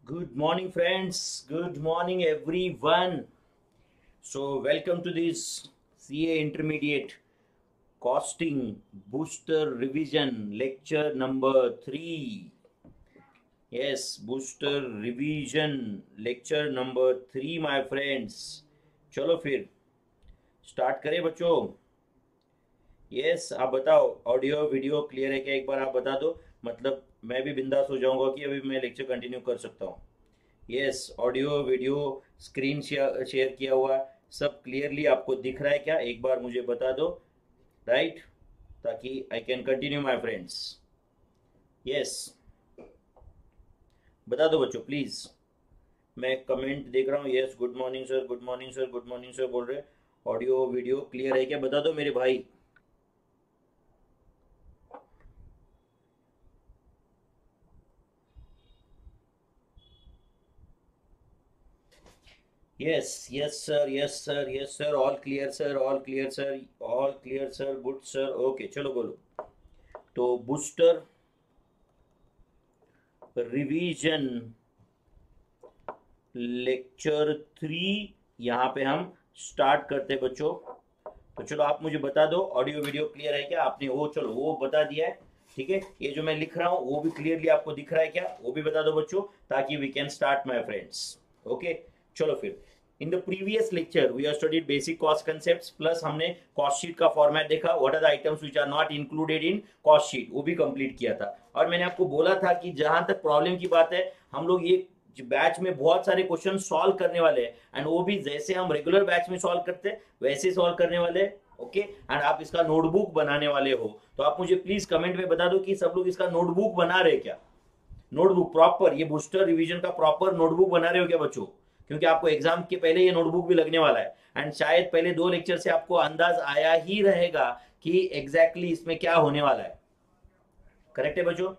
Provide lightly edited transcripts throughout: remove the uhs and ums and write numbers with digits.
Good morning, friends. Good morning, everyone. So, welcome to this CA Intermediate Costing Booster Revision Lecture number 3. Yes, Booster Revision Lecture number 3, my friends. चलो फिर start करें बच्चों. Yes, आप बताओ audio video clear है क्या? एक बार आप बता दो, मतलब मैं भी बिंदास हो जाऊंगा कि अभी मैं लेक्चर कंटिन्यू कर सकता हूँ. Yes, audio video screen share किया हुआ सब क्लियरली आपको दिख रहा है क्या? एक बार मुझे बता दो, राइट, ताकि I can continue my friends. Yes, बता दो बच्चों प्लीज. मैं कमेंट देख रहा हूँ. Yes, good morning sir, good morning sir, good morning sir बोल रहे. ऑडियो वीडियो क्लियर है क्या? बता दो मेरे भाई. Yes, yes sir, yes sir, yes sir, all clear sir, all clear sir, all clear sir, good sir. Okay, चलो बोलो. तो बूस्टर रिवीजन लेक्चर 3 यहाँ पे हम स्टार्ट करते हैं बच्चों. तो चलो आप मुझे बता दो ऑडियो वीडियो क्लियर है क्या? आपने वो चलो वो बता दिया है, ठीक है. ये जो मैं लिख रहा हूँ वो भी क्लियरली आपको दिख रहा है क्या? वो भी बता दो बच्चों, ताकि we can start my friends. Okay, चलो फिर. In the previous lecture we are studied basic cost concepts, plus हमने कॉस्ट शीट का फॉर्मेट देखा. What are the items which are not included in cost sheet, वो भी complete किया था. और मैंने आपको बोला था कि जहां तक प्रॉब्लम की बात है, हम लोग ये बैच में बहुत सारे क्वेश्चन सॉल्व करने वाले हैं, एंड वो भी जैसे हम रेगुलर बैच में सॉल्व करते हैं वैसे सॉल्व करने वाले हैं. ओके, एंड आप इसका नोटबुक बनाने वाले हो, तो आप मुझे प्लीज कमेंट में बता दो कि सब लोग इसका नोटबुक बना रहे क्या? नोटबुक प्रॉपर, ये बूस्टर रिवीजन का प्रॉपर नोटबुक बना रहे हो क्या बच्चों? क्योंकि आपको एग्जाम के पहले ये नोटबुक भी लगने वाला है, एंड शायद पहले 2 लेक्चर से आपको अंदाज आया ही रहेगा कि एग्जैक्टली इसमें क्या होने वाला है. करेक्ट है बच्चों?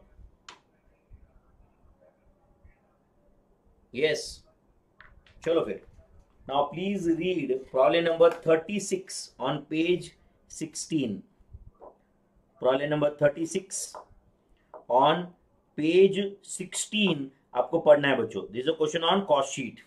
यस, चलो फिर. Now please read problem number 36 on page 16. Problem number 36 on page 16 आपको पढ़ना है बच्चों. This is a question on cost sheet.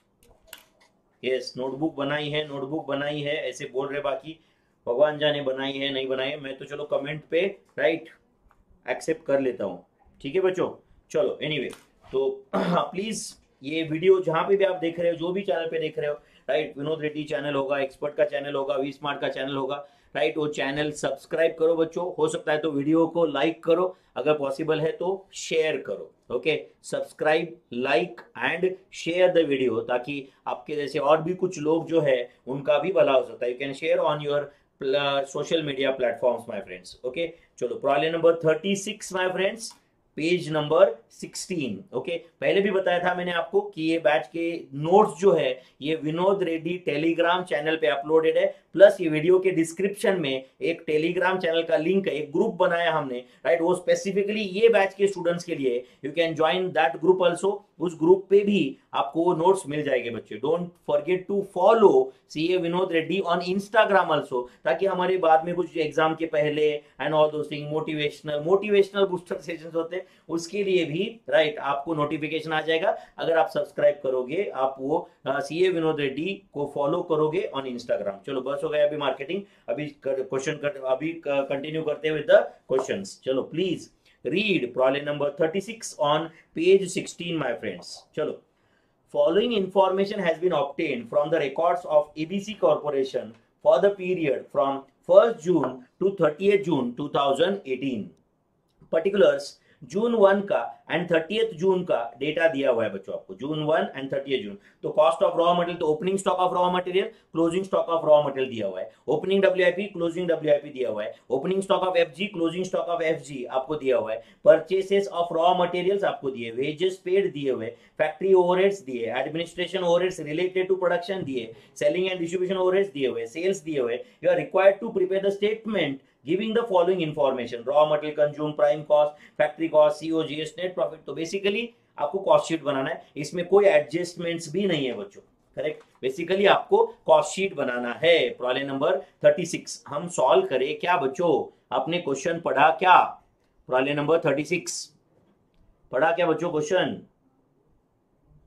Yes, notebook बनाई है, नोटबुक बनाई है ऐसे बोल रहे, बाकी भगवान जाने बनाई है नहीं बनाई है. मैं तो चलो कमेंट पे राइट एक्सेप्ट कर लेता हूँ, ठीक है बच्चों. चलो एनीवे, तो प्लीज ये वीडियो जहाँ पे भी आप देख रहे हो, जो भी चैनल पे देख रहे हो, राइट, विनोद रेड्डी चैनल होगा, एक्सपर्ट का चैनल होगा, वी स्मार्ट का चैनल होगा, राइट, वो चैनल सब्सक्राइब करो बच्चों. हो सकता है तो वीडियो को लाइक करो, अगर पॉसिबल है तो शेयर करो. Okay, subscribe, like and share the video, ताकि आपके जैसे और भी कुछ लोग जो है उनका भी भला हो सकता है. You can share on your social media platforms my friends. Okay, चलो problem number 36 my friends, page number 16. Okay, पहले भी बताया था मैंने आपको कि ये बैच के नोट्स जो है ये विनोद रेड्डी टेलीग्राम चैनल पे अपलोडेड है, प्लस ये वीडियो के डिस्क्रिप्शन में एक टेलीग्राम चैनल का लिंक है, एक ग्रुप बनाया हमने, राइट, वो स्पेसिफिकली ये बैच के स्टूडेंट्स के लिए. You can join that group also. उस ग्रुप पे भी आपको नोट्स मिल जाएंगे बच्चे. Don't forget to follow CA Vinod Reddy on Instagram also, ताकि हमारे बाद में कुछ एग्जाम के पहले and all those thing motivational booster sessions होते हैं, उसके लिए भी राइट आपको नोटिफिकेशन आ जाएगा. अगर आप सब्सक्राइब करोगे, आप वो सीए विनोद रेड्डी को फॉलो करोगे ऑन इंस्टाग्राम. चलो बस हो गया अभी मार्केटिंग. अभी क्वेश्चन अभी कंटिन्यू करते हैं विद द क्वेश्चंस. चलो please read problem number 36 on page 16 my friends. Chalo, following information has been obtained from the records of ABC Corporation for the period from 1st June to 30th June 2018. Particulars June 1 का and 30th जून का data दिया हुआ है बच्चों आपको. June 1 end 30th June. तो cost of raw material, तो opening stock of raw material, closing stock of raw material दिया हुआ है. ओपनिंग डब्ल्यूआईपी, क्लोजिंग डब्ल्यूआईपी दिया हुआ है. Opening stock of FG, closing stock of FG आपको दिया हुआ है. परचेसेस ऑफ रॉ मटेरियल्स आपको दिए, वेजेस पेड दिए हुए, फैक्ट्री ओवरहेड्स दिए, administration overheads related to production दिए, सेलिंग एंड डिस्ट्रीब्यूशन ओवरहेड्स दिए हुए, सेल्स दिए हुए. You are required to prepare the statement giving the following information: raw material consumed, prime cost, factory cost, COGS, net profit. तो basically आपको cost sheet बनाना है, इसमें कोई एडजस्टमेंट्स भी नहीं है बच्चों. करेक्ट, बेसिकली आपको कॉस्ट शीट बनाना है. प्रॉब्लम नंबर 36 हम सॉल्व करें क्या बच्चों? आपने क्वेश्चन पढ़ा क्या? प्रॉब्लम नंबर 36 पढ़ा क्या बच्चों क्वेश्चन?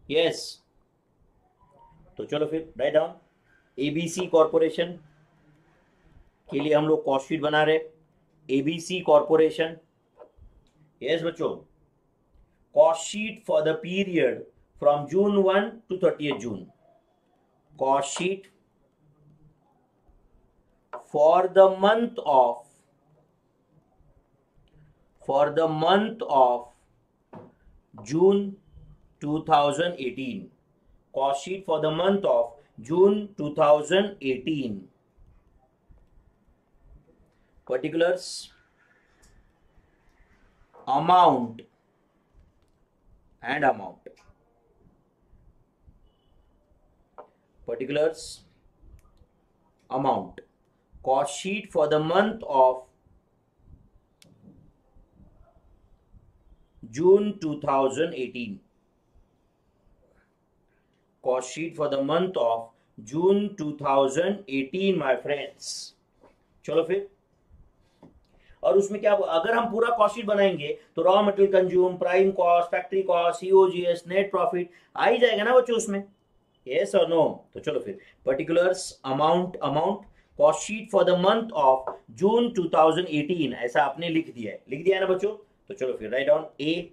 यस, तो चलो फिर राइट डाउन। एबीसी कॉर्पोरेशन के लिए हम लोग कॉस्ट शीट बना रहे। एबीसी कॉर्पोरेशन, यस बच्चों, cost sheet for the period from June 1 to 30th June। Cost sheet for the month of June 2018, cost sheet for the month of June 2018, particulars, amount and amount, particulars, amount, cost sheet for the month of June 2018, cost sheet for the month of June 2018 my friends। चलो फिर, और उसमें क्या, अगर हम पूरा cost sheet बनाएंगे तो raw material consume, prime cost, factory cost, COGS, net profit आ ही जाएगा ना बच्चों उसमें, यस और नो। तो चलो फिर, particulars, amount, cost sheet for the month of June 2018 ऐसा आपने लिख दिया है ना बच्चों। तो चलो फिर write down.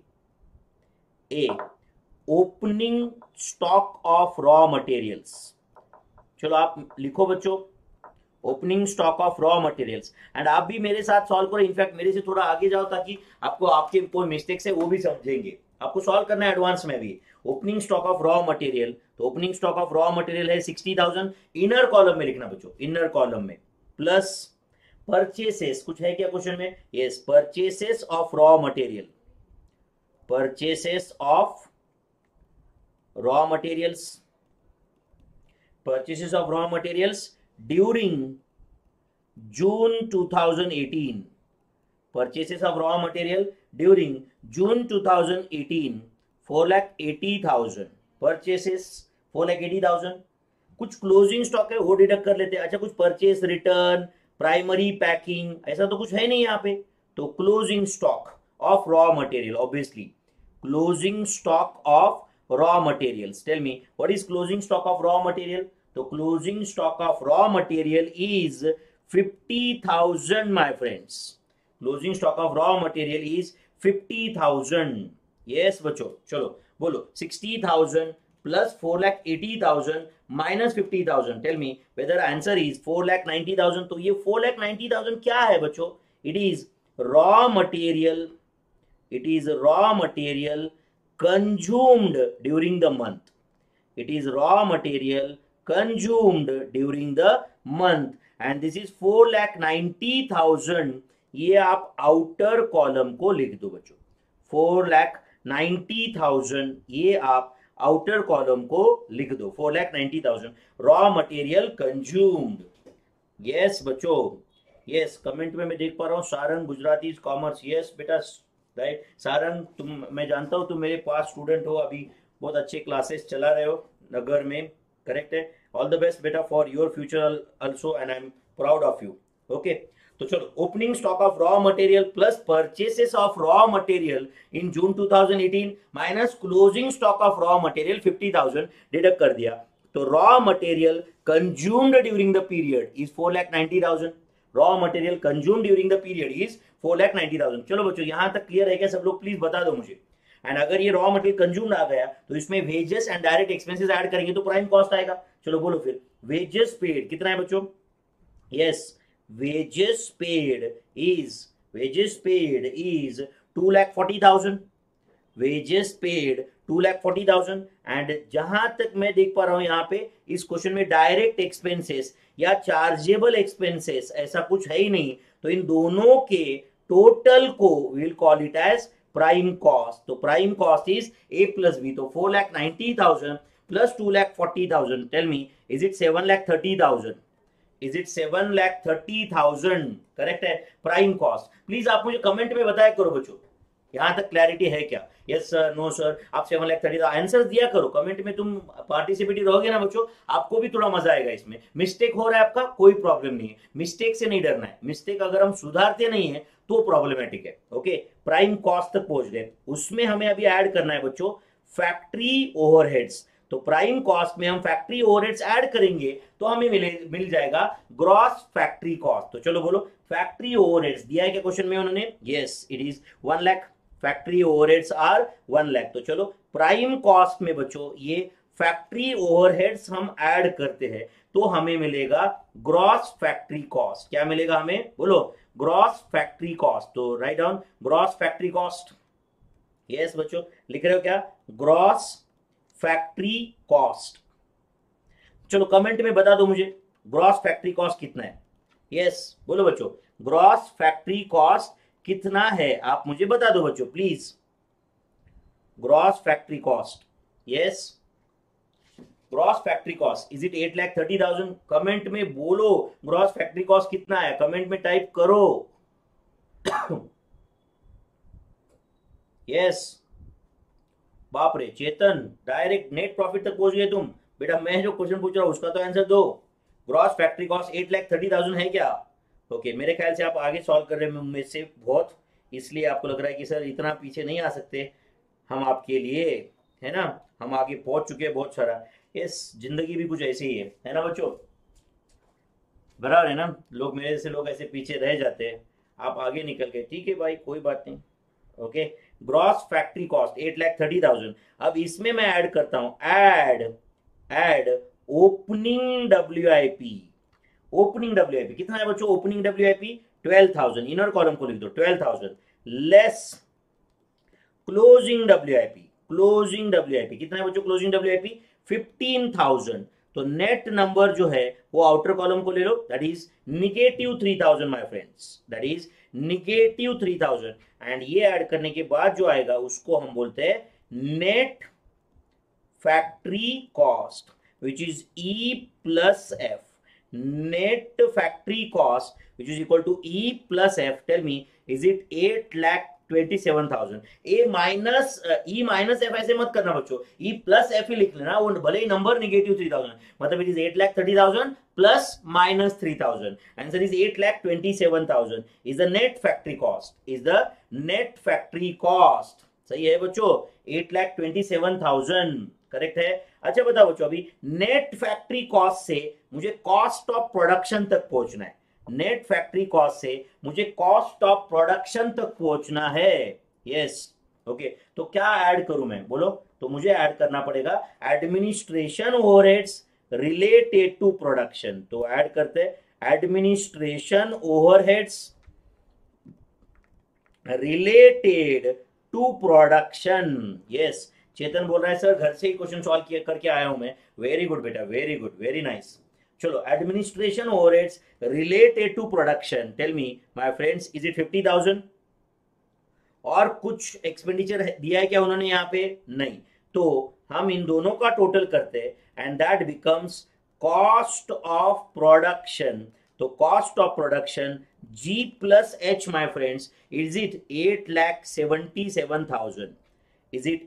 A opening stock of raw materials, चलो आप लिखो बच्चों, opening stock of raw materials. And आप भी मेरे साथ सॉल्व करो, इनफैक्ट मेरे से थोड़ा आगे जाओ ताकि आपको आपके कोई मिस्टेक्स है वो भी समझेंगे। आपको सॉल्व करना है एडवांस में भी। Opening stock of raw material, तो opening stock of raw material है 60,000, इनर कॉलम में लिखना बच्चों, इनर कॉलम में, प्लस परचेसेस, कुछ है क्या क्वेश्चन में, yes, purchases of raw material, purchases of raw materials, purchases of raw materials during June 2018, purchases of raw material during June 2018, 4,80,000 purchases, 4,80,000। कुछ क्लोजिंग स्टॉक है वो डिडक्ट कर लेते हैं। अच्छा, कुछ परचेस, रिटर्न, प्राइमरी पैकिंग, ऐसा तो कुछ है नहीं यहाँ पे। तो closing stock of raw material, obviously closing stock of raw materials. Tell me what is closing stock of raw material. तो closing stock of raw material is 50,000 my friends। Closing stock of raw material is 50,000। Yes बच्चों, चलो बोलो, 60,000 plus 4,80,000 minus 50,000। Tell me whether answer is 4,90,000। तो ये 4,90,000 क्या है बच्चों, it is raw material, it is raw material consumed during the month, it is raw material consumed during the month, and this is 4,90,000। ये आप आउटर कॉलम को लिख दो बच्चों, 4,90,000 ये आप आउटर कॉलम को लिख दो, 4,90,000 रॉ मटेरियल कंज्यूम्ड। यस बच्चों, यस, कमेंट में मैं देख पा रहा हूँ सारंग गुजराती कॉमर्स, यस बेटा, राइट सारंग, तुम, मैं जानता हूँ तुम मेरे पास स्टूडेंट हो, अभी बहुत अच्छे क्लासेस चला रहे हो नगर में, करेक्ट है। ऑल द बेस्ट बेटा for your future also, and I am proud of you. Okay, तो चलो, opening stock of raw material plus purchases of raw material in June 2018 minus closing stock of raw material 50,000 deduct कर दिया। तो raw material consumed during the period is 4,90,000। Raw material consumed during the period is 4,90,000। चलो बच्चों, यहां तक clear है क्या सब लोग, प्लीज बता दो मुझे। एंड अगर ये रॉ मटेरियल कंज्यूम्ड आ गया तो इसमें wages and direct expenses add करेंगे तो प्राइम कॉस्ट आएगा। चलो बोलो फिर, वेजेस पेड कितना है बच्चों, yes, wages paid is 2,40,000, wages paid 2,40,000। And जहां तक मैं देख पा रहा हूं यहाँ पे इस क्वेश्चन में डायरेक्ट एक्सपेंसेस या चार्जेबल एक्सपेंसेस ऐसा कुछ है ही नहीं, तो इन दोनों के टोटल को will call it as prime cost. तो prime cost is A plus B, तो 4,90,000 plus 2,40,000, tell me is it 7,30,000, is it 7,30,000, correct है प्राइम कॉस्ट। प्लीज आप मुझे कमेंट में बताया करो बच्चों, यहां तक क्लैरिटी है क्या, यस सर, नो सर, आप 7,30,000 आंसर दिया करो कमेंट में। तुम पार्टिसिपेटिव रहोगे ना बच्चों, आपको भी थोड़ा मजा आएगा इसमें। मिस्टेक हो रहा है आपका, कोई प्रॉब्लम नहीं है, मिस्टेक से नहीं डरना है। मिस्टेक अगर हम सुधारते नहीं है तो प्रॉब्लमेटिक है। ओके, प्राइम कॉस्ट तक पहुंच गए, उसमें हमें अभी ऐड करना है बच्चों फैक्ट्री ओवरहेड्स। तो प्राइम कॉस्ट में हम फैक्ट्री ओवरहेड्स ऐड करेंगे तो हमें मिल जाएगा ग्रॉस फैक्ट्री कॉस्ट। तो चलो बोलो फैक्ट्री ओवरहेड्स दिया है क्या क्वेश्चन में उन्होंने? Yes, it is 1 lakh. Factory overheads are 1 lakh. तो चलो प्राइम कॉस्ट में बच्चों ये फैक्ट्री ओवरहेड्स हम ऐड करते हैं तो हमें मिलेगा ग्रॉस फैक्ट्री कॉस्ट। क्या मिलेगा हमें? बोलो ग्रॉस फैक्ट्री कॉस्ट। तो right down gross factory cost. Yes बच्चों, लिख रहे हो क्या? Gross factory cost. चलो कमेंट में बता दो मुझे ग्रॉस फैक्ट्री कॉस्ट कितना है। यस बोलो बच्चों, ग्रॉस फैक्ट्री कॉस्ट कितना है आप मुझे बता दो बच्चों please. Gross factory cost, yes gross factory cost is it 8,30,000? Comment में बोलो ग्रॉस फैक्ट्री कॉस्ट कितना है, कमेंट में टाइप करो। यस बाप रे चेतन, डायरेक्ट नेट प्रॉफिट तक पहुंच गए तुम। बेटा मैं जो क्वेश्चन पूछ रहा हूं उसका तो आंसर दो। ग्रॉस फैक्ट्री कॉस्ट 8,30,000 है क्या? ओके, मेरे ख्याल से आप आगे सॉल्व कर रहे हैं मुझ से बहुत, इसलिए आपको लग रहा है कि सर इतना पीछे नहीं आ सकते हम आपके लिए, है ना? हम आगे पहुंच चुके हैं बहुत सारा। यस, जिंदगी भी कुछ ऐसे ही है ना बच्चों? बराबर है ना? लोग मेरे जैसे लोग ऐसे पीछे रह जाते हैं, आप आगे निकल गए, ठीक है भाई कोई बात नहीं। Okay, gross factory cost 8,30,000। अब इसमें मैं ऐड करता हूं, add opening WIP. Opening WIP कितना है बच्चों? Opening WIP 12,000। इनर कॉलम को लिख दो 12,000 less closing WIP. Closing WIP कितना है बच्चों? Closing WIP 15,000। तो नेट नंबर जो है वो आउटर कॉलम को ले लो, that is -3,000 my friends, that is -3,000। And ये ऐड करने के बाद जो आएगा उसको हम बोलते हैं net factory cost which is E plus F. Net factory cost which is equal to E plus F. Tell me, is it 8,27,000? E minus F ऐसे मत करना बच्चों, E प्लस एफ ही लिख लेना, वो भले ही नंबर -3,000, मतलब it is 8,30,000 plus -3,000। Answer is 8,27,000 is the net factory cost, is the net factory cost. सही है बच्चों, 8,27,000 करेक्ट है। अच्छा बताओ बच्चों, अभी नेट फैक्ट्री कॉस्ट से मुझे कॉस्ट ऑफ प्रोडक्शन तक पहुंचना है। नेट फैक्ट्री कॉस्ट से मुझे कॉस्ट ऑफ प्रोडक्शन तक पहुंचना है। यस ओके, तो क्या ऐड करूं मैं? बोलो। तो मुझे ऐड करना पड़ेगा administration overheads related to production. तो ऐड करते हैं administration overheads related to production. Yes, Chetan बोल रहा है सर घर से ही क्वेश्चन सॉल्व करके आया हूं मैं। वेरी गुड बेटा, वेरी गुड, वेरी नाइस। चलो, administration overheads related to production. Tell me my friends, is it 50,000? और कुछ एक्सपेंडिचर दिया है क्या उन्होंने यहाँ पे? नहीं। तो हम इन दोनों का टोटल करते हैं and that becomes cost of production. तो cost of production G plus H my friends, is it 8,77,000? Is it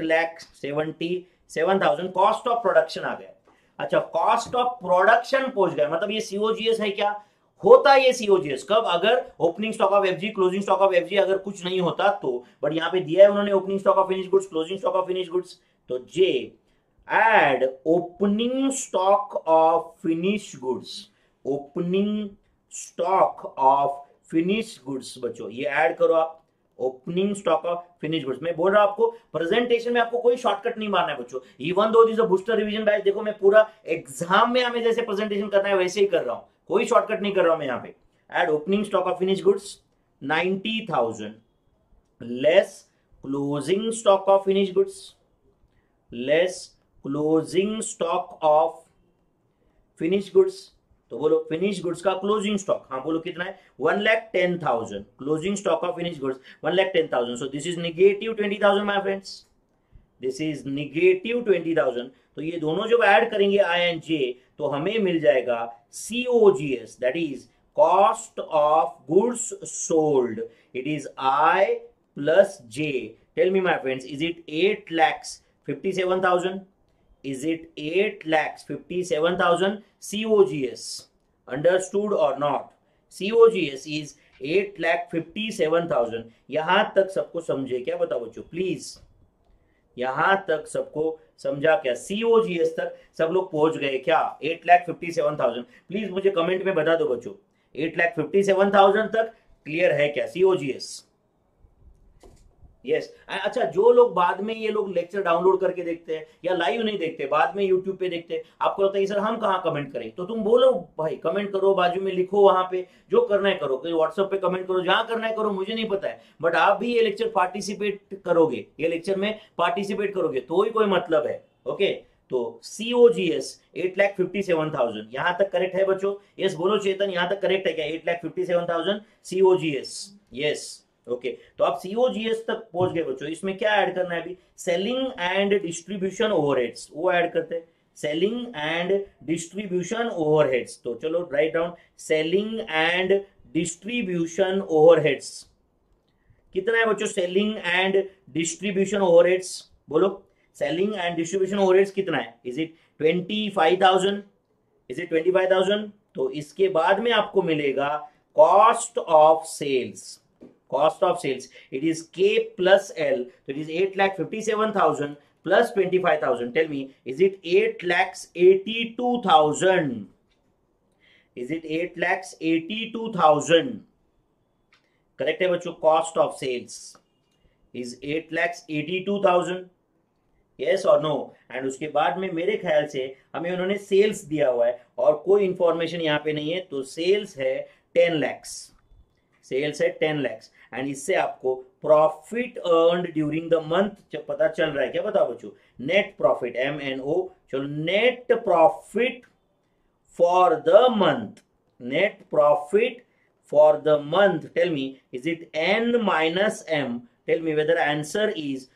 8,77,000? Cost of production आ गया। अच्छा, कॉस्ट ऑफ प्रोडक्शन पहुंच गया, मतलब ये COGS है क्या? होता है ये COGS कब? अगर opening stock of FG, closing stock of FG अगर कुछ नहीं होता तो। बट यहां पे दिया है उन्होंने opening stock of finish goods, closing stock of finish goods. तो J add opening stock of finish goods. Opening stock of finish goods बच्चों, ये ऐड करो आप। Opening stock of finish goods. मैं बोल रहा हूं आपको प्रेजेंटेशन में आपको कोई शॉर्टकट नहीं मारना है बच्चों। Even though this a booster revision batch, देखो मैं पूरा एग्जाम में हमें जैसे प्रेजेंटेशन करना है वैसे ही कर रहा हूं, कोई शॉर्टकट नहीं कर रहा हूं मैं यहाँ पे। Add opening stock of finish goods 90,000 less closing stock of finish goods, less closing stock of finish goods. तो बोलो फिनिश गुड्स का क्लोजिंग स्टॉक, हाँ बोलो कितना है? 1,10,000। Closing stock of finish goods 1,10,000। So this is -20,000 my friends, this is -20,000। तो ये दोनों जब ऐड करेंगे I एंड J तो हमें मिल जाएगा COGS, that is cost of goods sold. It is I plus J। Tell me my friends, is it 8,57,000? Is it 8,57,000 COGS? Understood or not? COGS is 8,57,000। यहां तक सबको समझे क्या? बताओ बच्चों प्लीज। यहां तक सबको समझा क्या? सीओजीएस तक सब लोग पहुंच गए क्या? 8,57,000। प्लीज मुझे कमेंट में बता दो बच्चों, 8,57,000 तक क्लियर है क्या सीओजीएस? यस। अच्छा, जो लोग बाद में ये लोग लेक्चर डाउनलोड करके देखते हैं या लाइव नहीं देखते, बाद में यूट्यूब पे देखते हैं, आपको लगता है सर हम कहाँ कमेंट करें, तो तुम बोलो भाई, कमेंट करो, बाजू में लिखो, वहां पे जो करना है करो, व्हाट्सएप पे कमेंट करो, जहां करना है करो, मुझे नहीं पता है, बट आप भी ये लेक्चर पार्टिसिपेट करोगे, ये लेक्चर में पार्टिसिपेट करोगे तो ही कोई मतलब है। ओके, तो सीओजीएस 8,57,000 यहां तक करेक्ट है बच्चों? यस बोलो चेतन, यहां तक करेक्ट है क्या? 8,57,000 सीओजीएस। Yes, okay. तो आप सीओजीएस तक पहुंच गए बच्चों। इसमें क्या ऐड करना है अभी? सेलिंग एंड डिस्ट्रीब्यूशन ओवरहेड्स, वो ऐड करते हैं, सेलिंग एंड डिस्ट्रीब्यूशन ओवरहेड्स। तो चलो right down, selling and distribution overheads कितना है बच्चों? सेलिंग एंड डिस्ट्रीब्यूशन ओवरहेड्स बोलो, सेलिंग एंड डिस्ट्रीब्यूशन ओवरहेड्स कितना है? Is it 25,000? Is it 25,000? तो इसके बाद में आपको मिलेगा cost of sales, cost of sales, it is K plus L, so it is 8,57,000 plus 25,000. Tell me, is it 8,82,000? Is it 8,82,000? Correct है बच्चों? Cost of sales is 8,82,000. Yes or no? And उसके बाद में मेरे ख्याल से हमें उन्होंने सेल्स दिया हुआ है और कोई इंफॉर्मेशन यहाँ पे नहीं है, तो सेल्स है 10 lakhs, सेल्स है 10 lakhs, एंड इससे आपको profit earned during the month पता चल रहा है क्या? बताओ बच्चों, नेट प्रॉफिट, MNO। चलो, net profit for the month, net profit for the month, tell me, is it N minus M? Tell me whether answer is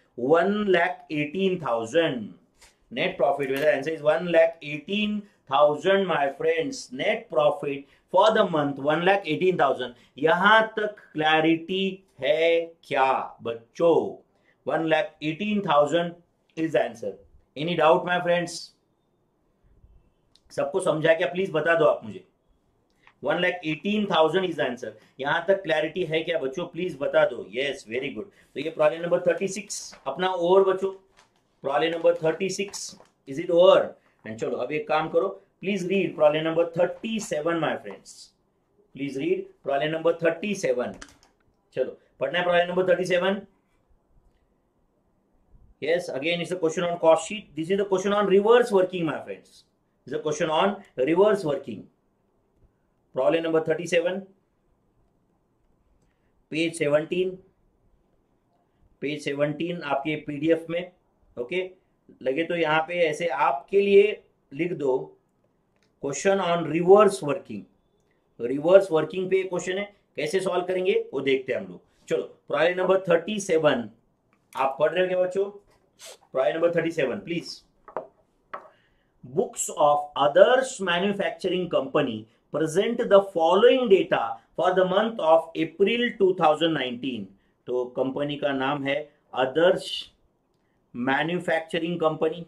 1,18,000। net profit, whether answer is 1,18,000 my friends, net profit for the month 1,18,000। यहां तक clarity है क्या बच्चों? 1,18,000 is answer. Any doubt my friends? सबको समझा क्या? Please बता दो आप मुझे। 1,18,000 इज आंसर। यहां तक क्लैरिटी है क्या बच्चों? प्लीज बता दो। Yes, very good. तो ये प्रॉब्लम नंबर 36 अपना ओवर बच्चों, problem number 36 is it over? And चलो अब एक काम करो, please read problem number 37 my friends, please read problem number 37। चलो पढ़ना है problem number 37। yes, again it's a question on cost sheet. This is a question on reverse working my friends, it's a question on reverse working। Problem number 37, page 17, page 17 आपके PDF में। Okay, लगे तो यहाँ पे ऐसे आपके लिए लिख दो, question on reverse working. Reverse working पे क्वेश्चन है, कैसे सॉल्व करेंगे वो देखते हैं हम लोग। चलो प्रॉब्लम नंबर 37 आप पढ़ रहे हो क्या बच्चों? Problem number 37 please. Books of Adarsh manufacturing company present the following data for the month of April 2019। तो कंपनी का नाम है Adarsh manufacturing company,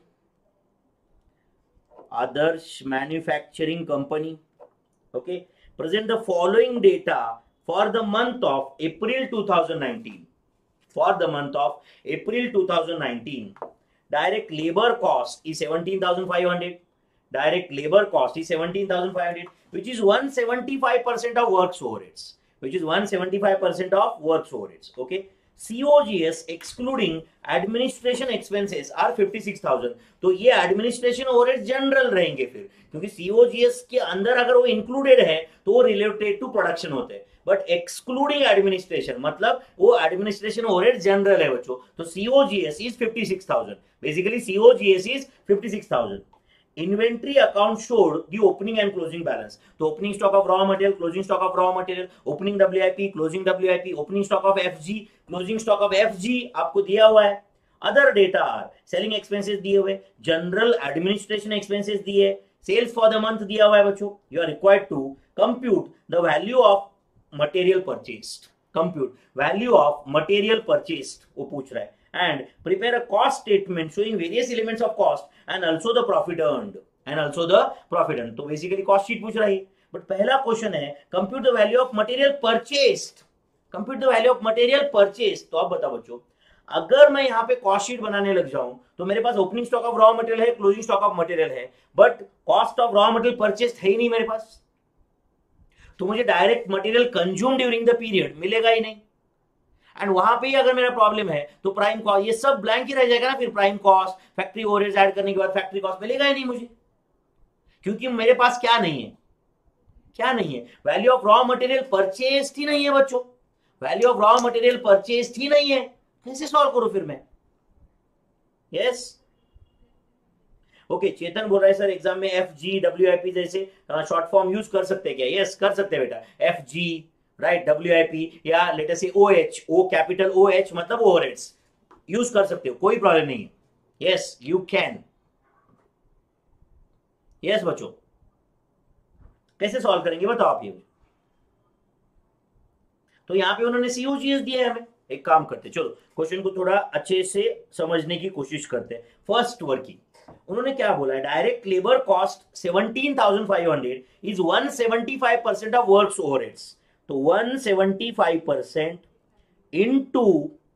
Adarsh manufacturing company. Okay, present the following data for the month of April 2019, for the month of April 2019। direct labor cost is 17,500, direct labor cost is 17,500, which is 175% of works overheads, which is 175% of works overheads। okay, COGS excluding administration expenses are 56,000। तो ये administration overhead general रहेंगे फिर, क्योंकि COGS के अंदर अगर वो included है तो वो रिलेटेड टू प्रोडक्शन होते हैं, बट एक्सक्लूडिंग एडमिनिस्ट्रेशन मतलब वो एडमिनिस्ट्रेशन ओवरहेड जनरल है बच्चों। तो COGS is 56,000, basically COGS is 56,000। Inventory account showed the opening and closing balance। तो opening stock of raw material, closing stock of raw material, opening WIP, closing WIP, opening stock of FG, closing stock of FG आपको दिया हुआ है। Other data are selling expenses दिए हुए, general administration expenses दिए, sales for the month दिया हुआ है बच्चों। You are required to compute the value of material purchased, compute value of material purchased वो पूछ रहा है, and prepare a cost statement showing various elements of cost and also the profit earned, and also the profit earned। तो basically cost sheet पूछ रही है, but पहला question है compute the value of material purchased, compute the value of material purchased. तो आप बताओ बच्चों, अगर मैं यहाँ पे कॉस्ट शीट बनाने लग जाऊं तो मेरे पास opening stock of raw material है, क्लोजिंग स्टॉक ऑफ मटेरियल है, but cost of raw material purchase है ही नहीं मेरे पास, तो मुझे direct material consume during the period मिलेगा ही नहीं। एंड वहां पे ही अगर मेरा प्रॉब्लम है तो प्राइम कॉस्ट, ये सब ब्लैंक ही रह जाएगा ना, फिर prime cost, factory overheads add करने के बाद फैक्ट्री कॉस्ट मिलेगा ही नहीं मुझे, क्योंकि मेरे पास क्या नहीं है, क्या नहीं है, value of raw material purchase ही नहीं है बच्चों, value of raw material purchase ही नहीं है, कैसे सॉल्व करूं फिर मैं? यस ओके, चेतन बोल रहा है सर एग्जाम में F G W I P जैसे शॉर्ट फॉर्म यूज कर सकते हैं क्या? यस कर सकते हैं बेटा, F G right, W I P या let us say O H, O capital O H मतलब ओवरहेड्स यूज कर सकते हो, कोई प्रॉब्लम नहीं है। Yes you can. यस बच्चों, कैसे सॉल्व करेंगे बताओ आप ये? तो यहां पे उन्होंने सीओजीएस दिया है हमें, एक काम करते चलो क्वेश्चन को थोड़ा अच्छे से समझने की कोशिश करते हैं। फर्स्ट वर्किंग उन्होंने क्या बोला है, direct labour cost 17,500 is 175% of works overheads, तो 175% into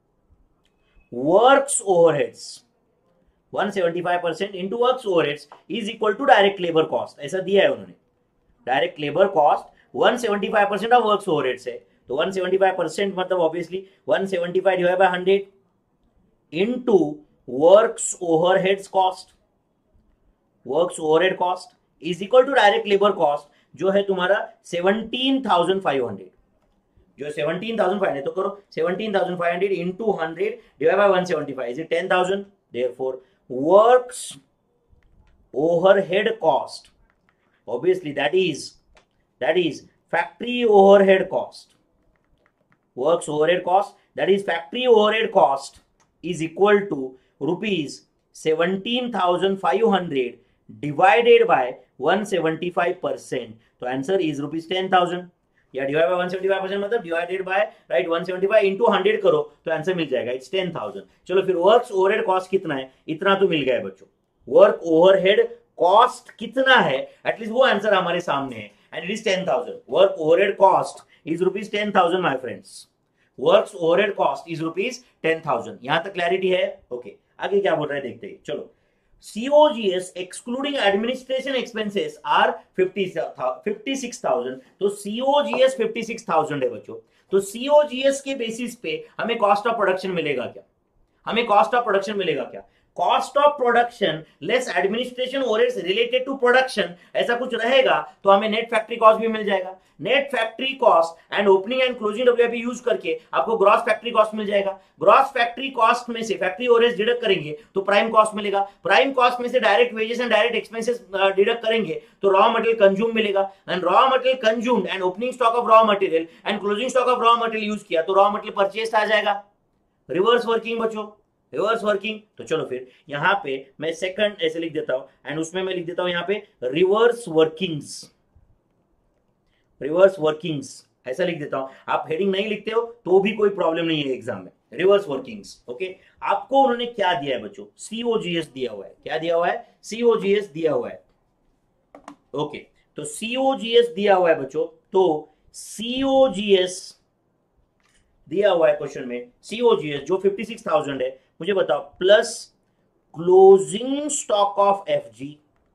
works overheads, 175% into works overheads is equal to direct labour cost, ऐसा दिया है उन्होंने। Direct labour cost 175% of works overheads है, तो 175% मतलब obviously 175 divide by 100 into works overheads cost, works overhead cost is equal to direct labour cost जो है तुम्हारा 17,500, जो 17,500 तो करो 17,500 into 100 divide by 175 is it 10,000, therefore works overhead cost obviously that is factory overhead cost, works overhead cost, that is factory overhead cost is equal to rupees 17,500 divided by 175%, तो answer is rupees 10,000, या divide by 175% मतलब divided by right 175 into 100 करो तो answer मिल जाएगा, it's 10,000। चलो फिर works overhead cost कितना है, इतना तो मिल गया बच्चों, वर्क ओवरहेड कॉस्ट कितना है एटलीस्ट वो आंसर हमारे सामने है, and it is 10,000। Work overhead cost is rupees 10,000 my friends, works overhead cost is rupees 10,000। यहां तक क्लैरिटी है? ओके आगे क्या बोल रहा है देखते हैं चलो। COGS excluding administration expenses are 56,000, तो COGS 56,000 है बच्चों, तो COGS के बेसिस पे हमें कॉस्ट ऑफ प्रोडक्शन मिलेगा क्या, हमें कॉस्ट ऑफ प्रोडक्शन मिलेगा क्या, cost of production less administration overheads related to production, ऐसा कुछ रहेगा तो हमें नेट फैक्ट्री कॉस्ट भी मिल जाएगा। Net factory cost and opening and closing WIP use करके आपको ग्रॉस फैक्ट्री कॉस्ट मिल जाएगा। ग्रॉस फैक्ट्री कॉस्ट में से फैक्ट्री ओवरहेड्स डिडक्ट करेंगे तो प्राइम कॉस्ट मिलेगा, प्राइम कॉस्ट में से direct wages and direct expenses deduct करेंगे तो रॉ मटेरियल कंज्यूम मिलेगा, and raw material consumed and opening stock of raw material and closing stock of raw material use किया तो रॉ मटेरियल परचेज आ जाएगा। Reverse working बच्चों, reverse working, तो चलो फिर यहां पे मैं सेकंड ऐसे लिख देता हूं एंड उसमें मैं लिख देता हूं यहां पे रिवर्स वर्किंग्स, रिवर्स वर्किंग्स ऐसा लिख देता हूं। आप हेडिंग नहीं लिखते हो तो भी कोई प्रॉब्लम नहीं है एग्जाम में, रिवर्स वर्किंग्स। ओके आपको उन्होंने क्या दिया है बच्चों, COGS दिया हुआ है, क्या दिया हुआ है, COGS दिया हुआ है। ओके तो COGS दिया हुआ है बच्चों, तो COGS दिया हुआ है क्वेश्चन में, COGS जो 56,000 है, मुझे बताओ plus closing stock of FG,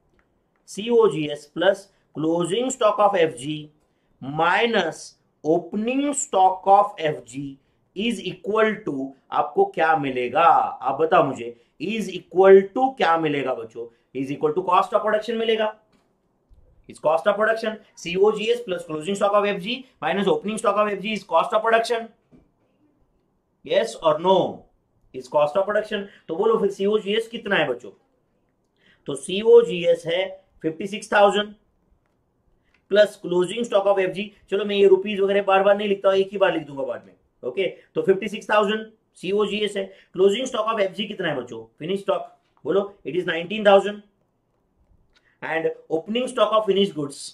COGS plus closing stock of FG minus opening stock of FG is equal to आपको क्या मिलेगा, आप बताओ मुझे, इज इक्वल टू क्या मिलेगा बच्चों, is equal to cost of production मिलेगा, is cost of production, COGS plus closing stock of FG minus opening stock of FG is cost of production, yes और no, is cost of production. तो बोलो फिर COGS कितना है बच्चों, तो COGS है 56,000 plus closing stock of FG, चलो मैं ये रुपीज वगैरह बार बार नहीं लिखता हूं, एक ही बार लिख दूंगा बाद में। ओके तो 56,000 COGS है, क्लोजिंग स्टॉक ऑफ FG कितना है बच्चों, फिनिश स्टॉक बोलो it is 19,000 and opening stock of finish goods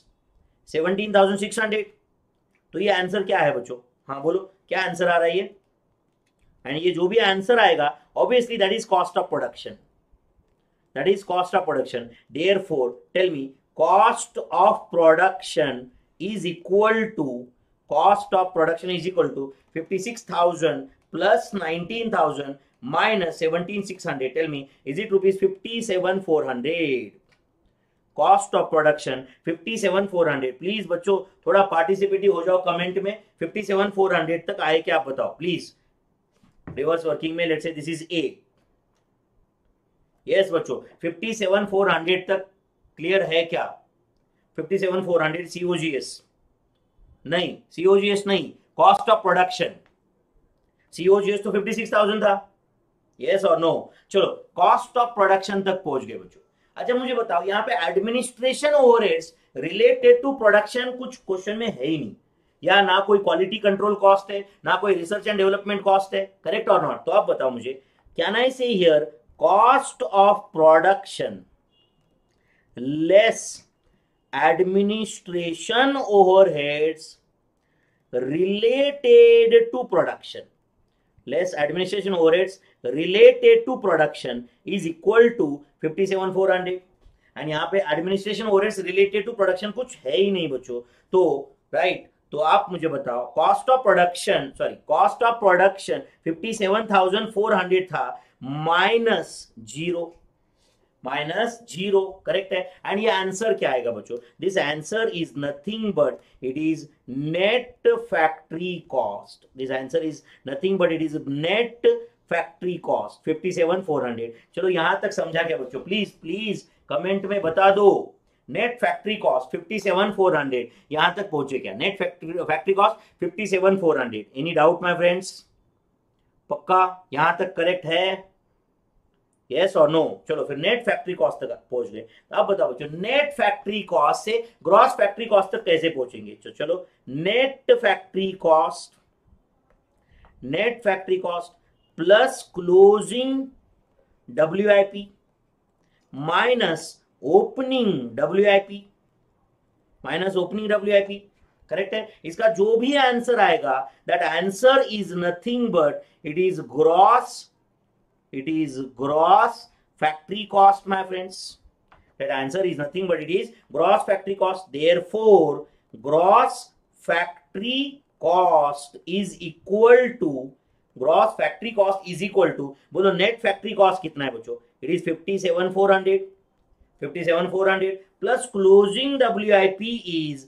17,600, तो ये आंसर क्या है बच्चों, हाँ बोलो क्या आंसर आ रहा है ये, एंड ये जो भी आंसर आएगा obviously that is cost of production, that is cost of production. Therefore tell me cost of production is equal to, cost of production is equal to 56,000 plus 19,000 minus 17,600. Tell me, is it rupees 57,400? Cost of production 57,400. Please बच्चों थोड़ा participative हो जाओ comment में. 57,400 तक आए क्या आप बताओ प्लीज. रिवर्स वर्किंग में let's say this is a. Yes बच्चों 57,400 तक क्लियर है क्या? 57,400 COGS नहीं, COGS नहीं, कॉस्ट ऑफ प्रोडक्शन. COGS तो 56,000 था. यस और नो. चलो कॉस्ट ऑफ प्रोडक्शन तक पहुंच गए बच्चों. अच्छा मुझे बताओ यहाँ पे administration overheads related to production कुछ क्वेश्चन में है ही नहीं. या ना कोई क्वालिटी कंट्रोल कॉस्ट है, ना कोई रिसर्च एंड डेवलपमेंट कॉस्ट है. करेक्ट और नॉट? तो आप बताओ मुझे, can I say here cost of production less administration overheads related to production, less administration overheads related to production is equal to 57,400. and यहाँ पे administration overheads related to production कुछ है ही नहीं बच्चों. तो राइट तो आप मुझे बताओ कॉस्ट ऑफ प्रोडक्शन 57,400 था माइनस जीरो. करेक्ट है. एंड ये आंसर क्या आएगा बच्चों? This answer is nothing but it is net factory cost. This answer is nothing but it is net factory cost 57,400. चलो यहां तक समझा क्या बच्चों? प्लीज प्लीज कमेंट में बता दो. नेट फैक्ट्री कॉस्ट 57,400 यहां तक पहुंचे क्या? Net factory cost 57,400. Any doubt my friends? पक्का यहां तक करेक्ट है? यस और नो? चलो फिर नेट फैक्ट्री कॉस्ट तक पहुंच गए. अब बताओ बच्चों नेट फैक्ट्री कॉस्ट से ग्रॉस फैक्ट्री कॉस्ट तक कैसे पहुंचेंगे? चलो net factory cost plus closing WIP minus opening WIP. Correct है. इसका जो भी आंसर आएगा that answer is nothing but it is gross factory cost, my friends. That answer is nothing but it is gross factory cost. Therefore gross factory cost is equal to बोलो net factory cost कितना है बच्चों? It is 57,400 plus closing WIP is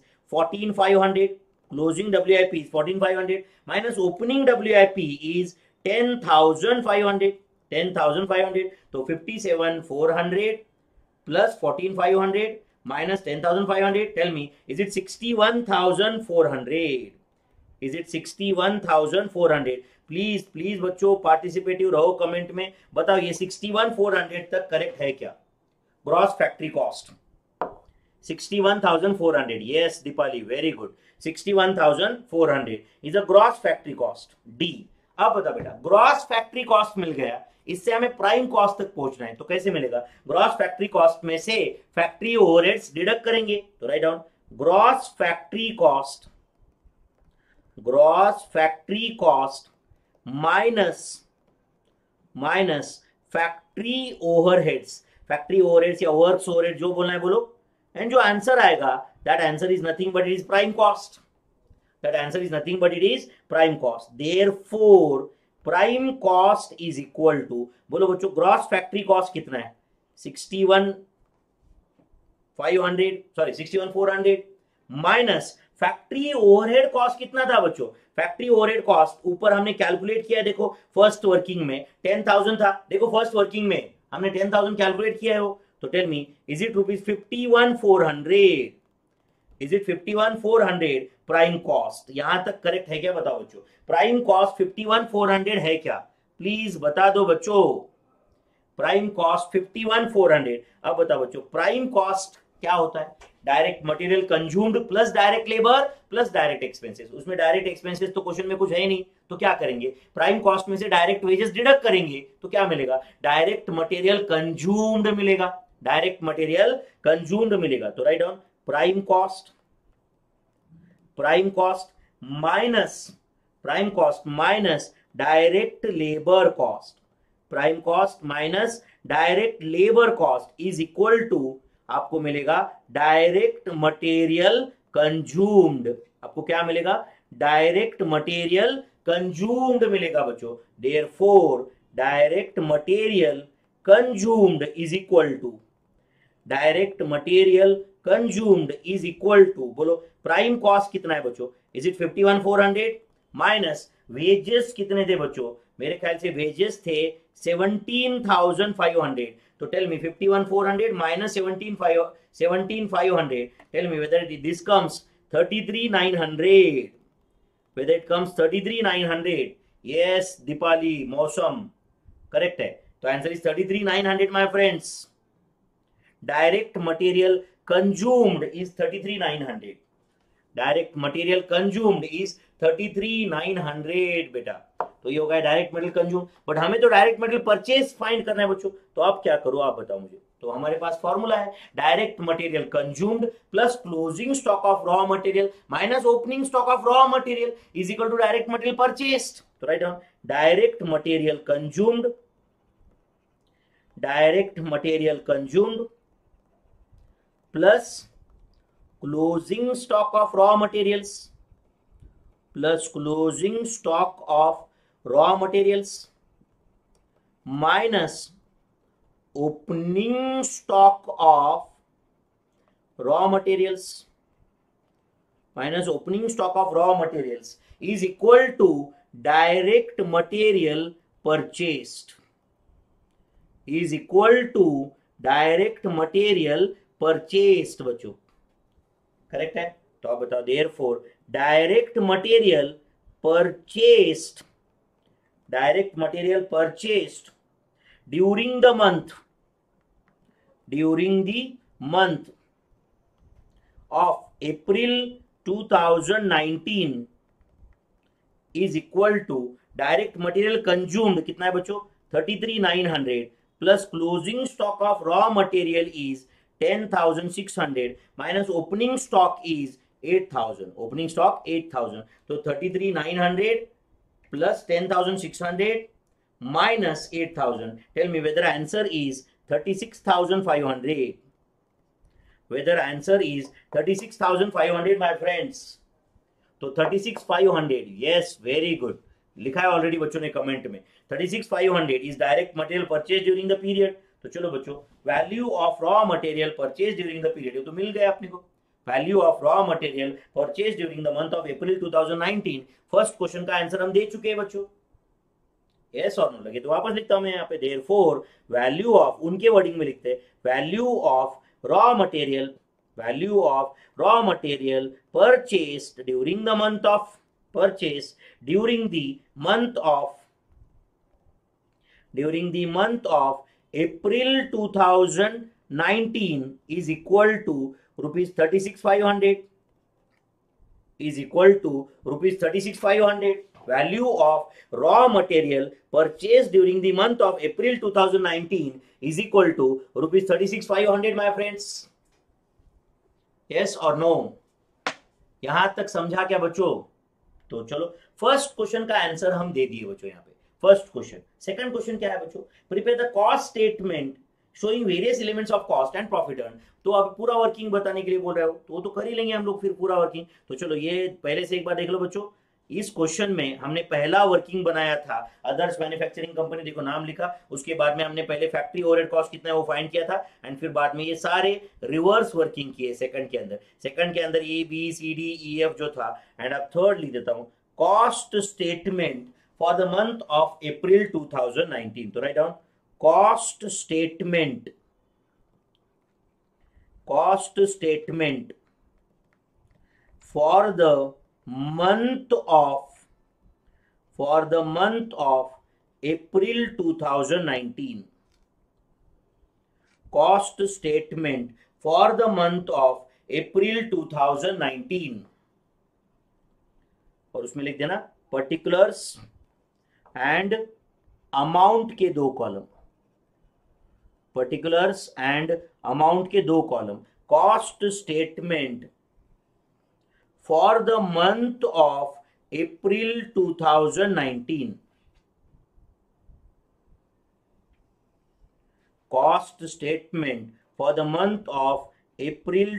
14,500 minus opening WIP is 10,500. तो 57,400 plus 14,500 minus 10,500. Tell me, is it 61,400? Is it 61,400? Please please बच्चों participative रहो comment में. बताओ ये 61,400 तक करेक्ट है क्या? Gross factory cost 61,400. Yes Deepali very good. 61,400 is a gross factory cost. D. अब बता बेटा ग्रॉस फैक्ट्री कॉस्ट मिल गया. इससे हमें प्राइम कॉस्ट तक पहुंचना है. तो कैसे मिलेगा? ग्रॉस फैक्ट्री कॉस्ट में से फैक्ट्री ओवरहेड्स डिडक्ट करेंगे. तो right down gross factory cost minus factory overheads या वर्क्स ओवरहेड जो बोलना है बोलो. एंड जो आंसर आएगा that answer is nothing but it is prime cost. Therefore prime cost is equal to बोलो बच्चों ग्रॉस फैक्ट्री कॉस्ट कितना है? 61,400 माइनस फैक्ट्री ओवरहेड कॉस्ट कितना था बच्चों? फैक्ट्री ओवरहेड कॉस्ट ऊपर हमने कैलकुलेट किया. देखो फर्स्ट वर्किंग में 10,000 था. देखो फर्स्ट वर्किंग में हमने 10,000 कैलकुलेट किया है वो. तो tell me is it rupees 51,400? Is it 51,400 prime cost? यहां तक करेक्ट है क्या? बताओ बच्चों प्राइम कॉस्ट 51,400 है क्या? प्लीज बता दो बच्चों. Prime cost 51,400. अब बताओ बच्चों प्राइम कॉस्ट क्या होता है? Direct material consumed plus direct labour plus direct expenses. उसमें डायरेक्ट एक्सपेंसेस तो क्वेश्चन में कुछ है नहीं. तो क्या करेंगे? प्राइम कॉस्ट में से डायरेक्ट वेजेस डिडक्ट करेंगे. तो क्या मिलेगा? डायरेक्ट मटेरियल कंज्यूम्ड मिलेगा. तो right down prime cost minus direct labour cost is equal to आपको मिलेगा डायरेक्ट मटेरियल कंज्यूम्ड. आपको क्या मिलेगा? डायरेक्ट मटेरियल कंज्यूम्ड मिलेगा बच्चों. Therefore direct material consumed is equal to, direct material consumed is equal to, बोलो प्राइम कॉस्ट कितना है बच्चों, इज इट 51,400 माइनस वेजेस कितने थे बच्चों, मेरे ख्याल से वेजेस थे 17,500, तो tell me 51,400 minus 17,500, tell me whether this comes 33,900, whether it comes 33,900, yes Deepali मौसम करेक्ट है, तो answer is 33,900 my friends, direct material consumed is 33,900, direct material consumed is 33,900 बेटा, तो ये हो गया डायरेक्ट मटेरियल कंज्यूम, बट हमें तो डायरेक्ट मटेरियल परचेज फाइंड करना है बच्चों, तो आप क्या करो आप बताओ मुझे, तो हमारे पास फॉर्मूला है direct material consumed plus closing stock of raw material minus opening stock of raw material is equal to direct material purchased, तो right down direct material consumed, direct material consumed plus closing stock of raw materials, plus closing stock of raw materials minus opening stock of raw materials, minus opening stock of raw materials is equal to direct material purchased, is equal to direct material purchased बच्चों, correct है, तो आप बताओ therefore direct material purchased, direct material purchased during the month of April 2019 is equal to direct material consumed कितना है बच्चों 33,900 plus closing stock of raw material is 10,600 minus opening stock is 8,000, opening stock 8,000, तो 33,900 plus 10,600 minus 8,000, tell me whether answer is 36,500, whether answer is 36,500 my friends, तो 36,500, yes very good, लिखा है already बच्चों ने comment में 36,500 is direct material purchase during the period, तो चलो बच्चों value of raw material purchase during the period तो मिल गया अपने को, value of raw material purchase during the month of April 2019, first question का आंसर हम दे चुके हैं बच्चों, यस और नो लगे तो वापस लिखता हूं मैं यहाँ पे देयरफॉर वैल्यू ऑफ, उनके वर्डिंग में लिखते हैं value of raw material, value of raw material purchased during the month of, purchase during the month of April 2019 is equal to rupees 36,500, is equal to rupees 36,500. Value of raw material purchased during the month of April 2019 is equal to rupees 36,500 my friends. Yes or no? यहां तक समझा क्या बच्चों? तो चलो first question का answer हम दे दिए बच्चों यहाँ पे, फर्स्ट क्वेश्चन। सेकंड क्वेश्चन क्या है बच्चों? Prepare the cost statement showing various elements of cost and profit earn. तो आप पूरा वर्किंग बताने के लिए बोल रहे हो तो वो तो कर ही लेंगे हम लोग फिर पूरा वर्किंग। तो चलो ये पहले से एक बार देख लो बच्चों, इस क्वेश्चन में हमने पहला वर्किंग बनाया था अदर्स मैन्युफैक्चरिंग कंपनी, देखो नाम लिखा, उसके बाद में हमने पहले फैक्ट्री ओवरहेड कॉस्ट कितना है वो फाइंड किया था एंड फिर बाद में ये सारे रिवर्स वर्किंग किए सेकंड के अंदर। सेकंड के अंदर A B C D E F जो था, एंड अब थर्ड लिख देता हूं cost statement for the month of April 2019। तो right down cost statement, cost statement for the month of April 2019, cost statement for the month of April 2019, और उसमें लिख देना पर्टिकुलर्स एंड अमाउंट के दो कॉलम, पर्टिकुलर्स एंड अमाउंट के दो column, cost statement for the month of April 2019, cost statement for the month of April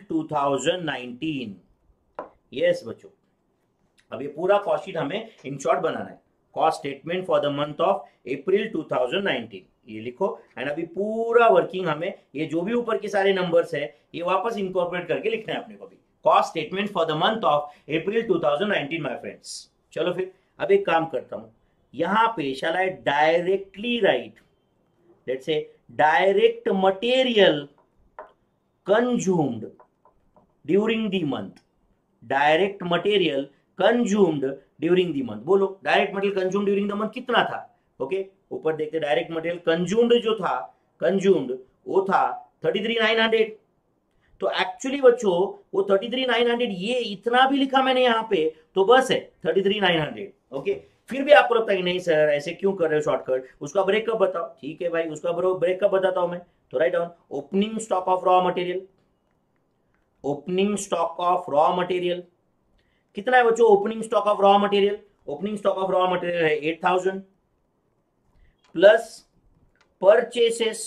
2019। yes बच्चों, अब ये पूरा कॉस्ट शीट हमें इन शॉर्ट बनाना है। Cost statement for the month of April 2019, ये लिखो। एंड अभी पूरा वर्किंग हमें ये जो भी ऊपर के सारे नंबर्स है ये वापस इंकॉर्पोरेट करके लिखना है अपने को भी। Cost statement for the month of April 2019 my friends. चलो फिर अब एक काम करता हूं, यहां पे shall I directly write, let's say direct material consumed during the month, direct material consumed during the month. बोलो direct material consumed during the month कितना था? ओके ऊपर देखते डायरेक्ट मटेरियल कंज्यूम्ड जो था, कंज्यूम्ड वो था 33,900। तो एक्चुअली बच्चों वो 33,900 ये इतना भी लिखा मैंने यहाँ पे तो बस है 33,900। ओके फिर भी आपको लगता है कि नहीं सर ऐसे क्यों कर रहे हो शॉर्टकट, उसका ब्रेकअप बताओ। ठीक है भाई उसका ब्रेकअप बताता हूं मैं। तो right down opening stock of raw material, opening stock of raw material कितना है बच्चों? Opening stock of raw material, opening stock of raw material है 8,000 प्लस परचेसेस,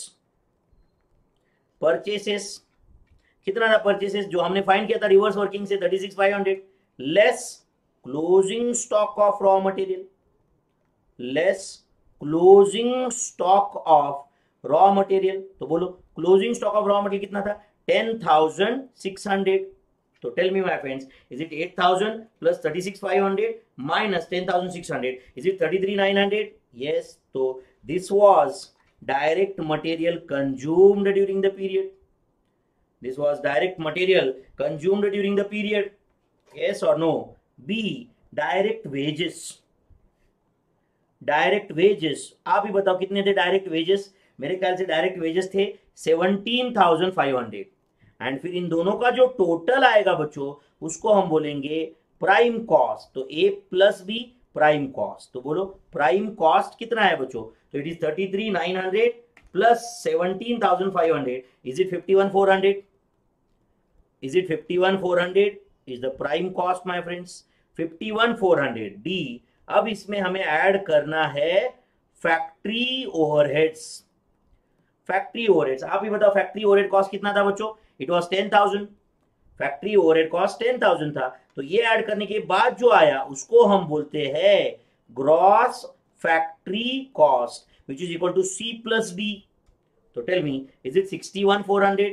परचेसेस कितना था? परचेसेस जो हमने फाइंड किया था रिवर्स वर्किंग से 36,500 less closing stock of raw material, less closing stock of raw material. तो बोलो closing stock of raw material कितना था? 10,600। तो tell me my friends, is it 8,000 plus 36,500 minus 10,600, is it 33,900? Yes. तो this was direct material consumed during the period, this was direct material consumed during the period, yes or no? B direct wages, direct wages आप ही बताओ कितने थे direct wages? मेरे ख्याल से direct wages थे 17,500। एंड फिर इन दोनों का जो टोटल आएगा बच्चों उसको हम बोलेंगे प्राइम कॉस्ट। तो A plus B prime cost. तो बोलो प्राइम कॉस्ट कितना है बच्चों? तो it is 33,900 plus 17,500, is it 51,400? Is it 51,400 is the prime cost my friends? 51,400 D। अब इसमें हमें ऐड करना है फैक्ट्री ओवरहेड्स, फैक्ट्री ओवरहेड्स आप ही बताओ फैक्ट्री ओवरहेड कॉस्ट कितना था बच्चों? It was 10,000, factory overhead cost 10,000 था। तो ये ऐड करने के बाद जो आया उसको हम बोलते हैं gross factory cost which is equal to C plus D। तो tell me is it 61,400?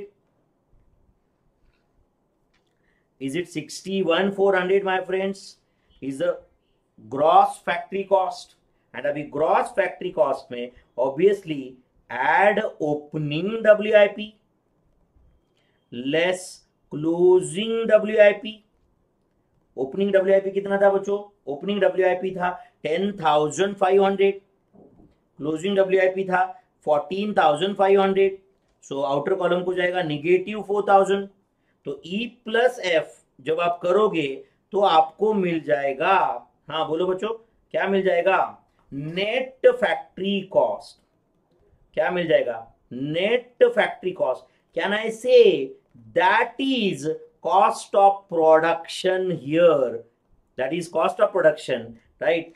Is it 61,400 my friends? Is the gross factory cost। and अभी gross factory cost में obviously add opening WIP less closing WIP। opening WIP कितना था बच्चों? opening WIP था 10,500, closing WIP था 14,500। So outer column को जाएगा negative 4,000। तो E प्लस एफ जब आप करोगे तो आपको मिल जाएगा, हाँ बोलो बच्चों क्या मिल जाएगा? Net factory cost. क्या मिल जाएगा? Net factory cost. Can I say that is cost of production here, that is cost of production right.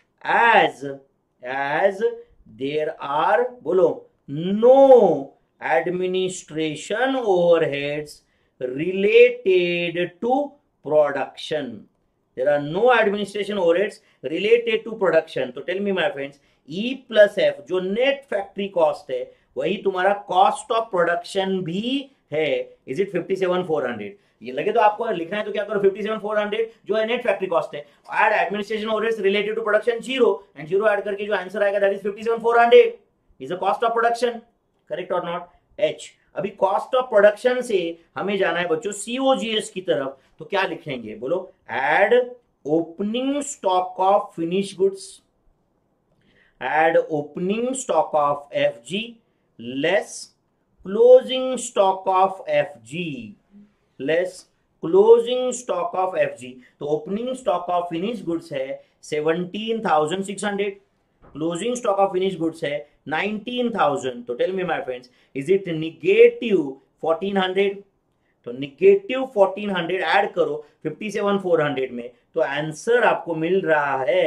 As there are बोलो no administration overheads related to production, there are no administration overheads related to production। तो tell me my friends E plus F जो net factory cost है वही तुम्हारा cost of production भी है। is it 57,400? ये लगे तो आपको लिखना है तो क्या करो 57,400 जो है net factory cost है, add administration overheads related to production 0 and 0 add करके जो आंसर आएगा that is 57,400 is the cost of production, correct or not? H। अभी कॉस्ट ऑफ प्रोडक्शन से हमें जाना है बच्चों COGS की तरफ। तो क्या लिखेंगे बोलो? Add opening stock of finish goods, add opening stock of FG less closing stock of FG, less closing stock of FG। तो opening stock of finish goods है 17,600, closing stock of finish goods है 19,000। तो tell me my friends is it negative 1,400? तो negative 1,400 add करो 57,400 में तो answer आपको मिल रहा है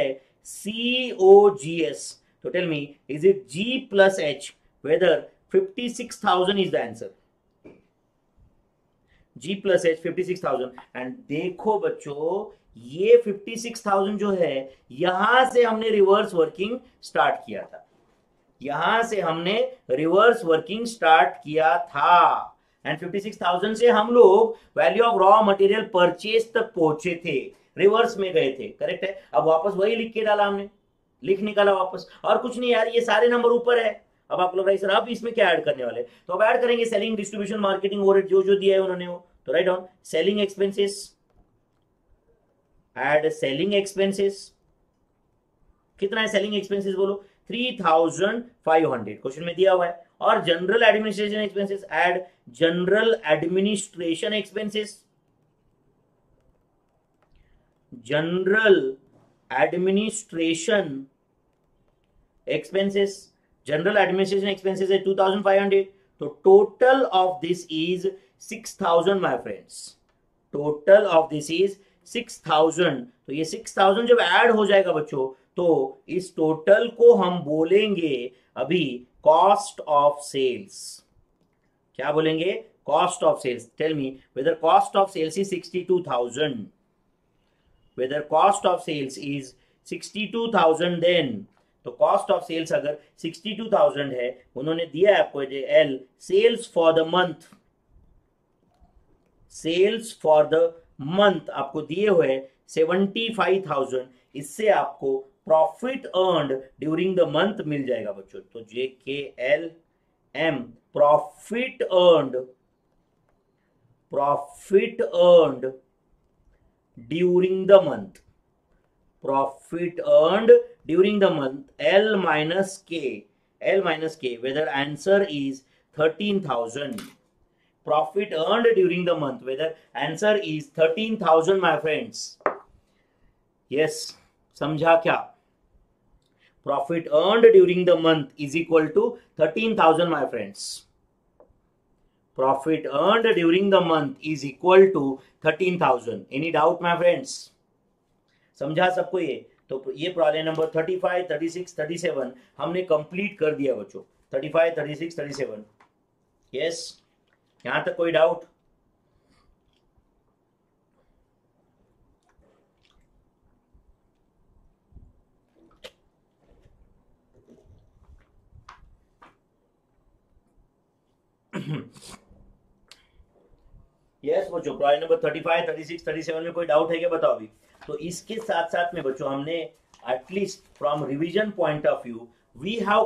COGS। तो tell me is it G plus H whether 56,000 is the answer? G plus H 56,000 and देखो बच्चों ये 56,000 जो है यहां से हमने रिवर्स वर्किंग स्टार्ट किया था, यहां से हमने रिवर्स वर्किंग स्टार्ट किया था एंड 56,000 से हम लोग value of raw material purchase तक पहुंचे थे, रिवर्स में गए थे, करेक्ट है। अब वापस वही लिख के डाला हमने, लिख निकाला वापस, और कुछ नहीं यार, ये सारे नंबर ऊपर है। अब आप लोग सर अब इसमें क्या ऐड करने वाले, तो अब ऐड करेंगे सेलिंग डिस्ट्रीब्यूशन मार्केटिंग ओवरहेड जो जो दिया है उन्होंने वो, तो right down selling expenses, add selling expenses, कितना है सेलिंग एक्सपेंसेस बोलो 3,500 क्वेश्चन में दिया हुआ है। और general administration expenses, add general administration expenses, general administration expenses, general administration expenses है 2,500, तो total of this is 6,000 my friends, total of this is 6,000। तो ये 6,000 जब ऐड हो जाएगा बच्चों तो इस टोटल को हम बोलेंगे अभी कॉस्ट ऑफ सेल्स, क्या बोलेंगे, cost of sales. Tell me whether cost of sales is 62,000, whether cost of sales is 62,000 then, तो कॉस्ट ऑफ सेल्स अगर 62,000 है, उन्होंने दिया है आपको L sales for the month, sales for the month आपको दिए हुए 75,000, इससे आपको profit earned during the month मिल जाएगा बच्चों। तो JKLM profit earned, profit earned during the month, profit earned during the month, L minus K, whether answer is 13,000, profit earned during the month, whether answer is 13,000 my friends, yes, समझा क्या, profit earned during the month is equal to 13,000 my friends, profit earned during the month is equal to 13,000। Any doubt my friends, समझा सबको ये। तो ये problem number 35, 36, 37 हमने complete कर दिया बच्चों, 35, 36, 37, यस, यहां तक कोई डाउट? यस बच्चों, प्रॉब्लम नंबर 35, 36, 37 में कोई डाउट है क्या, बताओ अभी। तो इसके साथ साथ में बच्चों हमने at least from revision point of view we have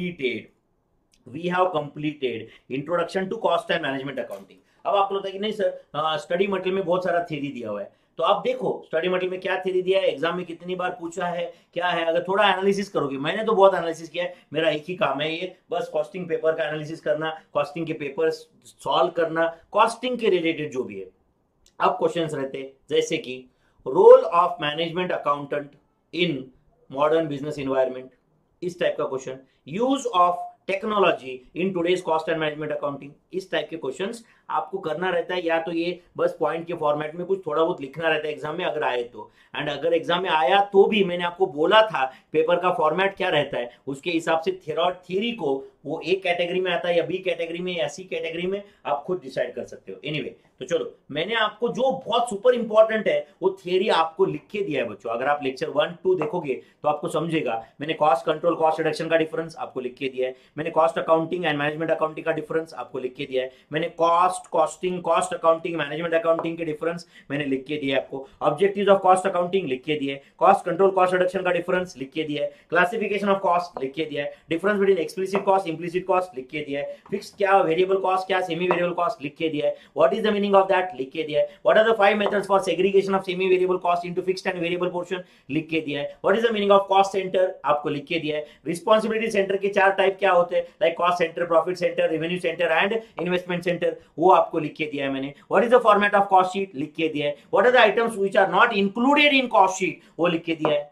completed introduction to cost and management accounting. अब आपको लगता है कि नहीं सर स्टडी मटेरियल में बहुत सारा थ्योरी दिया हुआ है, तो आप देखो स्टडी मटेरियल में क्या थ्योरी दिया है, एग्जाम में कितनी बार पूछा है, क्या है, अगर थोड़ा एनालिसिस करोगे, मैंने तो बहुत एनालिसिस किया है, मेरा एक ही काम है ये, बस कॉस्टिंग पेपर का एनालिसिस करना, कॉस्टिंग के पेपर सॉल्व करना, कॉस्टिंग के रिलेटेड जो भी है। अब क्वेश्चंस रहते जैसे कि role of management accountant in modern business environment, इस टाइप का question, use of technology in today's cost and management accounting, इस टाइप के क्वेश्चंस आपको करना रहता है, या तो ये बस पॉइंट के फॉर्मेट में कुछ थोड़ा बहुत लिखना रहता है एग्जाम में अगर आए तो, एंड अगर एग्जाम में आया तो भी मैंने आपको बोला था पेपर का फॉर्मेट क्या रहता है, उसके हिसाब से थ्योरी को वो ए कैटेगरी में आता है या बी कैटेगरी में या सी कैटेगरी में, आप खुद डिसाइड कर सकते हो। एनीवे, तो चलो मैंने आपको जो बहुत सुपर इंपॉर्टेंट है वो थ्योरी आपको लिख के दिया है बच्चों, अगर आप लेक्चर 1, 2 देखोगे तो आपको समझेगा। मैंने कॉस्ट कंट्रोल कॉस्ट रिडक्शन का डिफरेंस आपको लिख के दिया है, मैंने cost accounting and management accounting का डिफरेंस आपको लिख के दिया है, मैंने costing cost accounting management accounting के डिफरेंस मैंने लिख के दिया है आपको, ऑब्जेक्टिव्स ऑफ कॉस्ट अकाउंटिंग लिख के दिए, कॉस्ट कंट्रोल कॉस्ट रिडक्शन का डिफरेंस लिख के दिया है, क्लासिफिकेशन ऑफ कॉस्ट लिख के दिया है, difference between explicit cost implicit cost लिख के दिया है, फिक्स्ड क्या वेरिएबल कॉस्ट क्या सेमी वेरिएबल कॉस्ट लिख के दिया है, what is the meaning of that लिख के दिया है, what are the 5 methods for segregation of semi variable cost into fixed and variable portion लिख के दिया है, what is the meaning of cost centre आपको लिख के दिया है, रिस्पांसिबिलिटी सेंटर के 4 टाइप क्या होते हैं, like cost centre, profit centre, revenue centre and investment centre, वो आपको लिख के दिया है मैंने, what is the format of cost sheet लिख के दिया है, what are the items which are not included in cost sheet वो लिख के दिया है।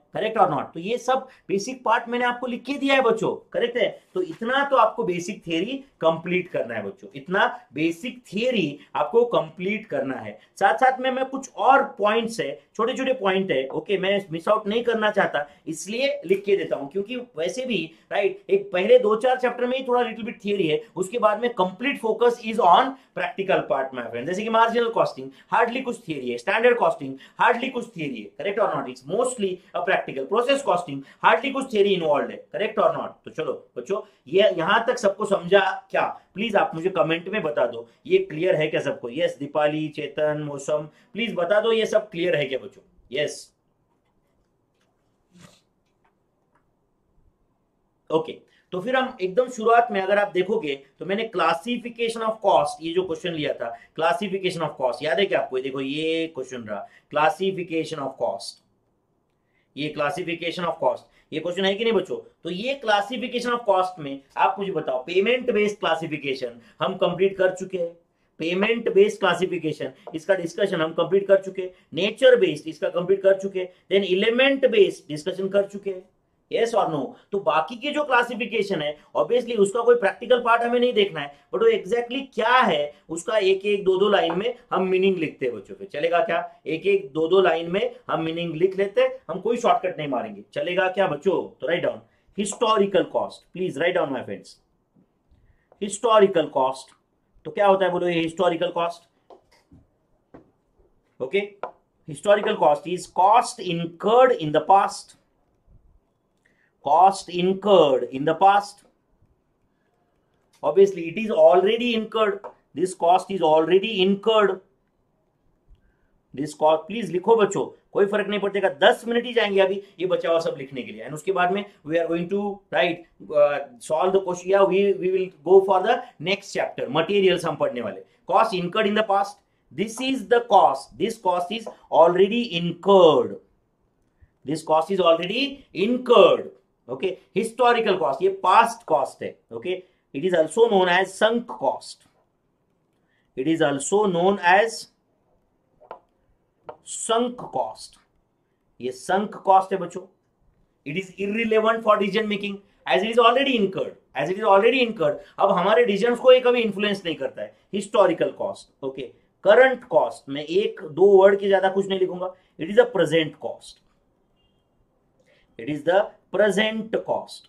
करेक्ट और नॉट? तो ये सब बेसिक पार्ट मैंने आपको लिख के दिया है बच्चों, करेक्ट है? तो इतना तो आपको बेसिक थियरी कंप्लीट करना है बच्चों, इतना बेसिक थियरी आपको कंप्लीट करना है। साथ साथ में मैं कुछ और पॉइंट्स है, छोटे छोटे पॉइंट है, ओके, मैं मिस आउट नहीं करना चाहता, इसलिए लिख के देता हूं, क्योंकि वैसे भी राइट एक पहले 2-4 चैप्टर में ही थोड़ा लिटिल बिट थियरी है, उसके बाद में complete focus is on practical part my friend. जैसे कि मार्जिनल कॉस्टिंग हार्डली कुछ थियरी है, स्टैंडर्ड कॉस्टिंग हार्डली कुछ थियरी है, करेक्ट और not? It's mostly a practical. Process costing hardly कुछ थियरी इन्वॉल्व है, करेक्ट और नॉट? तो चलो बच्चों, ये यहां तक सबको समझा क्या? प्लीज आप मुझे कमेंट में बता दो, ये क्लियर है क्या सबको? यस, दीपाली, चेतन, मौसम, प्लीज बता दो ये सब क्लियर है क्या बच्चों? Yes, okay. तो फिर हम एकदम शुरुआत में अगर आप देखोगे तो मैंने क्लासिफिकेशन ऑफ कॉस्ट, ये जो क्वेश्चन लिया था क्लासिफिकेशन ऑफ कॉस्ट, याद है क्या आपको? देखो ये क्वेश्चन रहा, क्लासिफिकेशन ऑफ कॉस्ट, ये क्लासिफिकेशन ऑफ कॉस्ट, ये क्वेश्चन है कि नहीं बच्चों? तो ये क्लासिफिकेशन ऑफ कॉस्ट में आप मुझे बताओ, पेमेंट बेस्ड क्लासिफिकेशन हम कंप्लीट कर चुके हैं, पेमेंट बेस्ड क्लासिफिकेशन इसका डिस्कशन हम कंप्लीट कर चुके, नेचर बेस्ड इसका कंप्लीट कर चुके, देन एलिमेंट बेस्ड डिस्कशन कर चुके, यस और नो? तो बाकी की जो क्लासिफिकेशन है ऑब्वियसली उसका कोई प्रैक्टिकल पार्ट हमें नहीं देखना है, बट वो एग्जैक्टली क्या है उसका एक एक दो दो लाइन में हम मीनिंग लिखते हैं बच्चों। फिर चलेगा क्या? एक एक दो दो लाइन में हम मीनिंग लिख लेते हैं, हम कोई शॉर्टकट नहीं मारेंगे, चलेगा क्या बच्चों? तो right down historical cost, please write down my friends, historical cost. तो क्या होता है बोलो ये historical cost? Okay, historical cost is cost incurred in the past, cost incurred in the past. Obviously it is already incurred, this cost is already incurred, this cost, please लिखो बच्चों, कोई फर्क नहीं पड़ेगा, 10 मिनट ही जाएंगे अभी ये बचा हुआ सब लिखने के लिए, एंड उसके बाद में we are going to right solve the question, या we will go for the next chapter, materials हम पढ़ने वाले। Cost incurred in the past, this is the cost, this cost is already incurred, this cost is already incurred, okay. Historical cost ये past cost है, okay. It is also known as sunk cost, it is also known as sunk cost, ये sunk cost है बच्चों। It is irrelevant for decision making as it is already incurred, as it is already incurred, अब हमारे decision को ये कभी influence नहीं करता है, historical cost, okay. Current cost में एक दो वर्ड के ज्यादा कुछ नहीं लिखूंगा, it is a present cost, it is the present cost,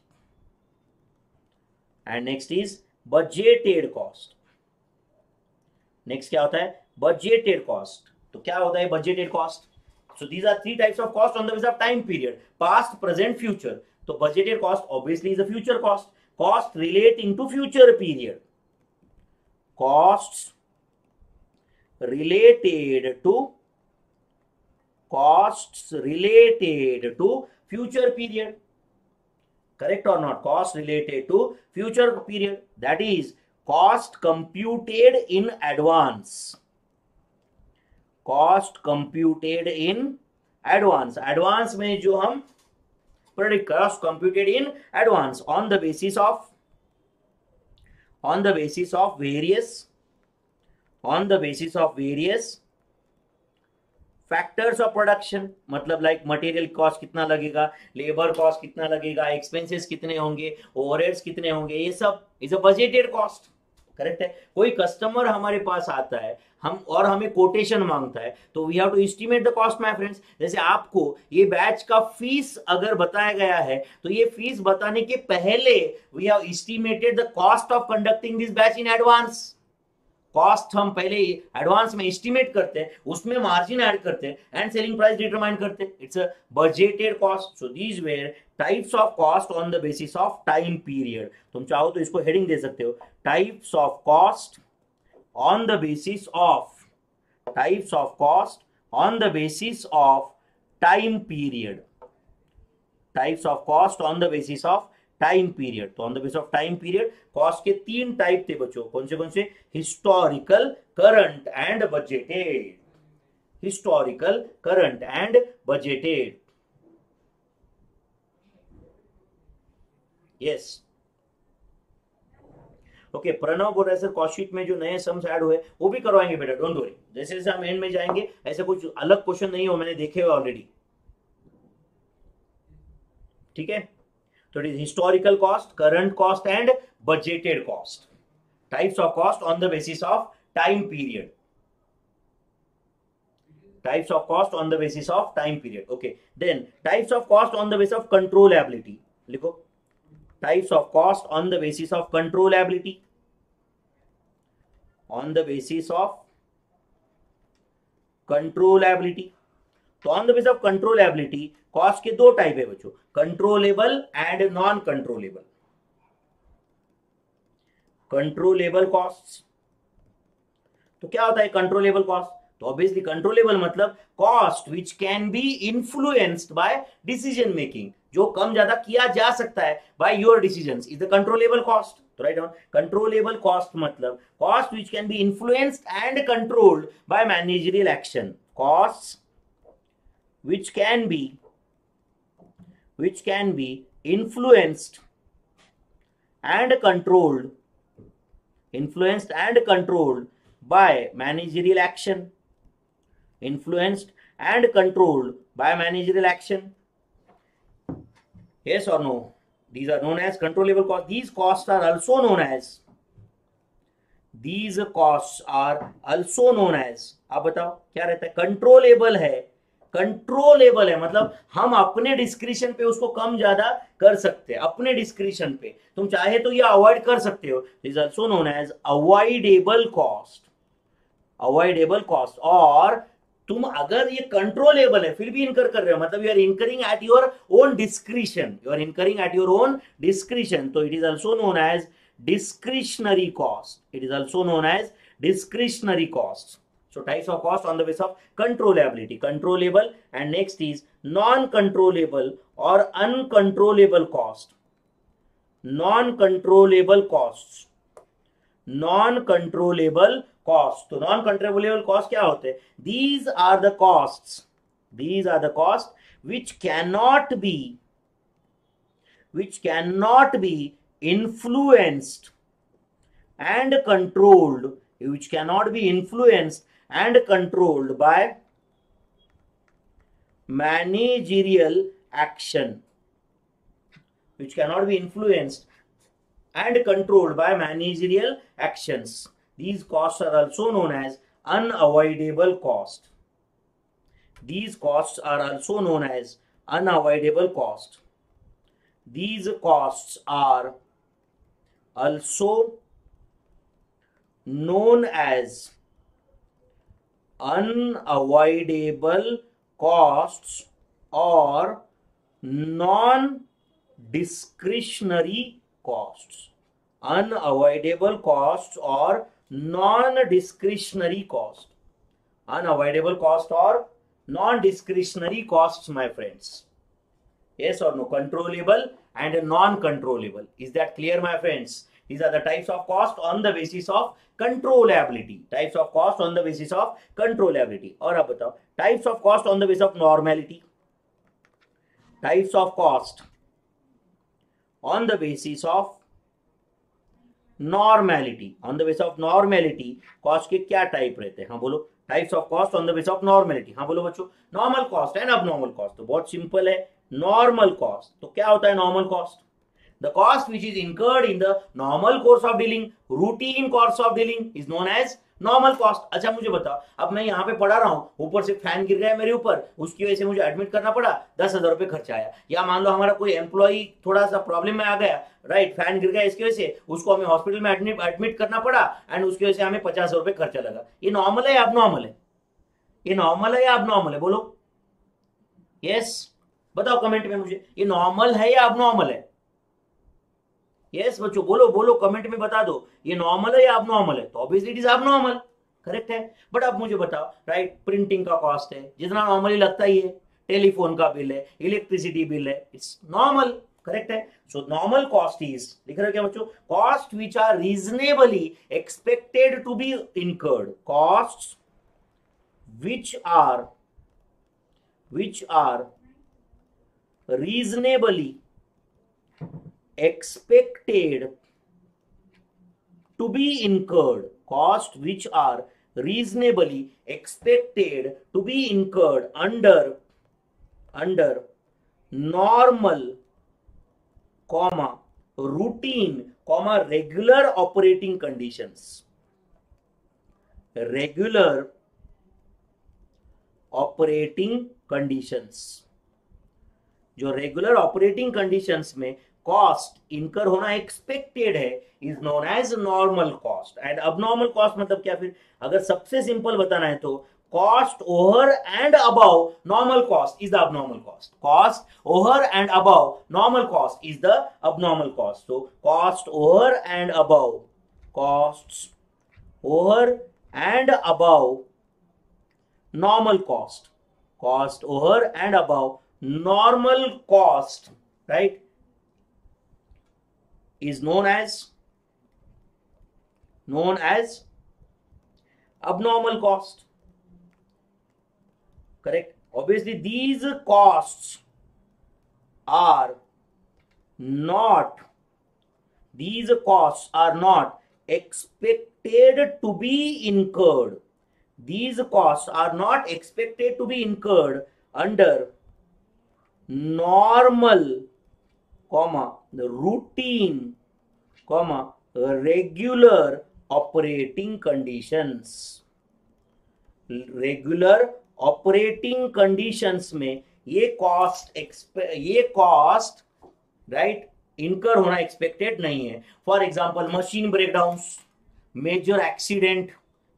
and next is budgeted cost, next क्या होता है? budgeted cost। तो क्या होता है budgeted cost? so these are three types of cost on the basis of time period, past, present, future। तो budgeted cost obviously is a future cost, cost relating to future period, costs related to future period, correct or not? Cost related to future period, that is cost computed in advance, cost computed in advance, advance में जो हम predict, cost computed in advance on the basis of various factors of production, मतलब like material cost कितना लगेगा, labour cost कितना लगेगा, expenses कितने होंगे, ओवरहेड्स कितने होंगे, ये सब is a budgeted cost, correct है? कोई कस्टमर हमारे पास आता है हम और हमें कोटेशन मांगता है, तो we have to estimate the cost my friends. जैसे आपको ये बैच का फीस अगर बताया गया है तो ये फीस बताने के पहले we have estimated the cost of conducting this batch in advance, cost हम पहले ही एडवांस में एस्टिमेट करते हैं, उसमें मार्जिन ऐड करते हैं एंड सेलिंग प्राइस डिटरमाइन करते हैं, it's a budgeted cost. So these were types of cost on the basis of time period. तुम चाहो तो इसको हेडिंग दे सकते हो, types of cost on the basis of, types of cost on the basis of time period, types of cost on the basis of time period. तो on the basis of time period cost के 3 type थे बच्चों, कौन से? Historical, current and budgeted, historical, current and budgeted, yes. Okay, Pranav बोल रहे sir cost sheet में जो नए सम्स ऐड हुए वो भी करवाएंगे बेटा, डोंट वरी। जैसे जैसे हम एंड में जाएंगे ऐसे कुछ अलग क्वेश्चन नहीं हो, मैंने देखे हुए ऑलरेडी। ठीक है, तो it is historical cost, current cost and budgeted cost. Types of cost on the basis of time period. Types of cost on the basis of time period. Okay, then types of cost on the basis of controllability. लिखो, types of cost on the basis of controllability. On the basis of controllability. तो on the basis of controllability cost के दो type है बच्चों, controllable and non controllable. Controllable cost, तो क्या होता है कंट्रोलेबल कॉस्ट? तो ऑब्वियसली कंट्रोलेबल मतलब cost which can be influenced by decision making, जो कम ज्यादा किया जा सकता है by your decisions, is the controllable cost. तो राइट डाउन, कंट्रोलेबल कॉस्ट मतलब cost which can be influenced and controlled by managerial action. Cost which can be influenced and controlled by managerial action. Influenced and controlled by managerial action. Yes or no? These are known as controllable costs. These costs are also known as आप बताओ क्या रहता है? Controllable है. Controllable है मतलब हम अपने डिस्क्रिशन पे उसको कम ज्यादा कर सकते हैं, अपने डिस्क्रिशन पे. तुम चाहे तो ये अवॉइड कर सकते हो. Is also known as avoidable cost. Avoidable cost. और तुम अगर ये कंट्रोलेबल है फिर भी इनकर कर रहे हो, मतलब you are incurring at your own discretion. तो it is also known as discretionary cost. So types of cost on the basis of controllability. Controllable, and next is non-controllable or uncontrollable cost. Non-controllable costs. तो non-controllable cost क्या होते हैं? These are the costs which cannot be influenced and controlled by managerial action. Which cannot be influenced and controlled by managerial actions. These costs are also known as unavoidable cost. These costs are also known as unavoidable cost. These costs are also known as unavoidable costs or non-discretionary costs. Unavoidable costs or non-discretionary cost. Unavoidable cost or non-discretionary costs, my friends. Yes or no? Controllable and non-controllable. Is that clear, my friends? These are the types of cost on the basis of controllability. Types of cost on the basis of controllability. और अब बताओ types of cost on the basis of normality. Types of cost on the basis of normality. On the basis of normality, cost के क्या type रहते हैं? हाँ बोलो. Types of cost on the basis of normality. हाँ बोलो बच्चों. Normal cost and abnormal cost. तो बहुत सिंपल है. Normal cost. तो क्या होता है normal cost? The cost which is incurred in the normal course of dealing, routine course of dealing is known as normal cost. अच्छा मुझे बताओ, अब मैं यहाँ पे पढ़ा रहा हूँ, ऊपर से फैन गिर गया मेरे ऊपर, उसकी वजह से मुझे एडमिट करना पड़ा, 10,000 रुपये खर्चा आया. या मान लो हमारा कोई एम्प्लॉई थोड़ा सा प्रॉब्लम में आ गया, राइट, फैन गिर गया, इसकी वजह से उसको हमें हॉस्पिटल में एडमिट करना पड़ा एंड उसकी वजह से हमें 50 रुपये खर्चा लगा. ये नॉर्मल है या अबनॉर्मल है? ये नॉर्मल है या अबनॉर्मल है? बोलो यस, बताओ कमेंट में मुझे, ये नॉर्मल है या अबनॉर्मल है? यस बच्चों, बोलो कमेंट में बता दो, ये नॉर्मल है या अबनॉर्मल है? तो obviously it is abnormal, correct है. बट अब मुझे बताओ, राइट, प्रिंटिंग का कॉस्ट है जितना नॉर्मली लगता ही है, टेलीफोन का बिल है, इलेक्ट्रिसिटी बिल है, इट्स नॉर्मल, करेक्ट है. सो नॉर्मल कॉस्ट इज, लिख रहे हो क्या बच्चों? Cost which are reasonably expected to be incurred. Cost which are reasonably expected to be incurred. Costs which are reasonably expected to be incurred under normal comma routine comma regular operating conditions. Regular operating conditions. जो regular operating conditions में cost incur होना expected है is known as normal cost. And abnormal cost मतलब क्या? फिर अगर सबसे simple बताना है तो cost over and above normal cost is the abnormal cost. Cost over and above normal cost is the abnormal cost. So cost over and above, costs over and above normal cost, cost over and above normal cost, right, is known as abnormal cost. Correct. Obviously these costs are not expected to be incurred. These costs are not expected to be incurred under normal comma the routine comma regular operating conditions. Regular operating conditions में ये cost right incur होना expected नहीं है. For example machine breakdown, major accident,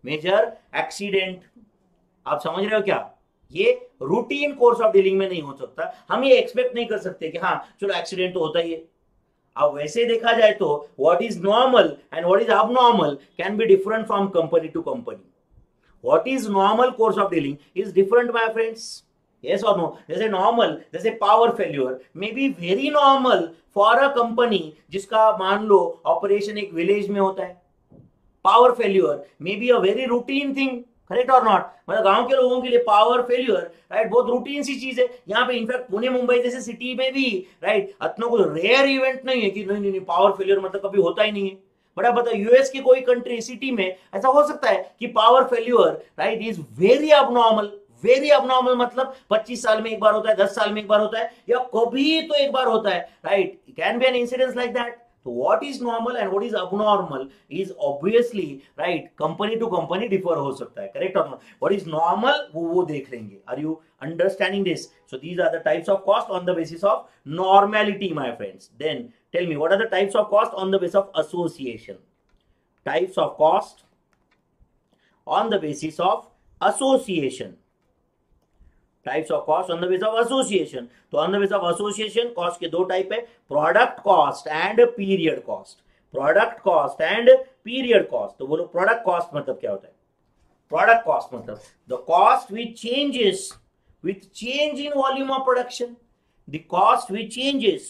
आप समझ रहे हो क्या? ये रूटीन कोर्स ऑफ डीलिंग में नहीं हो सकता. हम ये एक्सपेक्ट नहीं कर सकते कि हाँ चलो एक्सीडेंट तो होता ही है. अब वैसे देखा जाए तो what is normal and what is abnormal can be different from company to company. What is normal course of dealing is different, my friends. Yes or no? जैसे normal, जैसे power failure may be very normal for a company जिसका मान लो operation एक village में होता है. Power failure may be a very routine thing, correct or not? मतलब गांव के लोगों के लिए power failure, right, बहुत रूटीन सी चीज है. यहाँ पे इनफैक्ट पुणे मुंबई जैसे सिटी में भी, राइट, इतना कोई रेयर इवेंट नहीं है कि नहीं पावर फेलियर मतलब कभी होता ही नहीं है. बट आप बताओ यूएस की कोई कंट्री सिटी में ऐसा हो सकता है कि power failure, right, is very abnormal मतलब 25 साल में एक बार होता है, 10 साल में एक बार होता है, या कभी तो एक बार होता है, right. Can be an incidence like that. तो what is normal and what is abnormal is obviously, right, company to company differ हो सकता है. करेक्ट और नॉट? व्हाट इज नॉर्मल वो देख लेंगे. Are you understanding this? So these are the types of cost on the basis of normality, my friends. Then tell me, what are the types of cost on the basis of association? Types of cost on the basis of association. Types of cost on the basis of association. तो on the basis of association cost के दो type है, product cost and period cost. Product cost and period cost. तो बोलो product cost मतलब क्या होता है? Product cost मतलब the cost which changes with change in volume of production. The cost which changes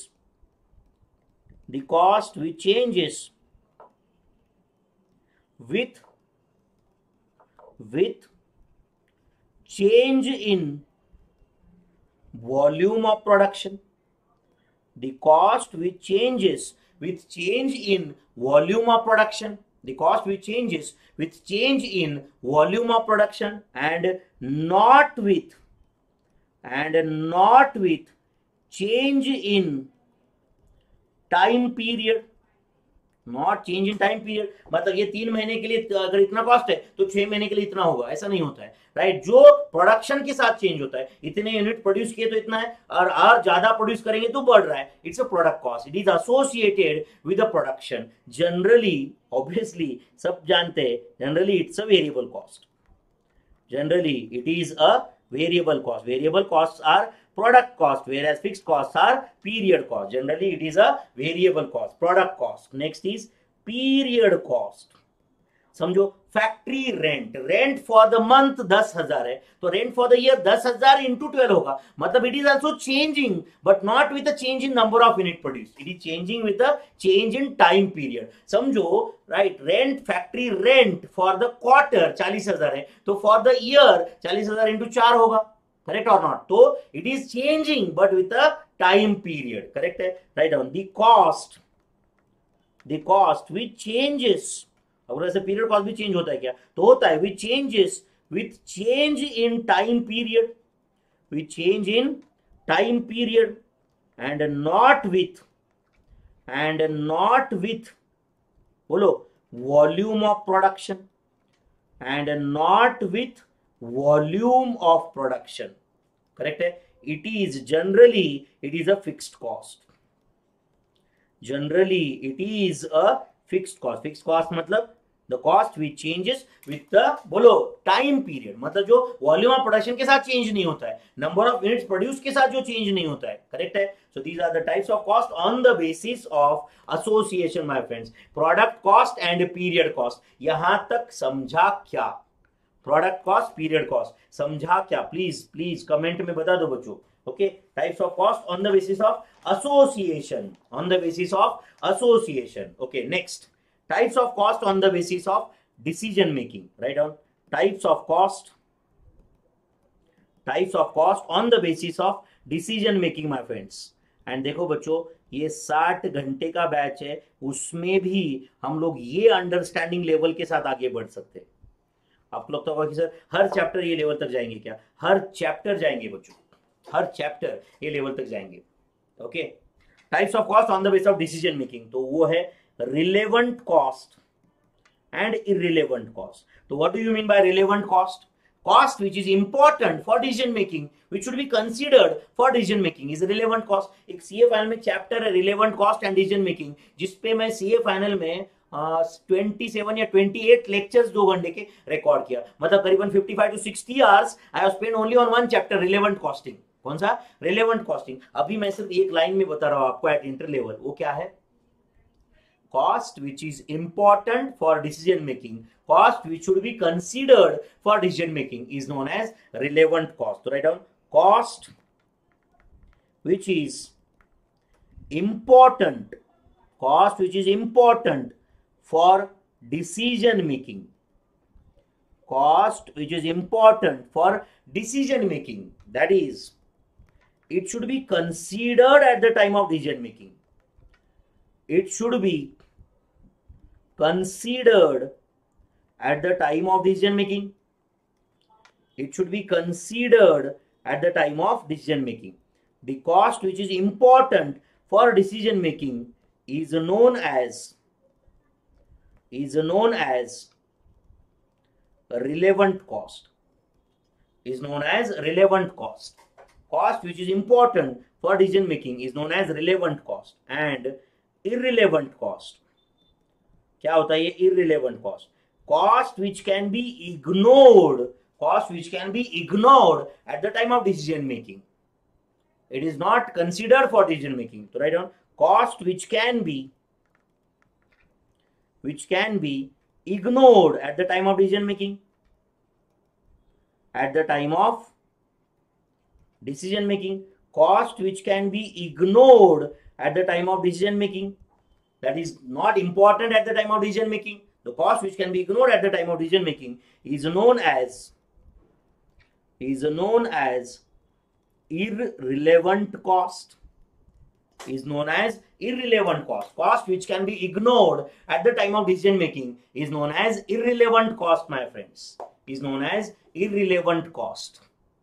with change in volume of production. The cost which changes with change in volume of production. The cost which changes with change in volume of production and not with change in time period. Not change in time period मतलब ये 3 महीने के लिए अगर इतना cost है तो 6 महीने के लिए इतना होगा, ऐसा नहीं होता है, राइट. जो प्रोडक्शन के साथ चेंज होता है, इतने यूनिट प्रोड्यूस किए तो इतना है, और ज्यादा प्रोड्यूस करेंगे तो बढ़ रहा है. It's a product cost. It is associated with the production. Generally obviously सब जानते हैं, generally it's a variable cost. Generally it is a variable cost. Variable cost are product cost, whereas fixed costs are period cost. Generally it is a variable cost, product cost. Next is period cost. समझो factory rent for the month 10,000 है, तो rent for the year 10,000 into 12 होगा. मतलब it is also changing but not with change in number of unit produce. It is changing with change in time period. समझो, right, rent, factory rent for the quarter 40,000 है, तो for the year 40,000 into 4 होगा. Correct or not? So it is changing but with a time period. Correct है? Write down the cost which changes. अगर ऐसे period cost भी change होता है क्या? तो होता है which changes with change in time period. With change in time period and not with and not with, बोलो, volume of production, and not with volume of production. Correct है? It is generally, it is a fixed cost. Generally it is a fixed cost. Fixed cost मतलब the cost which changes with the, बोलो, time period, मतलब जो volume of production के साथ change नहीं होता है, नंबर ऑफ यूनिट्स प्रोड्यूस के साथ जो चेंज नहीं होता है. करेक्ट है? So these are the types of cost on the basis of association my friends. Product cost and period cost. यहां तक समझा क्या? प्रोडक्ट कॉस्ट, पीरियड कॉस्ट समझा क्या? प्लीज प्लीज कमेंट में बता दो बच्चों. Okay, types of cost on the basis of association, on the basis of association. Okay, next, types of cost on the basis of decision making. Write down types of cost on the basis of decision making my friends. And देखो बच्चों, ये 60 घंटे का batch है, उसमें भी हम लोग ये अंडरस्टैंडिंग लेवल के साथ आगे बढ़ सकते हैं. आपको लगता होगा कि सर हर चैप्टर ये लेवल तक जाएंगे क्या? हर चैप्टर जाएंगे बच्चों, हर चैप्टर ये लेवल तक जाएंगे. Okay, types of cost on the basis of decision making, तो वो है relevant cost and irrelevant cost. So what do you mean by relevant cost? Cost which is important for decision making, which should be considered for decision making, is relevant cost. एक CA final में chapter है relevant cost and decision making, जिसपे मैं CA final में 27 या 28 lectures 2 घंटे के record किया. मतलब करीबन 55 to 60 hours I have spend only on one chapter, relevant costing. कौन सा? relevant costing. अभी मैं सिर्फ एक लाइन में बता रहा हूं आपको एट इंटर लेवल. वो क्या है? Cost which is important for decision making, cost which should be considered for decision making is known as relevant cost. So write down cost which is important, cost which is important for decision making, cost which is important for decision making, that is, it should be considered at the time of decision making. It should be considered at the time of decision making. It should be considered at the time of decision making. The cost which is important for decision making is known as relevant cost. Is known as relevant cost. Cost which is important for decision making is known as relevant cost. And irrelevant cost, क्या होता है ये irrelevant cost? Cost which can be ignored, cost which can be ignored at the time of decision making. It is not considered for decision making. So write down cost which can be ignored at the time of decision making. At the time of decision making, cost which can be ignored at the time of decision making, that is not important at the time of decision making. The cost which can be ignored at the time of decision making is known as irrelevant cost. Is known as irrelevant cost. Cost which can be ignored at the time of decision making is known as irrelevant cost, my friends. Is known as irrelevant cost.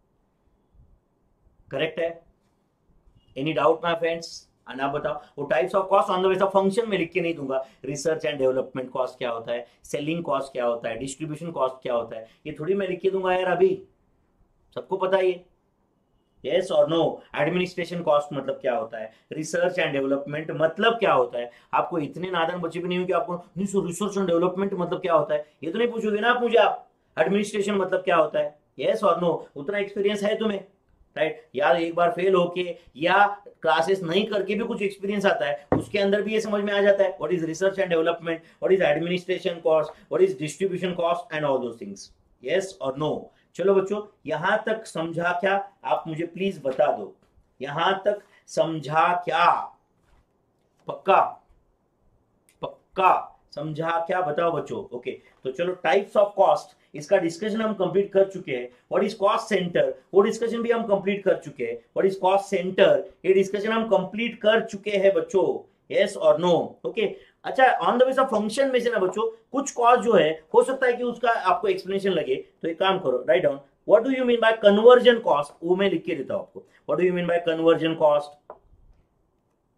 Correct है? Any doubt, my friends? ना बताओ. वो types of cost on the base of function में लिख के नहीं दूंगा. Research and development cost क्या होता है, सेलिंग कॉस्ट क्या होता है, डिस्ट्रीब्यूशन कॉस्ट क्या होता है, ये थोड़ी मैं लिख के दूंगा यार. अभी सबको पता है ये. यस और नो. एडमिनिस्ट्रेशन कॉस्ट मतलब क्या होता है, रिसर्च एंड डेवलपमेंट मतलब क्या होता है. आपको इतने नादान बच्चे भी नहीं हो कि आपको रिसर्च एंड डेवलपमेंट मतलब क्या होता है ये तो नहीं पूछोगे ना आप मुझे. आप एडमिनिस्ट्रेशन मतलब क्या होता है, यस और नो, उतना एक्सपीरियंस है तुम्हें, राइट? यार एक बार फेल होके या क्लासेस नहीं करके भी कुछ एक्सपीरियंस आता है, उसके अंदर भी ये समझ में आ जाता है what is research and development, what is administration cost, what is distribution cost and all those things. Yes और नो. चलो बच्चों, यहां तक समझा क्या? आप मुझे प्लीज बता दो, यहां तक समझा क्या? पक्का पक्का समझा क्या? बताओ बच्चों. ओके, तो चलो टाइप्स ऑफ कॉस्ट इसका डिस्कशन हम कंप्लीट कर चुके हैं. व्हाट इज कॉस्ट सेंटर, वो डिस्कशन भी हम कंप्लीट कर चुके हैं. व्हाट इज कॉस्ट सेंटर, ये डिस्कशन हम कंप्लीट कर चुके हैं बच्चों. यस और नो. ओके, अच्छा, on the base of function में से ना बच्चों कुछ कॉस्ट जो है हो सकता है कि उसका आपको एक्सप्लेनेशन लगे, तो एक काम करो, write down what do you mean by conversion cost. वो मैं लिख के देता हूं आपको. What do you mean by conversion cost?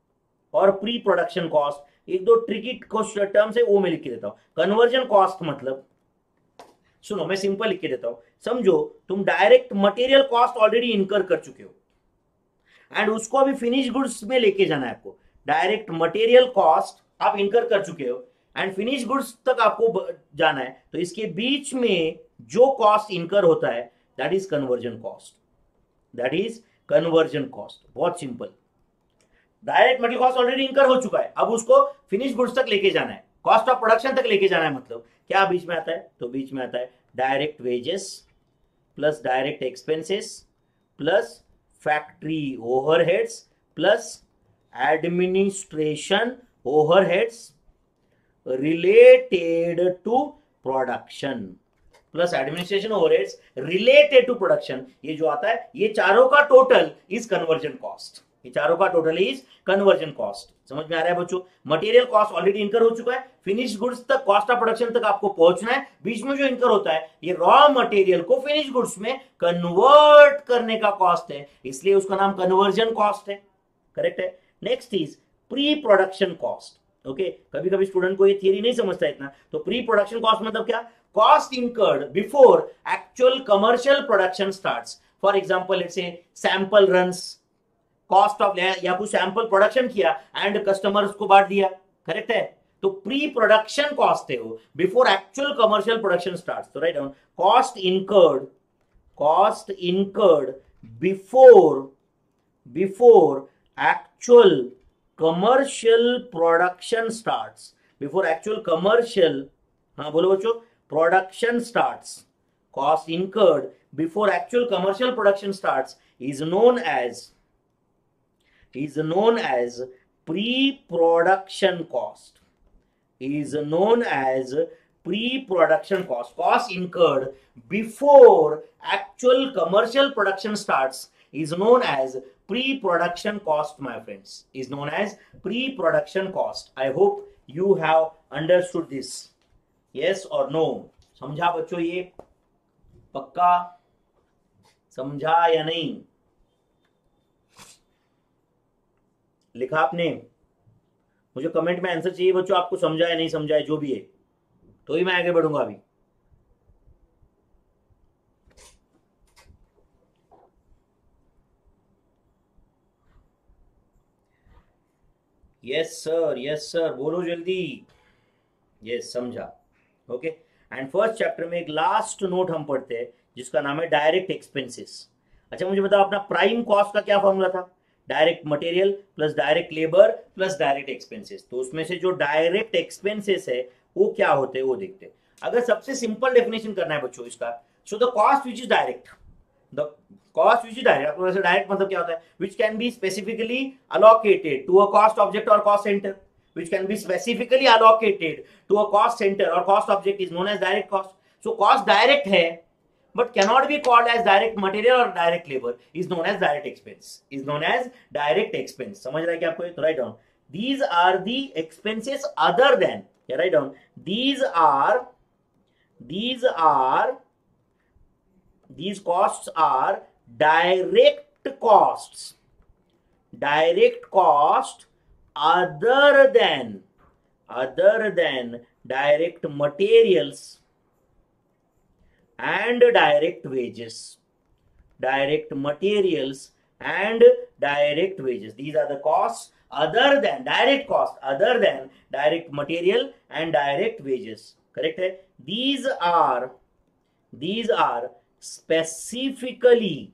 और प्री प्रोडक्शन कॉस्ट, एक दो ट्रिकी टर्म्स है वो मैं लिख के देता हूं। कन्वर्जन कॉस्ट मतलब, सुनो मैं सिंपल लिख के देता हूं, समझो तुम डायरेक्ट मटेरियल कॉस्ट ऑलरेडी इनकर कर चुके हो एंड उसको अभी फिनिश गुड्स में लेके जाना है आपको। डायरेक्ट मटेरियल कॉस्ट आप इनकर कर चुके हो एंड फिनिश गुड्स तक आपको जाना है, तो इसके बीच में जो कॉस्ट इनकर होता है that is conversion cost, that is conversion cost. बहुत simple, direct material cost already incur हो चुका है, अब उसको फिनिश गुड्स तक लेके जाना है, कॉस्ट ऑफ प्रोडक्शन तक लेके जाना है। मतलब क्या बीच में आता है, तो बीच में आता है direct wages plus direct expenses plus factory overheads plus administration overheads related to production, plus administration overheads related to production. ये जो आता है ये चारों का टोटल इज कन्वर्जन कॉस्ट, ये चारों का टोटल इज कन्वर्जन कॉस्ट। समझ में आ रहा है बच्चों? मटेरियल कॉस्ट ऑलरेडी इनकर हो चुका है, फिनिश गुड्स तक कॉस्ट ऑफ प्रोडक्शन तक आपको पहुंचना है, बीच में जो इनकर होता है ये रॉ मटेरियल को फिनिश गुड्स में कन्वर्ट करने का कॉस्ट है, इसलिए उसका नाम कन्वर्जन कॉस्ट है। करेक्ट है। Next is pre production cost. Okay, कभी कभी स्टूडेंट को ये थियरी नहीं समझता इतना, तो प्री प्रोडक्शन कॉस्ट मतलब क्या? Cost incurred before actual commercial production starts. For example let's say sample runs, cost of, या कुछ सैंपल प्रोडक्शन किया एंड कस्टमर्स को बांट दिया। करेक्ट है। तो प्री प्रोडक्शन कॉस्ट है वो, before actual commercial production starts. तो right down cost incurred before actual commercial production starts, before actual commercial, हाँ बोलो बच्चों, production starts, cost incurred before actual commercial production starts is known as pre-production cost, is known as pre-production cost. Cost incurred before actual commercial production starts is known as pre-production cost, my friends, is known as pre-production cost. I hope you have understood this. Yes or no? समझा बच्चों? ये पक्का समझा या नहीं? लिखा आपने? मुझे कमेंट में आंसर चाहिए बच्चों, आपको समझा है नहीं समझा है जो भी है, तो ही मैं आगे बढ़ूंगा अभी। यस सर बोलो जल्दी। यस समझा। ओके, एंड फर्स्ट चैप्टर में एक लास्ट नोट हम पढ़ते हैं जिसका नाम है डायरेक्ट एक्सपेंसेस। अच्छा मुझे बताओ, अपना प्राइम कॉस्ट का क्या फॉर्मूला था? Direct material plus direct labour plus direct expenses. तो उसमें से जो डायरेक्ट एक्सपेंसेस है वो क्या होते हैं वो देखते हैं। अगर सबसे सिंपल डेफिनेशन करना है बच्चों इसका, so the cost which is direct, the cost which is direct, आपको वैसे डायरेक्ट मतलब क्या होता है? Which can be specifically allocated to a cost object और cost centre, which can be specifically allocated to a cost center or cost object is known as direct cost. So cost direct है but cannot be called as direct material or direct labor, is known as direct expense, is known as direct expense. समझ रहा है क्या आपको? तो write down these are the expenses other than, yeah, write down these costs are direct costs other than direct materials and direct wages. Direct materials and direct wages, these are the costs other than direct cost, other than direct material and direct wages. Correct है? These are specifically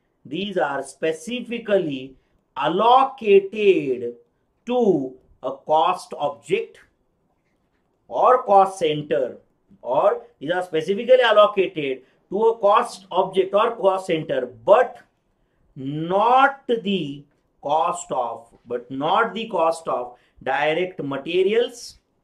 allocated to a cost object or cost center, or these are specifically allocated to a cost object or cost center, but not the cost of direct materials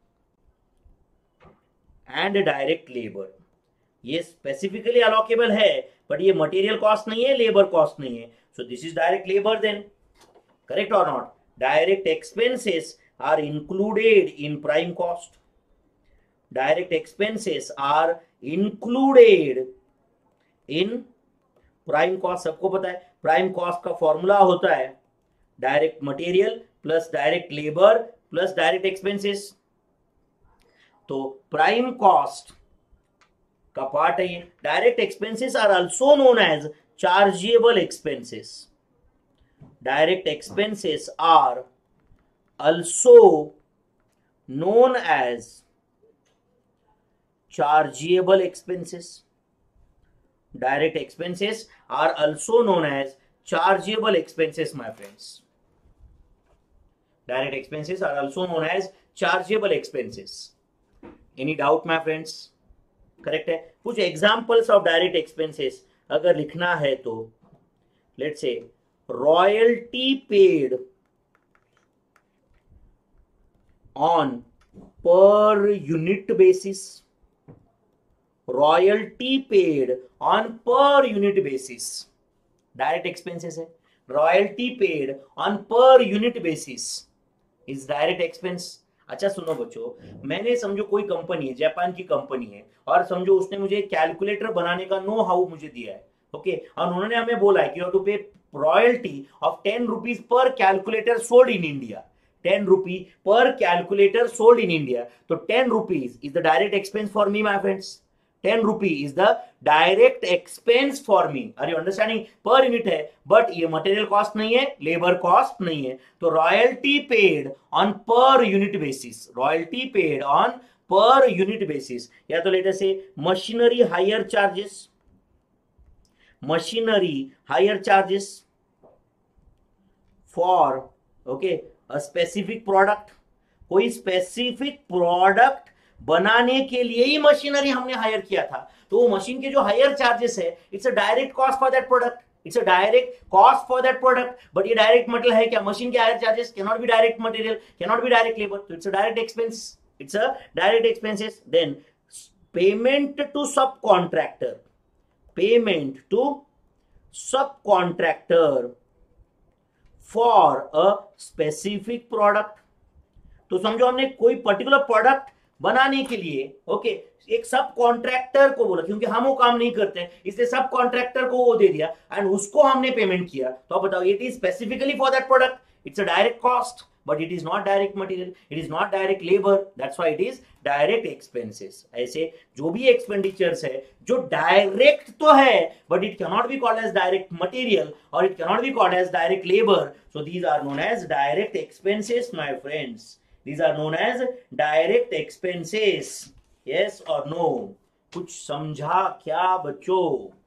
and direct labor. ये specifically allocable है but ये material cost नहीं है, labor cost नहीं है, so this is direct labor then. Correct or not? Direct expenses are included in prime cost. Direct expenses are included in prime cost. सबको पता है प्राइम कॉस्ट का फॉर्मूला होता है direct material plus direct labour plus direct expenses. तो prime cost का part है ये। Direct expenses are also known as chargeable expenses. Direct expenses are also known as chargeable expenses. Direct expenses are also known as chargeable expenses, my friends. Direct expenses are also known as chargeable expenses. Any doubt, my friends? Correct है। कुछ examples of direct expenses अगर लिखना है तो let's say royalty paid on per unit basis. Royalty paid on per unit basis. Direct expenses है। Royalty paid on per unit basis is direct expense. अच्छा सुनो बच्चों, मैंने समझो कोई कंपनी है, जापान की कंपनी है, और समझो उसने मुझे कैलकुलेटर बनाने का नो हाउ मुझे दिया है, ओके, और उन्होंने हमें बोला है कि you have to pay royalty of 10 rupees per calculator sold in India. 10 rupee per calculator sold in India. So 10 rupees is the direct expense for me, my friends. 10 rupee is the direct expense for me. Are you understanding? Per unit है, but ये material cost नहीं है, labor cost नहीं है, तो royalty paid on per unit basis. Royalty paid on per unit basis. या तो let us say machinery hire charges. Machinery hire charges for okay specific product. कोई स्पेसिफिक प्रोडक्ट बनाने के लिए ही मशीनरी हमने हायर किया था, तो वो मशीन के जो हायर चार्जेस है, it's a direct cost for that product. It's a direct cost for that product, but ये डायरेक्ट मटेरियल है क्या? मशीन के hire charges can not be direct material, can not be direct labour, तो it's a direct expense, it's a direct expenses. Then payment to sub contractor, payment to sub contractor for a specific product. तो समझो हमने कोई particular product बनाने के लिए okay एक सब कॉन्ट्रैक्टर को बोला, क्योंकि हम वो काम नहीं करते इसलिए सब कॉन्ट्रैक्टर को वो दे दिया एंड उसको हमने पेमेंट किया। तो आप बताओ, it is specifically for that product, it's a direct cost, but it is not direct material, it is not direct labor, that's why it is direct expenses. ऐसे जो भी expenditures है जो direct तो है but it cannot be called as direct material or it cannot be called as direct labor, so these are known as direct expenses, my friends. These are known as direct expenses. Yes or no? कुछ समझा क्या बच्चों?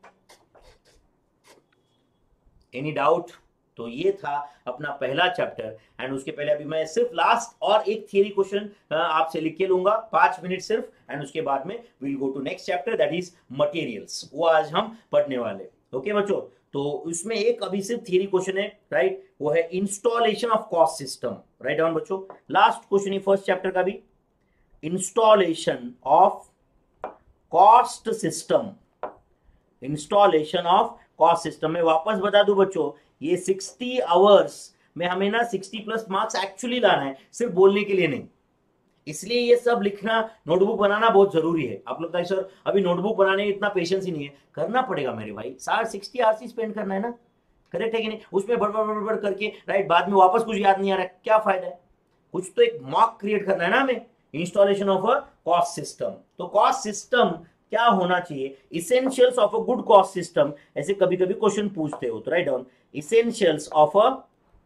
Any doubt? तो ये था अपना पहला chapter and उसके पहले अभी मैं सिर्फ लास्ट और एक थियरी क्वेश्चन आपसे लिख के लूंगा 5 मिनट सिर्फ, एंड उसके बाद में will go to next chapter that is materials. वो आज हम पढ़ने वाले। ओके बच्चों, तो उसमें एक अभी सिर्फ थियरी क्वेश्चन है, राइट, वो है installation of cost system. Write down बच्चों, लास्ट क्वेश्चन है फर्स्ट चैप्टर का भी, installation of cost system. Installation of cost system में वापस बता दूं बच्चों, ये 60 आवर्स में हमें ना 60 प्लस मार्क्स एक्चुअली लाना है, सिर्फ बोलने के लिए नहीं। इसलिए ये सब लिखना, नोटबुक बनाना बहुत जरूरी है। आप लोग सर अभी नोटबुक बनाने में इतना पेशेंस ही नहीं है, करना पड़ेगा मेरे भाई, 60 आवर्स ही स्पेंड करना है ना, करेक्ट है कि नहीं? उसमें बड़बड़ करके राइट बाद में वापस कुछ याद नहीं आ रहा है, क्या फायदा है? कुछ तो एक मॉक क्रिएट करना है ना हमें। Installation of a cost system, तो कॉस्ट सिस्टम क्या होना चाहिए? Essentials of a good cost system, ऐसे कभी कभी क्वेश्चन पूछते हो, तो right down essentials of a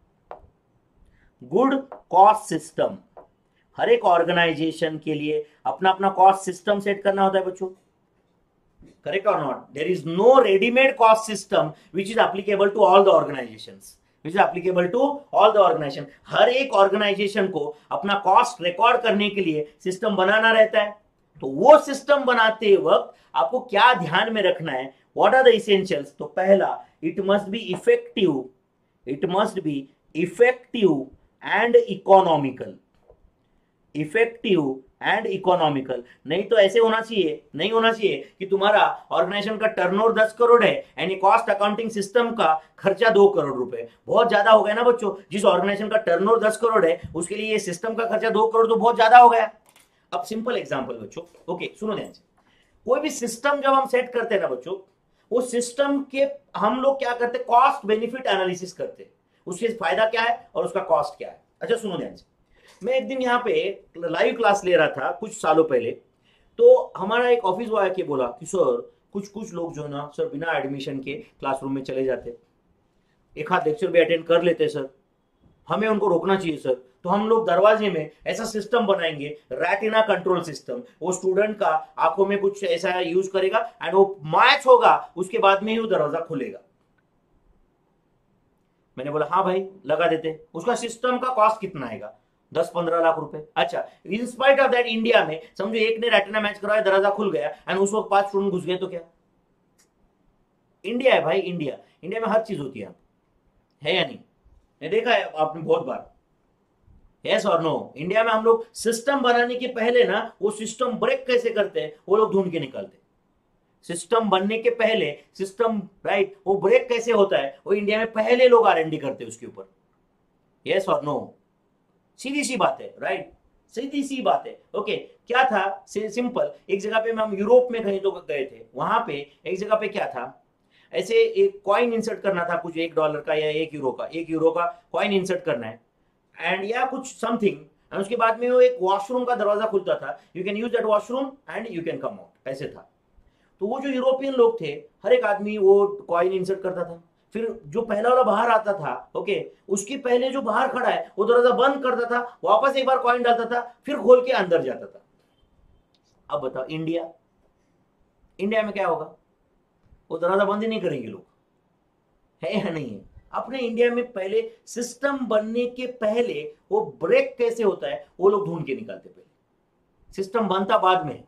good cost system. हर एक ऑर्गेनाइजेशन के लिए अपना अपना कॉस्ट सिस्टम सेट करना होता है बच्चों, करेक्ट और not? There is no readymade cost system which is applicable to all the organisations, which is applicable to all the organisation. हर एक ऑर्गेनाइजेशन को अपना कॉस्ट रिकॉर्ड करने के लिए सिस्टम बनाना रहता है, तो वो सिस्टम बनाते वक्त आपको क्या ध्यान में रखना है? What are the essentials? तो पहला, it must be effective, it must be effective and economical. Effective and economical, नहीं तो ऐसे होना चाहिए, नहीं होना चाहिए कि तुम्हारा ऑर्गेनाइजेशन का टर्नओवर 10 करोड़ है एंड कॉस्ट अकाउंटिंग सिस्टम का खर्चा 2 करोड़ रुपए, बहुत ज्यादा हो गया ना बच्चों। जिस ऑर्गेनाइजेशन का टर्नओवर 10 करोड़ है उसके लिए ये सिस्टम का खर्चा 2 करोड़ तो बहुत ज्यादा हो गया। अब सिंपल एग्जांपल बच्चों, ओके सुनो ध्यान से, कोई भी सिस्टम जब हम सेट करते हैं ना बच्चों, वो सिस्टम के हम लोग क्या करते हैं? कॉस्ट बेनिफिट एनालिसिस करते हैं, उसके फायदा क्या है और उसका कॉस्ट क्या है। अच्छा सुनो ध्यान से, मैं एक दिन यहाँ पे लाइव क्लास ले रहा था कुछ सालों पहले, तो हमारा एक ऑफिस बॉय आके बोला कि सर कुछ कुछ लोग जो है ना सर बिना एडमिशन के क्लासरूम में चले जाते, एक आध लेक्चर भी अटेंड कर लेते सर, हमें उनको रोकना चाहिए सर। तो हम लोग दरवाजे में ऐसा सिस्टम बनाएंगे, रेटिना कंट्रोल सिस्टम, वो स्टूडेंट का आंखों में कुछ ऐसा यूज करेगा एंड वो मैच होगा, उसके बाद में ही वो दरवाजा खुलेगा। मैंने बोला हाँ भाई लगा देते। उसका सिस्टम का कॉस्ट कितना आएगा? 10-15 लाख रुपए। अच्छा, in spite of that India में समझो एक ने रेटिना मैच करवाया, दरवाजा खुल गया एंड उस वक्त 5 स्टूडेंट घुस गए तो क्या? इंडिया है भाई, इंडिया, इंडिया में हर चीज होती है या नहीं? मैं देखा है आपने बहुत बार, यस और नो। इंडिया में हम लोग सिस्टम बनाने के पहले ना वो सिस्टम ब्रेक कैसे करते हैं वो लोग ढूंढ के निकालते। सिस्टम बनने के पहले सिस्टम राइट वो ब्रेक कैसे होता है वो इंडिया में पहले लोग R&D करते हैं उसके ऊपर। यस और नो, सीधी सी बात है राइट, सीधी सी बात है। ओके, क्या था सिंपल, एक जगह पे हम यूरोप में कहीं तो गए थे, वहां पे एक जगह पे क्या था, ऐसे एक कॉइन इंसर्ट करना था, कुछ $1 का या €1 का कॉइन इंसर्ट करना है एंड या कुछ समथिंग, एंड उसके बाद में वो एक वॉशरूम का दरवाजा खुलता था, you can use that washroom and you can come out, ऐसे था। तो वो जो यूरोपियन लोग थे हर एक आदमी वो कॉइन इंसर्ट करता था, फिर जो पहला वाला बाहर आता था ओके, उसके पहले जो बाहर खड़ा है वो दरवाजा बंद करता था, वापस एक बार कॉइन डालता था, फिर खोल के अंदर जाता था। अब बताओ इंडिया, इंडिया में क्या होगा? वो दरवाजा बंद ही नहीं करेंगे लोग, है या नहीं है? अपने इंडिया में पहले सिस्टम बनने के पहले वो ब्रेक कैसे होता है वो लोग ढूंढ के निकालते, पहले सिस्टम बनता बाद में,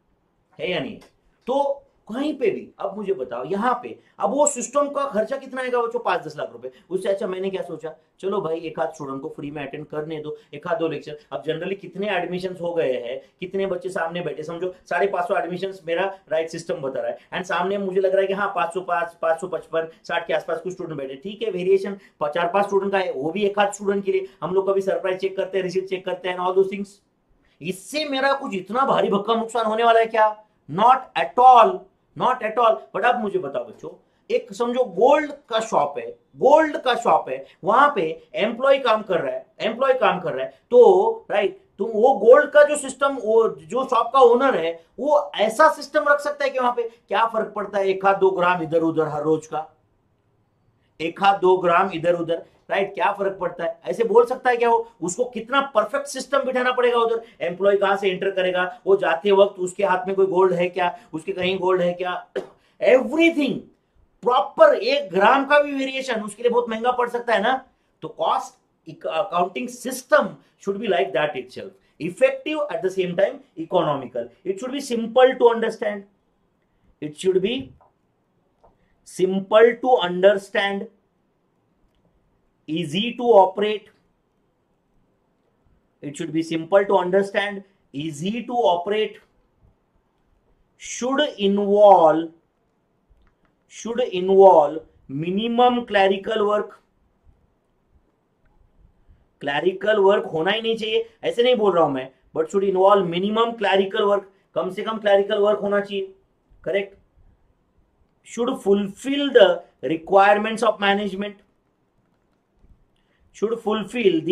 है या नहीं? तो कहीं पे भी अब मुझे बताओ यहाँ पे अब वो सिस्टम का खर्चा कितना आएगा, वो 5-10 लाख रुपए। उससे अच्छा मैंने क्या सोचा, चलो भाई एक आध स्टूडेंट को फ्री में अटेंड करने दो, एक आध 2 लेक्चर। अब जनरली कितने एडमिशन हो गए हैं, कितने बच्चे सामने बैठे, समझो 550 एडमिशन मेरा राइट सिस्टम बता रहा है एंड सामने मुझे लग रहा है कि हाँ 505 555 60 के आसपास कुछ स्टूडेंट बैठे, ठीक है, वेरिएशन 4-5 स्टूडेंट का है, वो भी एक आध स्टूडेंट के लिए हम लोग कभी सरप्राइज चेक करते हैं, रिसिप्ट चेक करते हैं ऑल दो थिंग्स। इससे मेरा कुछ इतना भारी भक्का नुकसान होने वाला है क्या? Not at all, not at all. But अब मुझे बताओ बच्चों, एक समझो गोल्ड का शॉप है, गोल्ड का शॉप है, वहां पे एम्प्लॉय काम कर रहा है, एम्प्लॉय काम कर रहा है, तो राइट, तो वो गोल्ड का जो सिस्टम, वो जो शॉप का ओनर है वो ऐसा सिस्टम रख सकता है कि वहां पे क्या फर्क पड़ता है, 1-2 ग्राम इधर उधर हर रोज का, 1-2 ग्राम इधर उधर, राइट, क्या फर्क पड़ता है, ऐसे बोल सकता है क्या? वो उसको कितना परफेक्ट सिस्टम बिठाना पड़ेगा उधर, एम्प्लॉय कहां से एंटर करेगा, वो जाते वक्त उसके हाथ में कोई गोल्ड है क्या, उसके कहीं गोल्ड है क्या, एवरीथिंग प्रॉपर, 1 ग्राम का भी वेरिएशन उसके लिए बहुत महंगा पड़ सकता है ना। तो cost accounting system should be like that itself, effective at the same time economical, it should be simple to understand, it should be simple to understand, easy to operate, it should be simple to understand, easy to operate, should involve minimum clerical work, clerical work होना ही नहीं चाहिए ऐसे नहीं बोल रहा हूं मैं, but should involve minimum clerical work, कम से कम क्लैरिकल वर्क होना चाहिए, correct. should fulfill the requirements of management, should fulfill the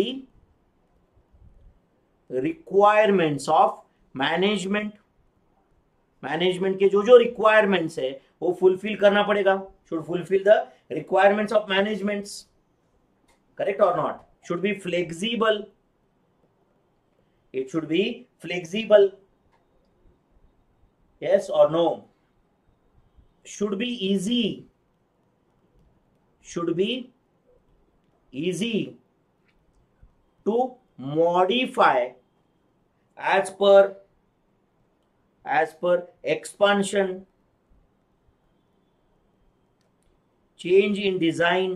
requirements of management, management के जो जो रिक्वायरमेंट्स है वो फुलफिल करना पड़ेगा, should fulfill the requirements of managements, correct or not? should be flexible, it should be flexible, yes or no? should be easy, should be easy to modify as per expansion, change in design,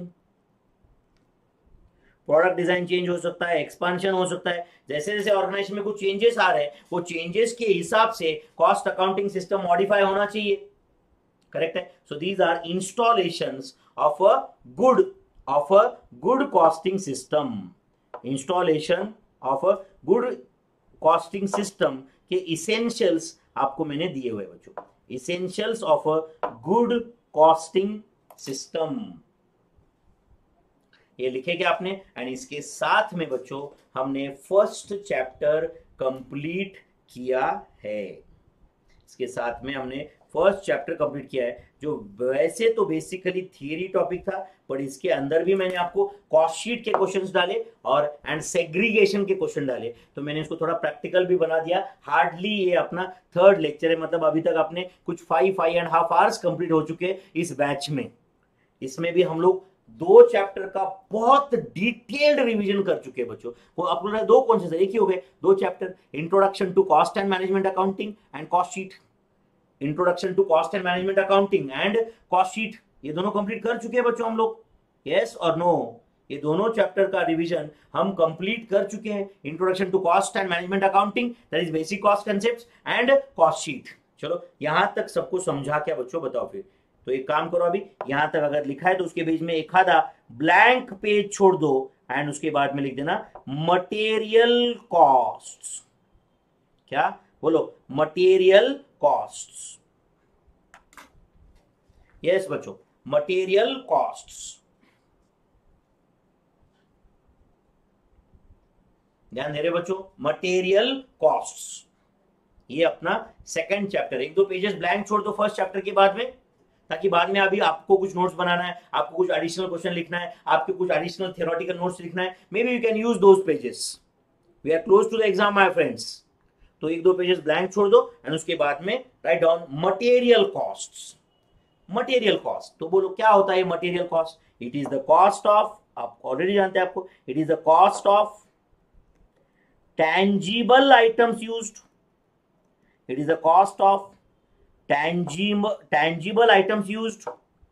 product design change हो सकता है, expansion हो सकता है, जैसे जैसे organisation में कुछ चेंजेस आ रहे हैं वो चेंजेस के हिसाब से कॉस्ट अकाउंटिंग सिस्टम मॉडिफाई होना चाहिए, करेक्ट है। So these are installations of a good costing system, installation of a good costing system के इसेंशियल्स आपको मैंने दिए हुए बच्चों, essentials of a good costing system, ये लिखे क्या आपने, एंड इसके साथ में बच्चों हमने फर्स्ट चैप्टर कंप्लीट किया है। इसके साथ में हमने फर्स्ट चैप्टर कंप्लीट किया है, जो वैसे तो बेसिकली थियरी टॉपिक था, पर इसके अंदर भी मैंने आपको कॉस्ट शीट के क्वेश्चंस डाले और एंड सेग्रीगेशन के क्वेश्चन डाले, तो मैंने इसको थोड़ा प्रैक्टिकल भी बना दिया। हार्डली ये अपना थर्ड लेक्चर है, मतलब अभी तक अपने कुछ 5.5 आवर्स कंप्लीट हो चुके इस बैच में। इसमें भी हम लोग 2 चैप्टर का बहुत डिटेल्ड रिवीजन कर चुके हैं बच्चों। वो अपने 2 कौन से, एक ही हो गए 2 chapter, introduction to cost and management accounting and cost sheet. Introduction to cost and management accounting and cost sheet, ये दोनों कंप्लीट कर चुके हैं बच्चों हम लोग, यस और नो? ये दोनों चैप्टर का रिवीजन हम कंप्लीट कर चुके हैं। Introduction to cost and management accounting, that is basic cost concepts and cost sheet. चलो यहां तक सबको समझा क्या बच्चों, बताओ फिर। तो एक काम करो, अभी यहां तक अगर लिखा है तो उसके बीच में एक आधा ब्लैंक पेज छोड़ दो एंड उसके बाद में लिख देना मटेरियल कॉस्ट्स। क्या बोलो? Material costs. यस बच्चों, मटेरियल कॉस्ट्स। ध्यान दे रहे बच्चों, मटेरियल कॉस्ट्स, ये अपना सेकंड चैप्टर। 1-2 पेजेस ब्लैंक छोड़ दो फर्स्ट चैप्टर के बाद में, ताकि बाद में अभी आपको कुछ नोट्स बनाना है, आपको कुछ एडिशनल क्वेश्चन लिखना है, आपके कुछ एडिशनल थियोरेटिकल नोट्स लिखना है, may be you can use those pages. We are close to the exam my friends. तो 1-2 पेजेस ब्लैंक छोड़ दो एंड उसके बाद में write down material costs. Material cost, तो बोलो क्या होता है material cost? It is the cost of, आप ऑलरेडी जानते हैं आपको, इट इज द कॉस्ट ऑफ tangible items used. It is the cost of tangible items used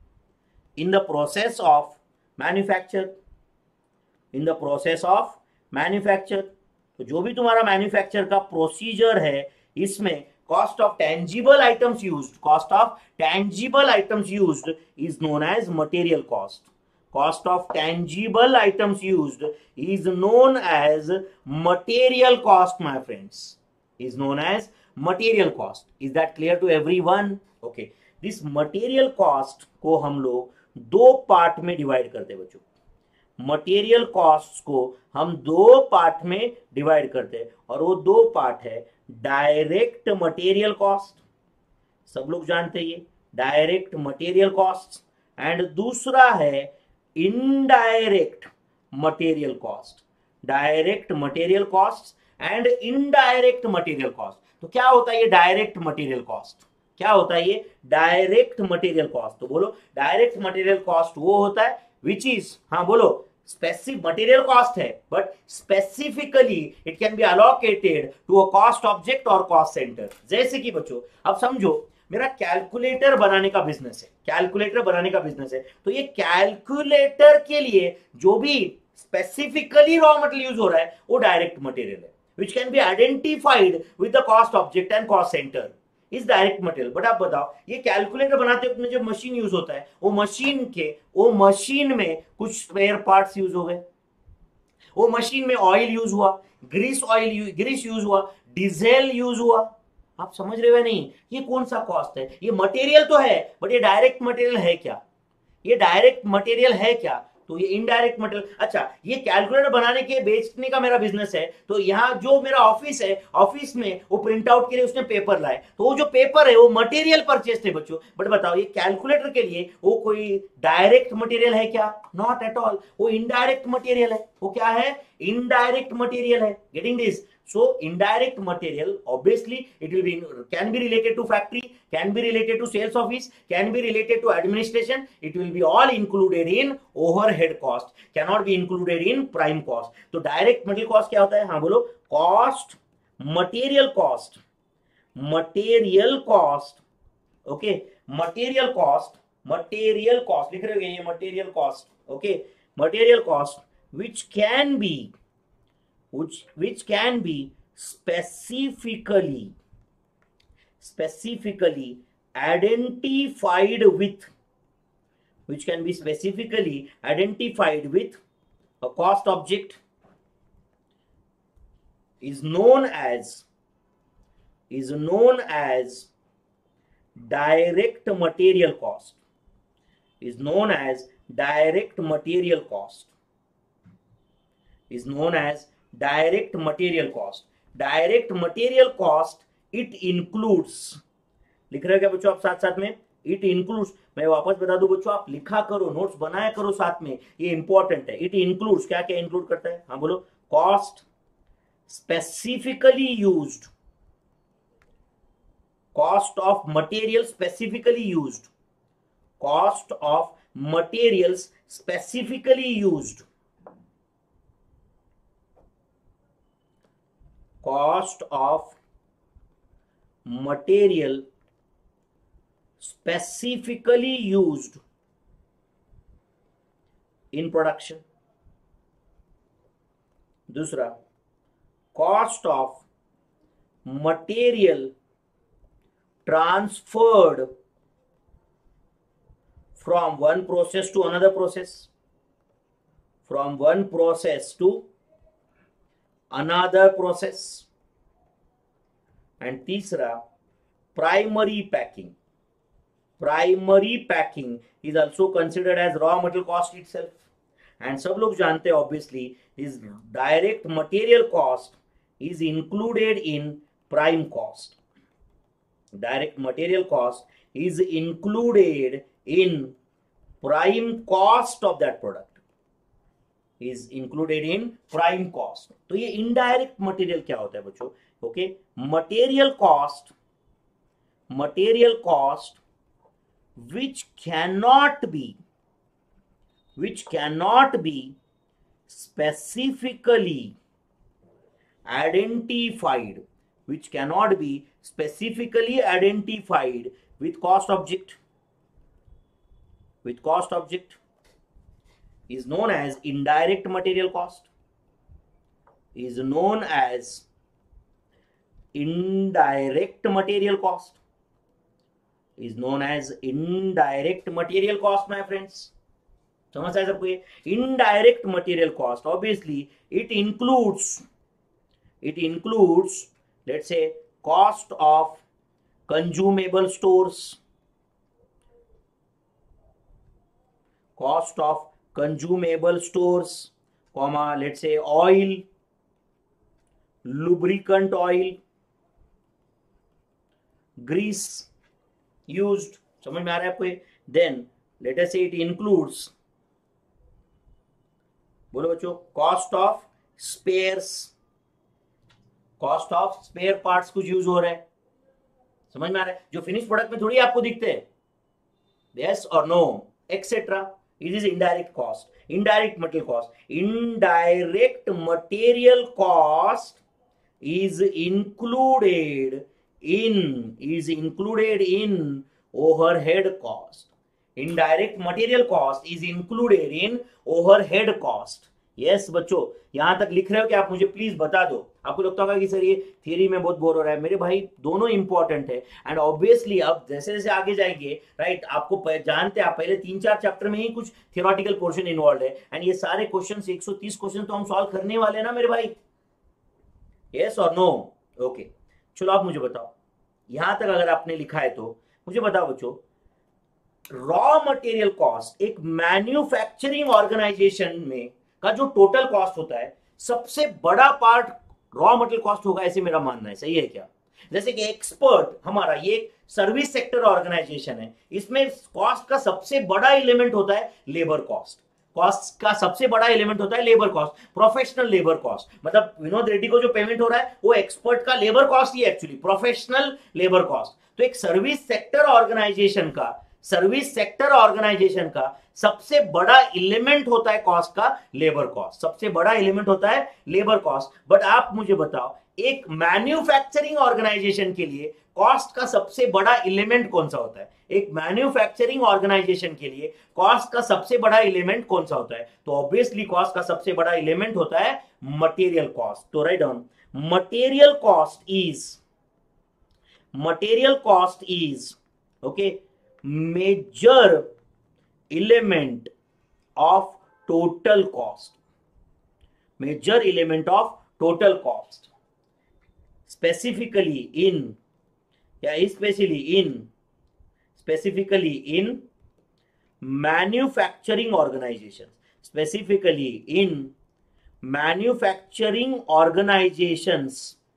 in the process of manufacture. In the process of manufacture, तो जो भी तुम्हारा मैन्युफैक्चर का प्रोसीजर है, इसमें cost of tangible items used, cost of tangible items used is known as material cost. Cost of tangible items used is known as material cost, my friends. Is known as material cost. Is that clear to everyone? Okay. This material cost को हम लोग 2 part में divide करते हैं बच्चों। Material cost को हम 2 part में डिवाइड करते हैं, और वो 2 पार्ट है डायरेक्ट मटेरियल कॉस्ट, सब लोग जानते हैं ये डायरेक्ट मटेरियल कॉस्ट, एंड दूसरा है indirect material cost. Direct material cost and indirect material cost. तो क्या होता है ये डायरेक्ट मटेरियल कॉस्ट? क्या होता है ये डायरेक्ट मटेरियल कॉस्ट? तो बोलो डायरेक्ट मटेरियल कॉस्ट वो होता है विच इज, हाँ बोलो, स्पेसिफिक मटेरियल कॉस्ट है, but specifically it can be allocated to a cost object और कॉस्ट सेंटर। जैसे कि बच्चों अब समझो मेरा कैलकुलेटर बनाने का बिजनेस है, कैलकुलेटर बनाने का बिजनेस है, तो ये कैलकुलेटर के लिए जो भी स्पेसिफिकली रॉ मटेरियल यूज हो रहा है वो डायरेक्ट मटेरियल है, which can be identified with the cost object and cost centre is direct material. But आप बताओ ये कैलकुलेटर बनाते वक्त में जो मशीन यूज होता है, वो मशीन में कुछ स्पेयर पार्ट्स यूज हो गए, वो मशीन में ऑयल यूज हुआ, ग्रीस यूज हुआ, डीजल यूज हुआ। आप समझ रहे हो नहीं? ये कौन सा कॉस्ट है? ये मटेरियल तो है, बट ये डायरेक्ट मटेरियल है क्या? ये डायरेक्ट मटेरियल है क्या? तो ये इनडायरेक्ट मटेरियल। अच्छा, ये कैलकुलेटर बनाने के बेचने का मेरा बिजनेस है, तो यहाँ जो मेरा ऑफिस है, ऑफिस में वो प्रिंट आउट के लिए उसने पेपर लाए, तो वो जो पेपर है वो मटेरियल परचेज थे बच्चों। बट बताओ ये कैलकुलेटर के लिए वो कोई डायरेक्ट मटेरियल है क्या? नॉट एट ऑल, वो इनडायरेक्ट मटेरियल है। वो क्या है? इनडायरेक्ट मटेरियल है। Getting this? So indirect material obviously it will be, can be related to factory, can be related to sales office, can be related to administration. It will be all included in overhead cost, cannot be included in prime cost. तो direct material cost क्या होता है? हाँ बोलो, cost, material cost, material cost, okay, material cost लिख रहे हो ये material cost, okay, material cost which can be specifically identified with, which can be specifically identified with a cost object is known as direct material cost, is known as direct material cost. is known as direct material cost. Direct material cost, it includes, लिख रहे हो क्या बच्चों आप साथ साथ में? It includes, मैं वापस बता दूं बच्चों, आप लिखा करो, नोट्स बनाया करो साथ में, ये इंपॉर्टेंट है. It includes, क्या क्या इंक्लूड करता है? हाँ बोलो. Cost specifically used, cost of material specifically used, cost of materials specifically used, cost of material specifically used in production. दूसरा, cost of material transferred from one process to another process, from one process to another process. And तीसरा, primary packing. Primary packing is also considered as raw material cost itself. And सब लोग जानते हैं obviously is direct material cost is included in prime cost. Direct material cost is included in prime cost of that product. Is included in prime cost. तो ये indirect material क्या होता है बच्चों? Okay, material cost which cannot be specifically identified, which cannot be specifically identified with cost object, is known as indirect material cost, is known as indirect material cost, is known as indirect material cost, my friends. समझ आया सबको? ये indirect material cost, obviously it includes let's say cost of consumable stores, comma, let's say oil, lubricant oil, grease used. समझ में आ रहा है आपको ये? Then let us say it includes, बोलो बच्चों, cost of spare parts कुछ यूज हो रहा है. समझ में आ रहा है? जो फिनिश प्रोडक्ट में थोड़ी आपको दिखते हैं. Yes or no, etc. It is indirect cost. Indirect material cost. Indirect material cost is included in overhead cost. Indirect material cost is included in overhead cost. Yes बच्चों, यहां तक लिख रहे हो कि आप मुझे प्लीज बता दो. आपको लगता होगा कि सर ये थियरी में बहुत बोर हो रहा है. मेरे भाई दोनों इंपॉर्टेंट है. एंड ऑब्वियसली अब जैसे जैसे आगे जाएंगे, राइट, आपको जानते हैं, आप पहले 3-4 चैप्टर में ही कुछ थियोरेटिकल पोर्शन इन्वॉल्व है. एंड ये सारे क्वेश्चन 130 क्वेश्चन तो हम सॉल्व करने वाले हैं ना मेरे भाई. यस और नो? ओके, चलो आप मुझे बताओ, यहां तक अगर आपने लिखा है तो मुझे बताओ बच्चों, रॉ मटेरियल कॉस्ट एक मैन्युफैक्चरिंग ऑर्गेनाइजेशन में का जो टोटल कॉस्ट होता है, सबसे बड़ा पार्ट रॉ मटेरियल कॉस्ट होगा, ऐसे मेरा मानना है. सही है क्या? जैसे कि एक्सपर्ट हमारा ये सर्विस सेक्टर ऑर्गेनाइजेशन है, इसमें कॉस्ट का सबसे बड़ा एलिमेंट होता है लेबर कॉस्ट. कॉस्ट का सबसे बड़ा एलिमेंट होता है labour cost, professional labour cost. मतलब विनोद रेड्डी को जो पेमेंट हो रहा है वो एक्सपर्ट का लेबर कॉस्ट ही एक्चुअली प्रोफेशनल लेबर कॉस्ट. तो एक सर्विस सेक्टर ऑर्गेनाइजेशन का सबसे बड़ा एलिमेंट होता है कॉस्ट का लेबर कॉस्ट. सबसे बड़ा एलिमेंट होता है लेबर कॉस्ट. बट आप मुझे बताओ, एक मैन्युफैक्चरिंग ऑर्गेनाइजेशन के लिए कॉस्ट का सबसे बड़ा एलिमेंट कौन सा होता है? एक मैन्युफैक्चरिंग ऑर्गेनाइजेशन के लिए कॉस्ट का सबसे बड़ा एलिमेंट कौन सा होता है? तो ऑब्वियसली कॉस्ट का सबसे बड़ा एलिमेंट होता है मटेरियल कॉस्ट. तो right down, material cost is okay major element of total cost. Major element of total cost. Specifically in manufacturing organizations. Specifically in manufacturing organizations,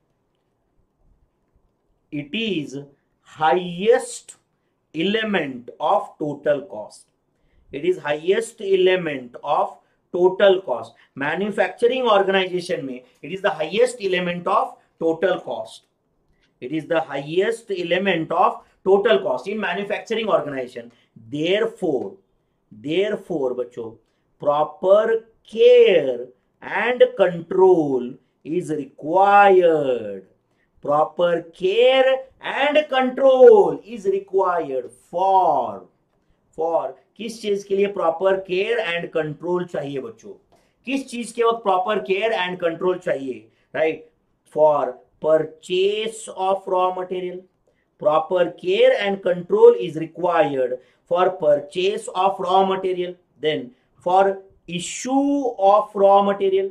it is highest element of total cost. It is highest element of total cost. Manufacturing organization में it is the highest element of total cost. It is the highest element of total cost in manufacturing organization. Therefore बच्चों, proper care and control is required. Proper care and control is required for किस चीज के लिए proper care and control चाहिए बच्चों? किस चीज के वक्त प्रॉपर केयर एंड कंट्रोल चाहिए? Right, for purchase of raw material. Proper care and control is required for purchase of raw material, then for issue of raw material,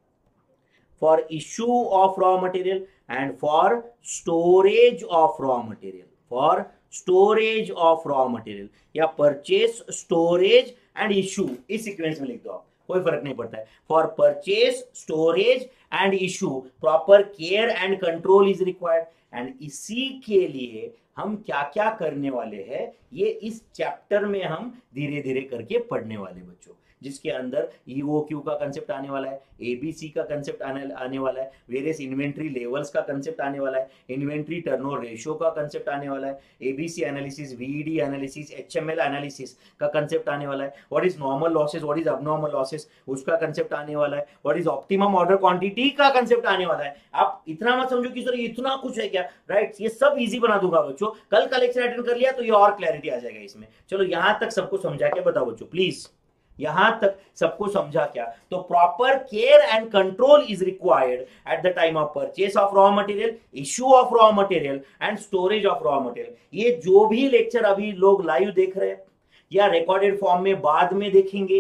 and for storage of raw material, या purchase, storage and issue इस sequence में लिख दो आप, कोई फर्क नहीं पड़ता है. For purchase, storage and issue proper care and control is required. And इसी के लिए हम क्या क्या करने वाले हैं ये इस चैप्टर में हम धीरे धीरे करके पढ़ने वाले बच्चों, जिसके अंदर EOQ का कंसेप्ट आने वाला है, ABC का कंसेप्ट आने वाला है, वेरियस इन्वेंट्री लेवल्स का कंसेप्ट आने वाला है, इन्वेंट्री टर्नओवर रेशियो का कंसेप्ट आने वाला है, ABC analysis, VED analysis, HML analysis का कंसेप्ट आने वाला है, what is normal losses, what is abnormal losses उसका कंसेप्ट आने वाला है, what is optimum order quantity का कंसेप्ट आने वाला है. आप इतना मत समझो कि सर इतना कुछ है क्या, राइट, ये सब इजी बना दूंगा बच्चों. कल का लेक्चर अटेंड कर लिया तो ये और क्लैरिटी आ जाएगा इसमें. चलो यहां तक सबको समझा के बताओ बच्चों प्लीज, यहां तक सबको समझा क्या? तो proper care and control is required at the time of purchase of raw material, issue of raw material and storage of raw material. ये जो भी लेक्चर अभी लोग लाइव देख रहे हैं या रिकॉर्डेड फॉर्म में बाद में देखेंगे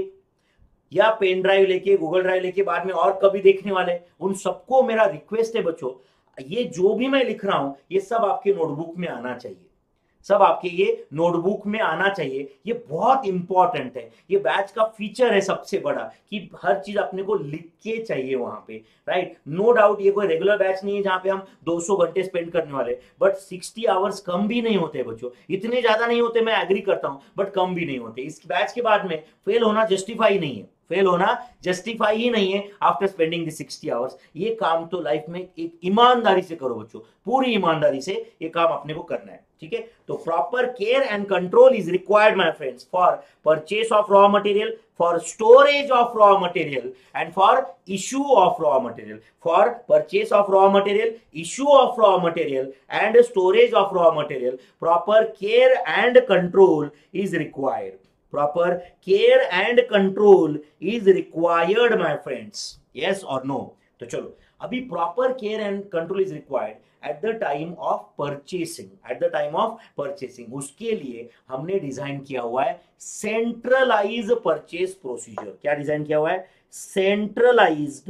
या पेन ड्राइव लेके, गूगल ड्राइव लेके बाद में और कभी देखने वाले, उन सबको मेरा रिक्वेस्ट है बच्चों, ये जो भी मैं लिख रहा हूं ये सब आपके नोटबुक में आना चाहिए, सब आपके ये नोटबुक में आना चाहिए. ये बहुत इंपॉर्टेंट है, ये बैच का फीचर है सबसे बड़ा कि हर चीज अपने को लिख के चाहिए वहां पे, राइट. नो डाउट ये कोई रेगुलर बैच नहीं है जहां पे हम 200 घंटे स्पेंड करने वाले, बट 60 आवर्स कम भी नहीं होते बच्चों, इतने ज्यादा नहीं होते, मैं एग्री करता हूं, बट कम भी नहीं होते. इस बैच के बाद में फेल होना जस्टिफाई नहीं है, फेल होना जस्टिफाई ही नहीं है आफ्टर स्पेंडिंग द 60 आवर्स. ये काम तो लाइफ में एक ईमानदारी से करो बच्चों, पूरी ईमानदारी से ये काम अपने को करना है, ठीक है. तो proper care and control is required my friends for purchase of raw material, for storage of raw material and for issue of raw material. For purchase of raw material, issue of raw material and storage of raw material proper care and control is required. Proper care and control is required my friends, yes or no? तो चलो अभी proper care and control is required at the time of purchasing, at the time of purchasing. उसके लिए हमने design किया हुआ है centralise purchase procedure. क्या डिजाइन किया हुआ है? Centralised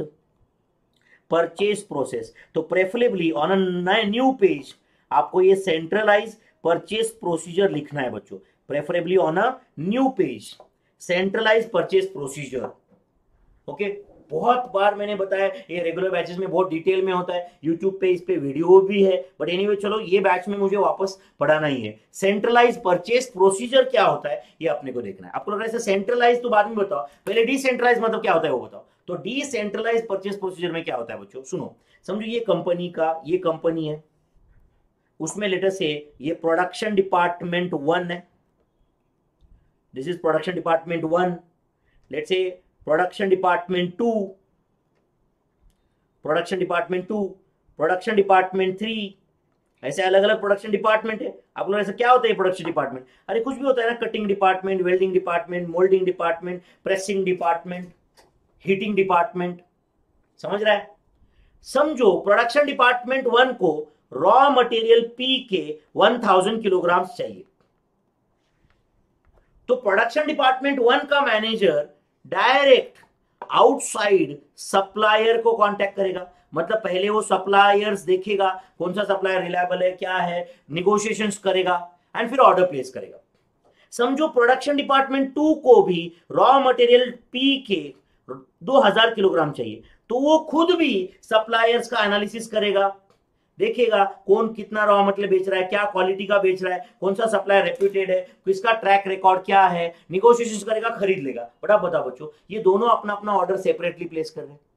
purchase process. तो preferably on a new page आपको ये सेंट्रलाइज परचेस प्रोसीजर लिखना है बच्चों, preferably on a new page, centralized purchase procedure. Okay, बहुत बार मैंने बताया ये रेगुलर बैचेस में बहुत डिटेल में होता है, यूट्यूब पे इस पे वीडियो भी है, बट एनीवे चलो ये बैच में मुझे वापस पढ़ाना ही है. सेंट्रलाइज परचेस प्रोसीजर क्या होता है ये अपने को देखना है. आपको लग रहा है सेंट्रलाइज तो बाद में बताओ, पहले डिसेंट्रलाइज मतलब क्या होता है वो बताओ. तो डिसेंट्रलाइज परचेस प्रोसीजर में क्या होता है बच्चों? सुनो, समझो ये कंपनी का, ये कंपनी है, उसमें लेटर से ये प्रोडक्शन डिपार्टमेंट 1 है. This is production department 1. Let's say production department 2, production department 2, production department 3. ऐसे अलग अलग प्रोडक्शन डिपार्टमेंट है. आप लोग ऐसा क्या होता है प्रोडक्शन डिपार्टमेंट? अरे कुछ भी होता है ना, cutting department, welding department, moulding department, pressing department, heating department. समझ रहा है? समझो प्रोडक्शन डिपार्टमेंट 1 को रॉ मटेरियल P के 1000 किलोग्राम चाहिए, तो प्रोडक्शन डिपार्टमेंट 1 का मैनेजर डायरेक्ट आउटसाइड सप्लायर को कांटेक्ट करेगा. मतलब पहले वो सप्लायर्स देखेगा कौन सा सप्लायर रिलायबल है, क्या है, निगोशिएशंस करेगा एंड फिर ऑर्डर प्लेस करेगा. समझो प्रोडक्शन डिपार्टमेंट 2 को भी रॉ मटेरियल P के 2000 किलोग्राम चाहिए, तो वो खुद भी सप्लायर्स का एनालिसिस करेगा, देखेगा कौन कितना रॉ मटेरियल बेच रहा है, क्या क्वालिटी का बेच रहा है, कौन सा सप्लायर रेप्यूटेड है, किसका ट्रैक रिकॉर्ड क्या है, निगोशिएशन करेगा, खरीद लेगा। बट आप बताओ बच्चों, ये दोनों अपना अपना ऑर्डर सेपरेटली प्लेस कर रहे हैं,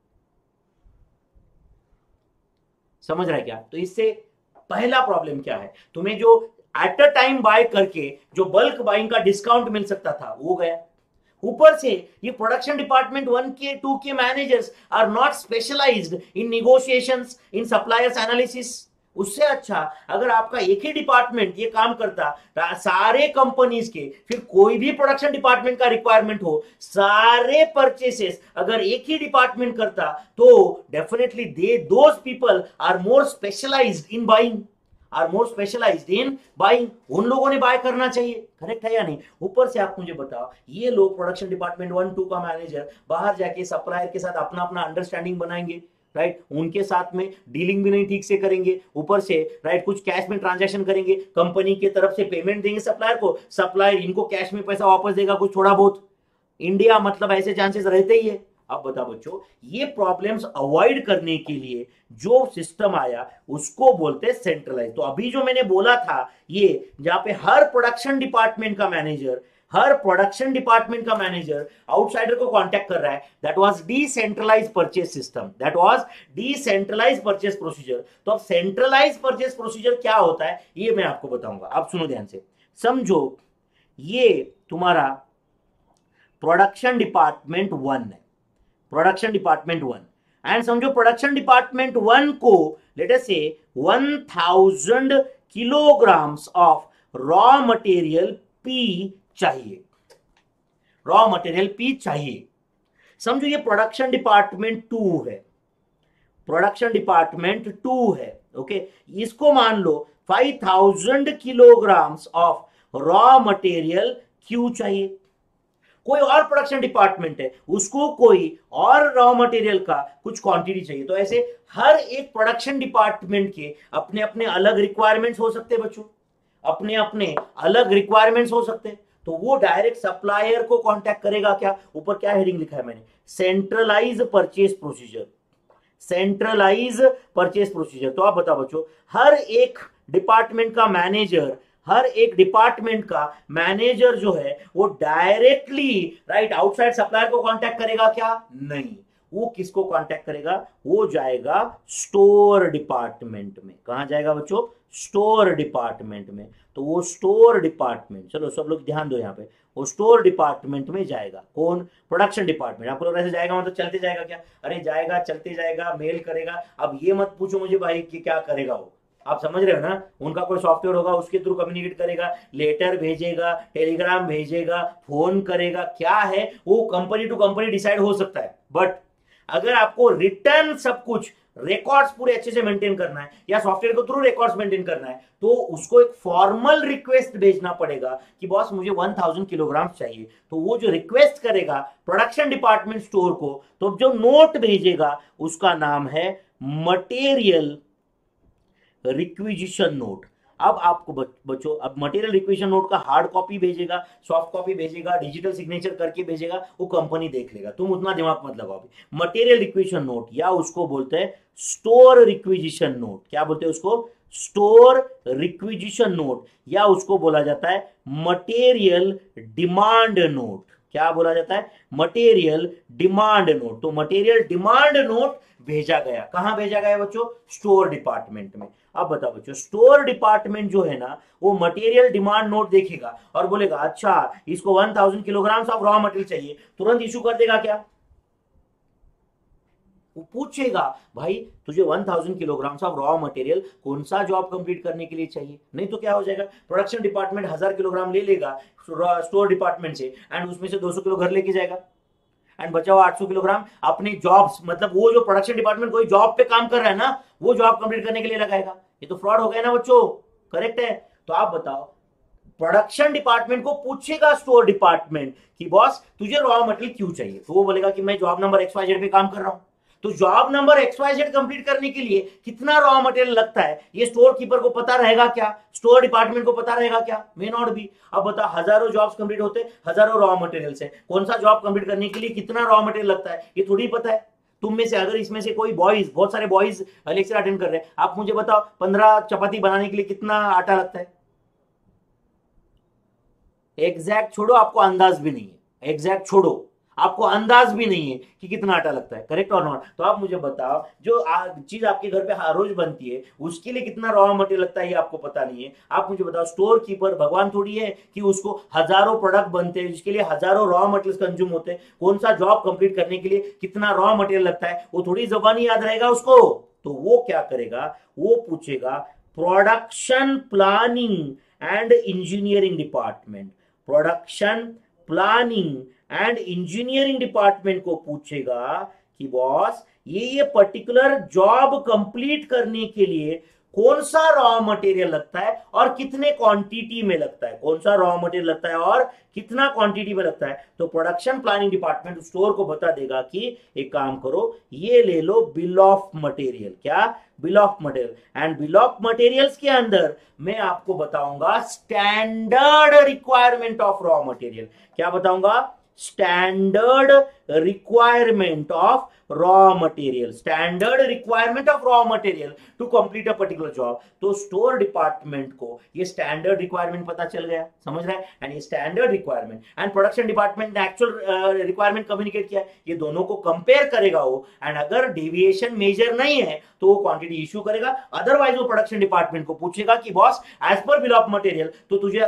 समझ रहा है क्या? तो इससे पहला प्रॉब्लम क्या है, तुम्हें जो एट अ टाइम बाय करके जो बल्क बाइंग का डिस्काउंट मिल सकता था वो गया। ऊपर से ये प्रोडक्शन डिपार्टमेंट 1 के 2 के managers are not specialised in negotiations, in suppliers analysis. उससे अच्छा अगर आपका एक ही डिपार्टमेंट ये काम करता, सारे कंपनीज के, फिर कोई भी प्रोडक्शन डिपार्टमेंट का रिक्वायरमेंट हो, सारे परचेसेस अगर एक ही डिपार्टमेंट करता, तो definitely those people are more specialised in buying, are more specialised in buying. उन लोगों ने बाय करना चाहिए, करेक्ट है या नहीं? ऊपर से आप मुझे बताओ, ये लोग प्रोडक्शन डिपार्टमेंट 1 2 का मैनेजर बाहर जाके सप्लायर के साथ अपना अपना अंडरस्टैंडिंग बनाएंगे, राइट? उनके साथ में डीलिंग भी नहीं ठीक से करेंगे, ऊपर से राइट कुछ कैश में ट्रांजैक्शन करेंगे, कंपनी की तरफ से पेमेंट देंगे सप्लायर को, सप्लायर इनको कैश में पैसा वापस देगा कुछ थोड़ा बहुत। इंडिया मतलब ऐसे चांसेस रहते ही है। अब बताओ बच्चों, ये प्रॉब्लम्स अवॉइड करने के लिए जो सिस्टम आया उसको बोलते हैं सेंट्रलाइज। तो अभी जो मैंने बोला था, ये जहां पे हर प्रोडक्शन डिपार्टमेंट का मैनेजर आउटसाइडर को कांटेक्ट कर रहा है, that was decentralised purchase system, that was decentralised purchase procedure. तो अब सेंट्रलाइज्ड परचेस प्रोसीजर क्या होता है ये मैं आपको बताऊंगा। अब सुनो ध्यान से, समझो ये तुम्हारा प्रोडक्शन डिपार्टमेंट 1 है, प्रोडक्शन डिपार्टमेंट 1, एंड समझो प्रोडक्शन डिपार्टमेंट 1 को लेट अस से 1000 kilograms of raw material P चाहिए, रॉ मटेरियल पी चाहिए। समझो ये प्रोडक्शन डिपार्टमेंट 2 है, प्रोडक्शन डिपार्टमेंट 2 है, ओके। इसको मान लो 5000 kilograms of raw material Q चाहिए। कोई और प्रोडक्शन डिपार्टमेंट है, उसको कोई और रॉ मटेरियल का कुछ क्वांटिटी चाहिए। तो ऐसे हर एक प्रोडक्शन डिपार्टमेंट के अपने अपने अलग रिक्वायरमेंट्स हो सकते हैं बच्चों, अपने अपने अलग रिक्वायरमेंट्स हो सकते हैं। तो वो डायरेक्ट सप्लायर को कांटेक्ट करेगा। क्या ऊपर क्या हेडिंग लिखा है मैंने, centralise purchase procedure, centralise purchase procedure. तो आप बताओ बच्चों, हर एक डिपार्टमेंट का मैनेजर, हर एक डिपार्टमेंट का मैनेजर जो है वो डायरेक्टली राइट आउटसाइड सप्लायर को कांटेक्ट करेगा क्या? नहीं, वो किसको कांटेक्ट करेगा? वो जाएगा स्टोर डिपार्टमेंट में। कहां जाएगा बच्चों? स्टोर डिपार्टमेंट में। तो वो स्टोर डिपार्टमेंट, चलो सब लोग ध्यान दो यहाँ पे, वो स्टोर डिपार्टमेंट में जाएगा। कौन? Production department. आपको लग रहा है जाएगा मतलब चलते जाएगा क्या? अरे जाएगा, चलते जाएगा, मेल करेगा। अब ये मत पूछो मुझे भाई कि क्या करेगा वो, आप समझ रहे हो ना? उनका कोई सॉफ्टवेयर होगा, उसके थ्रू कम्युनिकेट करेगा, लेटर भेजेगा, टेलीग्राम भेजेगा, फोन करेगा, क्या है वो कंपनी टू कंपनी डिसाइड हो सकता है। बट अगर आपको रिटर्न सब कुछ रिकॉर्ड्स पूरे अच्छे से मेंटेन करना है या सॉफ्टवेयर के थ्रू रिकॉर्ड्स मेंटेन करना है, तो उसको एक फॉर्मल रिक्वेस्ट भेजना पड़ेगा कि बॉस मुझे 1000 किलोग्राम चाहिए। तो वो जो रिक्वेस्ट करेगा प्रोडक्शन डिपार्टमेंट स्टोर को, तो जो नोट भेजेगा उसका नाम है मटेरियल रिक्विजिशन नोट। अब आपको बच्चों, अब मटेरियल रिक्विजिशन नोट का हार्ड कॉपी भेजेगा, सॉफ्ट कॉपी भेजेगा, डिजिटल सिग्नेचर करके भेजेगा, वो कंपनी देख लेगा, तुम उतना दिमाग मत लगाओ। मटेरियल रिक्विजिशन नोट या उसको बोलते हैं स्टोर रिक्विजिशन नोट। क्या बोलते हैं उसको? स्टोर रिक्विजिशन नोट, या उसको बोला जाता है मटेरियल डिमांड नोट। क्या बोला जाता है? Material demand note. तो मटेरियल डिमांड नोट भेजा गया, कहां भेजा गया बच्चों? स्टोर डिपार्टमेंट में। अब बताओ बच्चों, स्टोर डिपार्टमेंट जो है ना, वो मटेरियल डिमांड नोट देखेगा और बोलेगा अच्छा इसको 1000 किलोग्राम ऑफ रॉ मटेरियल चाहिए, तुरंत इशू कर देगा क्या? वो पूछेगा भाई तुझे 1000 किलोग्राम ऑफ रॉ मटेरियल कौन सा जॉब कंप्लीट करने के लिए चाहिए? नहीं तो क्या हो जाएगा, प्रोडक्शन डिपार्टमेंट 1000 किलोग्राम ले लेगा स्टोर डिपार्टमेंट से, एंड उसमें से 200 किलो घर लेके जाएगा, एंड बचा हुआ 800 किलोग्राम अपनी जॉब्स, मतलब वो जो प्रोडक्शन डिपार्टमेंट कोई जॉब पे काम कर रहा है ना, वो जॉब कंप्लीट करने के लिए लगाएगा। ये तो फ्रॉड हो गया ना बच्चों, करेक्ट है? तो आप बताओ, प्रोडक्शन डिपार्टमेंट को पूछेगा स्टोर डिपार्टमेंट कि बॉस तुझे रॉ मटेरियल क्यों चाहिए? तो वो बोलेगा कि मैं जॉब नंबर XYZ पे काम कर रहा हूं। तो जॉब नंबर XYZ कंप्लीट करने के लिए कितना रॉ मटेरियल लगता है, ये स्टोर कीपर को पता रहेगा क्या? स्टोर डिपार्टमेंट को पता रहेगा क्या? May not be. अब बता, हजारों जॉब्स कंप्लीट होते, हजारों रॉ मटेरियल से, कौन सा जॉब कंप्लीट करने के लिए कितना रॉ मटेरियल लगता है, ये थोड़ी पता है। तुम में से अगर इसमें से कोई बॉयज, बहुत सारे बॉयज लेक्चर अटेंड कर रहे हैं, आप मुझे बताओ 15 चपाती बनाने के लिए कितना आटा लगता है? एग्जैक्ट छोड़ो, आपको अंदाज भी नहीं है, एग्जैक्ट छोड़ो, आपको अंदाज भी नहीं है कि कितना आटा लगता है, करेक्ट और नॉट? तो आप मुझे बताओ जो चीज आपके घर पे हर रोज बनती है उसके लिए कितना रॉ मटेरियल लगता है, ये आपको पता नहीं है। आप मुझे बताओ, स्टोर कीपर भगवान थोड़ी है कि उसको हजारों प्रोडक्ट बनते हैं जिसके लिए हजारों रॉ मटेरियल कंज्यूम होते हैं, कौन सा जॉब कंप्लीट करने के लिए कितना रॉ मटेरियल लगता है वो थोड़ी जबानी याद रहेगा उसको। तो वो क्या करेगा, वो पूछेगा production planning and engineering department, production planning and engineering department को पूछेगा कि बॉस ये पर्टिकुलर जॉब कंप्लीट करने के लिए कौन सा रॉ मटेरियल लगता है और कितने क्वांटिटी में लगता है, कौन सा रॉ मटेरियल लगता है और कितना क्वांटिटी में लगता है। तो प्रोडक्शन प्लानिंग डिपार्टमेंट स्टोर को बता देगा कि एक काम करो, ये ले लो बिल ऑफ मटेरियल, क्या bill of material, and bill of materials के अंदर मैं आपको बताऊंगा standard requirement of raw material. क्या बताऊंगा? Standard requirement of raw material, standard requirement of raw material to complete a particular job. तो स्टोर डिपार्टमेंट को ये स्टैंडर्ड रिक्वायरमेंट पता चल गया, समझ रहा है? एंड ये standard requirement and production department ने एक्चुअल रिक्वायरमेंट कम्युनिकेट किया, ये दोनों को कंपेयर करेगा वो, एंड अगर डेविएशन मेजर नहीं है तो वो क्वांटिटी इश्यू करेगा, अदरवाइज वो प्रोडक्शन डिपार्टमेंट को पूछेगा कि boss as per bill of material तो तुझे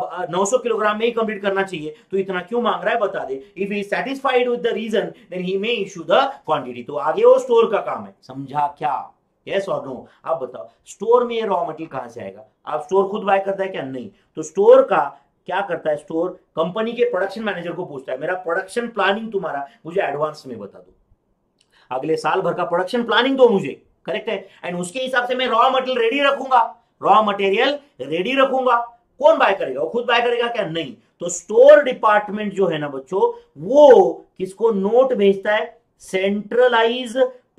900 किलोग्राम में ही कंप्लीट करना चाहिए, तो इतना क्यों मांग रहा है बता दे। If he satisfied with the reason then he may issue the quantity. तो आगे वो स्टोर का काम है, समझा क्या? यस और नो? आप बताओ स्टोर में रॉ मटेरियल कहां से आएगा? आप स्टोर खुद बाय करता है क्या? नहीं। तो स्टोर का क्या करता है, स्टोर कंपनी के प्रोडक्शन मैनेजर को पूछता है मेरा प्रोडक्शन प्लानिंग तुम्हारा मुझे एडवांस में बता दो, अगले साल भर का प्रोडक्शन प्लानिंग दो मुझे, करेक्ट है? एंड उसके हिसाब से मैं रॉ मटेरियल रेडी रखूंगा, रॉ मटेरियल रेडी रखूंगा। कौन बाय करेगा? वो खुद बाय करेगा क्या? नहीं। तो स्टोर डिपार्टमेंट जो है ना बच्चों, वो किसको नोट भेजता है? सेंट्रलाइज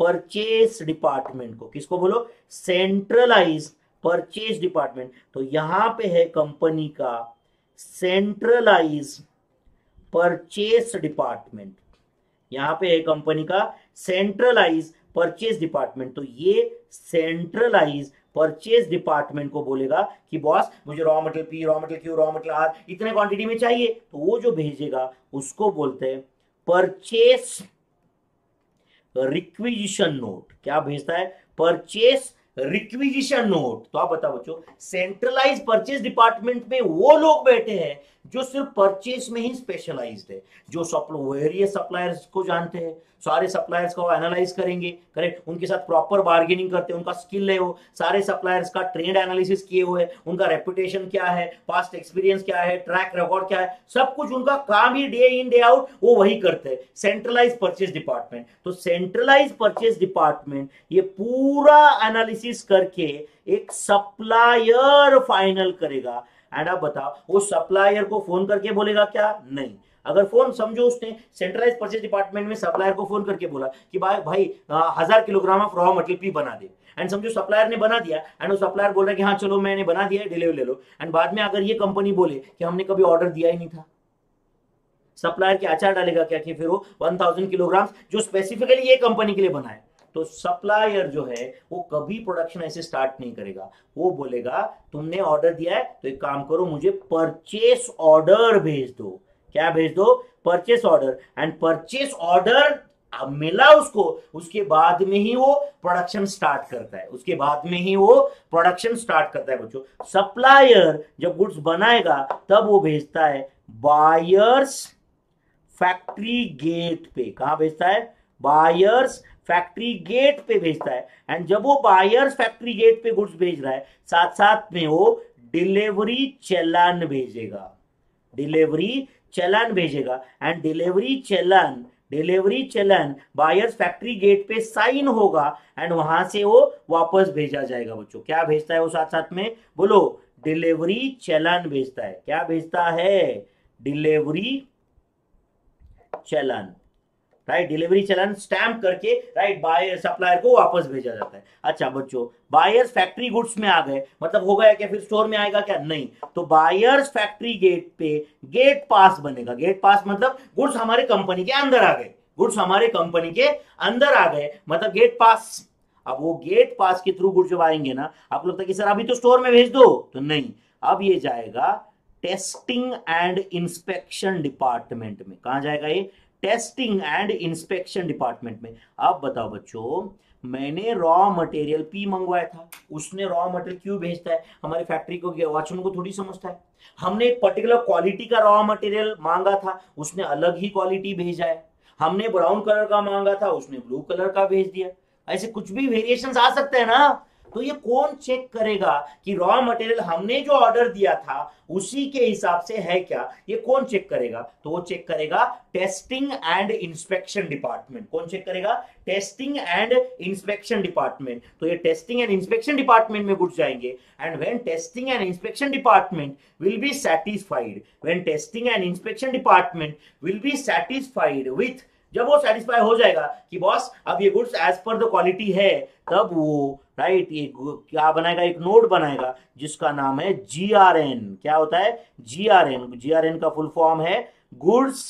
परचेस डिपार्टमेंट को। किसको बोलो? Centralise purchase department. तो यहां पे है कंपनी का सेंट्रलाइज परचेस डिपार्टमेंट, यहां पे है कंपनी का सेंट्रलाइज परचेस डिपार्टमेंट। तो ये सेंट्रलाइज परचेस डिपार्टमेंट को बोलेगा कि बॉस मुझे raw material P, raw material Q, raw material R इतने क्वांटिटी में चाहिए, तो वो जो भेजेगा उसको बोलते हैं परचेस रिक्विजिशन नोट। क्या भेजता है? Purchase requisition note. तो आप बताओ बच्चों, सेंट्रलाइज परचेस डिपार्टमेंट में वो लोग बैठे हैं जो सिर्फ परचेस में ही स्पेशलाइज्ड है, जो वेरियस सप्लायर्स को जानते हैं, सारे सप्लायर्स को एनालाइज करेंगे, करेक्ट, उनके साथ प्रॉपर बार्गेनिंग करते हैं, उनका स्किल है, वो सारे सप्लायर्स का ट्रेंड एनालिसिस किए हुए, उनका रेपुटेशन क्या है, पास्ट एक्सपीरियंस क्या है, ट्रैक रिकॉर्ड क्या है, सब कुछ उनका काम ही डे इन डे आउट वो वही करते हैं, सेंट्रलाइज परचेस डिपार्टमेंट। तो सेंट्रलाइज परचेस डिपार्टमेंट ये पूरा एनालिसिस करके एक सप्लायर फाइनल करेगा। एंड आप बताओ वो सप्लायर को फोन करके बोलेगा क्या? नहीं। अगर फोन समझो उसने सेंट्रलाइज परचेज डिपार्टमेंट में सप्लायर को फोन करके बोला कि भाई 1000 kilogram of raw material P बना दे, एंड समझो सप्लायर ने बना दिया, एंड वो सप्लायर बोल रहा है कि हाँ चलो मैंने बना दिया है, डिलीवर ले लो, एंड बाद में अगर ये कंपनी बोले कि हमने कभी ऑर्डर दिया ही नहीं था, सप्लायर के आचार डालेगा क्या कि फिर वो 1000 किलोग्राम जो स्पेसिफिकली ये कंपनी के लिए बना है। तो सप्लायर जो है वो कभी प्रोडक्शन ऐसे स्टार्ट नहीं करेगा, वो बोलेगा तुमने ऑर्डर दिया है तो एक काम करो मुझे परचेस ऑर्डर भेज दो। क्या भेज दो? Purchase order. And purchase order मिला उसको, उसके बाद में ही वो प्रोडक्शन स्टार्ट करता है, उसके बाद में ही वो प्रोडक्शन स्टार्ट करता है बच्चों। सप्लायर जब गुड्स बनाएगा तब वो भेजता है बायर्स फैक्ट्री गेट पे। कहां भेजता है? बायर्स फैक्ट्री गेट पे भेजता है। एंड जब वो बायर्स फैक्ट्री गेट पे गुड्स भेज रहा है, साथ साथ में वो डिलीवरी चालान भेजेगा, डिलीवरी चालान भेजेगा। And delivery challan buyers factory gate पे साइन होगा, एंड वहां से वो वापस भेजा जाएगा बच्चों। क्या भेजता है वो साथ साथ में? बोलो, डिलीवरी चालान भेजता है। क्या भेजता है? Delivery challan, right, delivery challan stamp करके, राइट, बायर सप्लायर को वापस भेजा जाता है। अच्छा बच्चों, बायर्स फैक्ट्री गुड्स में आ गए, मतलब हो गया क्या? फिर स्टोर में आएगा क्या? नहीं। तो बायर्स फैक्ट्री गेट पे गेट पास बनेगा। गेट पास मतलब गुड्स हमारे कंपनी के अंदर आ गए, गुड्स हमारे कंपनी के अंदर आ गए, मतलब गेट पास। अब वो गेट पास के थ्रू गुड्स जब आएंगे ना, आपको लगता है कि सर अभी तो स्टोर में भेज दो, तो नहीं, अब ये जाएगा टेस्टिंग एंड इंस्पेक्शन डिपार्टमेंट में। कहां जाएगा ये? टेस्टिंग एंड इंस्पेक्शन डिपार्टमेंट में। अब बताओ बच्चों, मैंने रॉ मटेरियल पी मंगवाया था, उसने रॉ मटेरियल क्यों भेजता है? हमारी फैक्ट्री को वॉचमैन को थोड़ी समझता है। हमने एक पर्टिकुलर क्वालिटी का रॉ मटेरियल मांगा था, उसने अलग ही क्वालिटी भेजा है। हमने ब्राउन कलर का मांगा था, उसने ब्लू कलर का भेज दिया। ऐसे कुछ भी वेरिएशंस आ सकते हैं ना, तो ये कौन चेक करेगा कि रॉ मटेरियल हमने जो ऑर्डर दिया था उसी के हिसाब से है क्या? ये कौन चेक करेगा? तो वो चेक करेगा टेस्टिंग एंड इंस्पेक्शन डिपार्टमेंट। कौन चेक करेगा? Testing and inspection department. तो ये टेस्टिंग एंड इंस्पेक्शन डिपार्टमेंट में गुड्स जाएंगे, and when testing and inspection department will be satisfied, when testing and inspection department will be satisfied with, जब वो satisfy हो जाएगा कि बॉस अब ये goods as per the quality है, तब वो राइट ये क्या बनाएगा? एक नोट बनाएगा जिसका नाम है GRN। क्या होता है? GRN। GRN का फुल फॉर्म है goods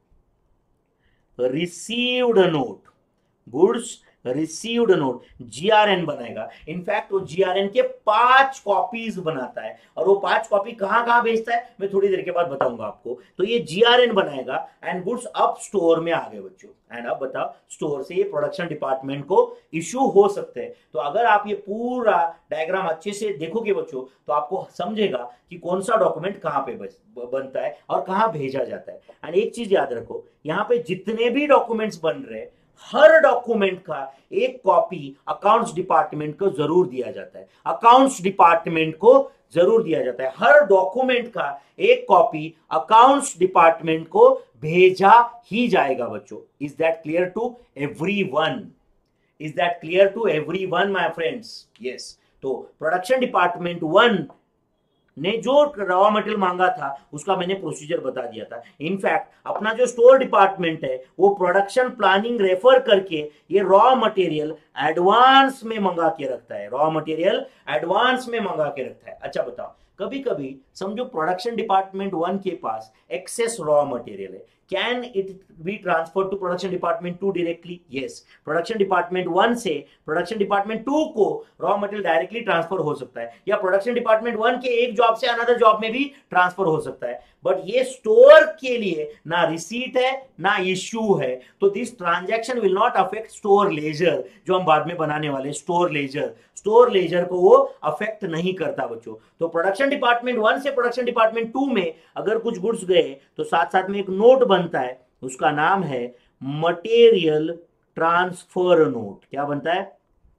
received note. Goods received note, GRN बनाएगा। इनफैक्ट वो GRN के 5 कॉपीज बनाता है, और वो 5 कॉपी कहां कहां भेजता है मैं थोड़ी देर के बाद बताऊंगा आपको। तो ये GRN बनाएगा एंड गुड्स अब स्टोर में आ गए बच्चों। एंड अब बताओ, स्टोर से ये प्रोडक्शन डिपार्टमेंट को इश्यू हो सकते हैं। तो अगर आप ये पूरा डायग्राम अच्छे से देखोगे बच्चों, तो आपको समझेगा कि कौन सा डॉक्यूमेंट कहां पे बनता है और कहां भेजा जाता है। एंड एक चीज याद रखो, यहाँ पे जितने भी डॉक्यूमेंट्स बन रहे हैं, हर डॉक्यूमेंट का एक कॉपी अकाउंट्स डिपार्टमेंट को जरूर दिया जाता है। अकाउंट्स डिपार्टमेंट को जरूर दिया जाता है। हर डॉक्यूमेंट का एक कॉपी अकाउंट्स डिपार्टमेंट को भेजा ही जाएगा बच्चों। Is that clear to everyone? Is that clear to everyone my friends? Yes. तो प्रोडक्शन डिपार्टमेंट 1 ने जो रॉ मटेरियल मांगा था उसका मैंने प्रोसीजर बता दिया था। इनफैक्ट अपना जो स्टोर डिपार्टमेंट है वो प्रोडक्शन प्लानिंग रेफर करके ये रॉ मटेरियल एडवांस में मंगा के रखता है। रॉ मटेरियल एडवांस में मंगा के रखता है। अच्छा बताओ, कभी कभी समझो प्रोडक्शन डिपार्टमेंट 1 के पास एक्सेस रॉ मटेरियल है, can it be transfer to production department 2 directly? Yes. Production department 1 से प्रोडक्शन डिपार्टमेंट 2 को रॉ मटेरियल डायरेक्टली ट्रांसफर हो सकता है, या प्रोडक्शन डिपार्टमेंट 1 के एक जॉब से अनदर जॉब में भी ट्रांसफर हो सकता है। बट ये स्टोर के लिए ना रिसीट है ना इश्यू है, तो this transaction will not affect store ledger, जो हम बाद में बनाने वाले स्टोर लेजर। स्टोर लेजर को वो अफेक्ट नहीं करता बच्चों। तो प्रोडक्शन डिपार्टमेंट 1 से प्रोडक्शन डिपार्टमेंट 2 में अगर कुछ गुड्स गए तो साथ साथ में एक नोट बनता है, उसका नाम है मटेरियल ट्रांसफर नोट। क्या बनता है?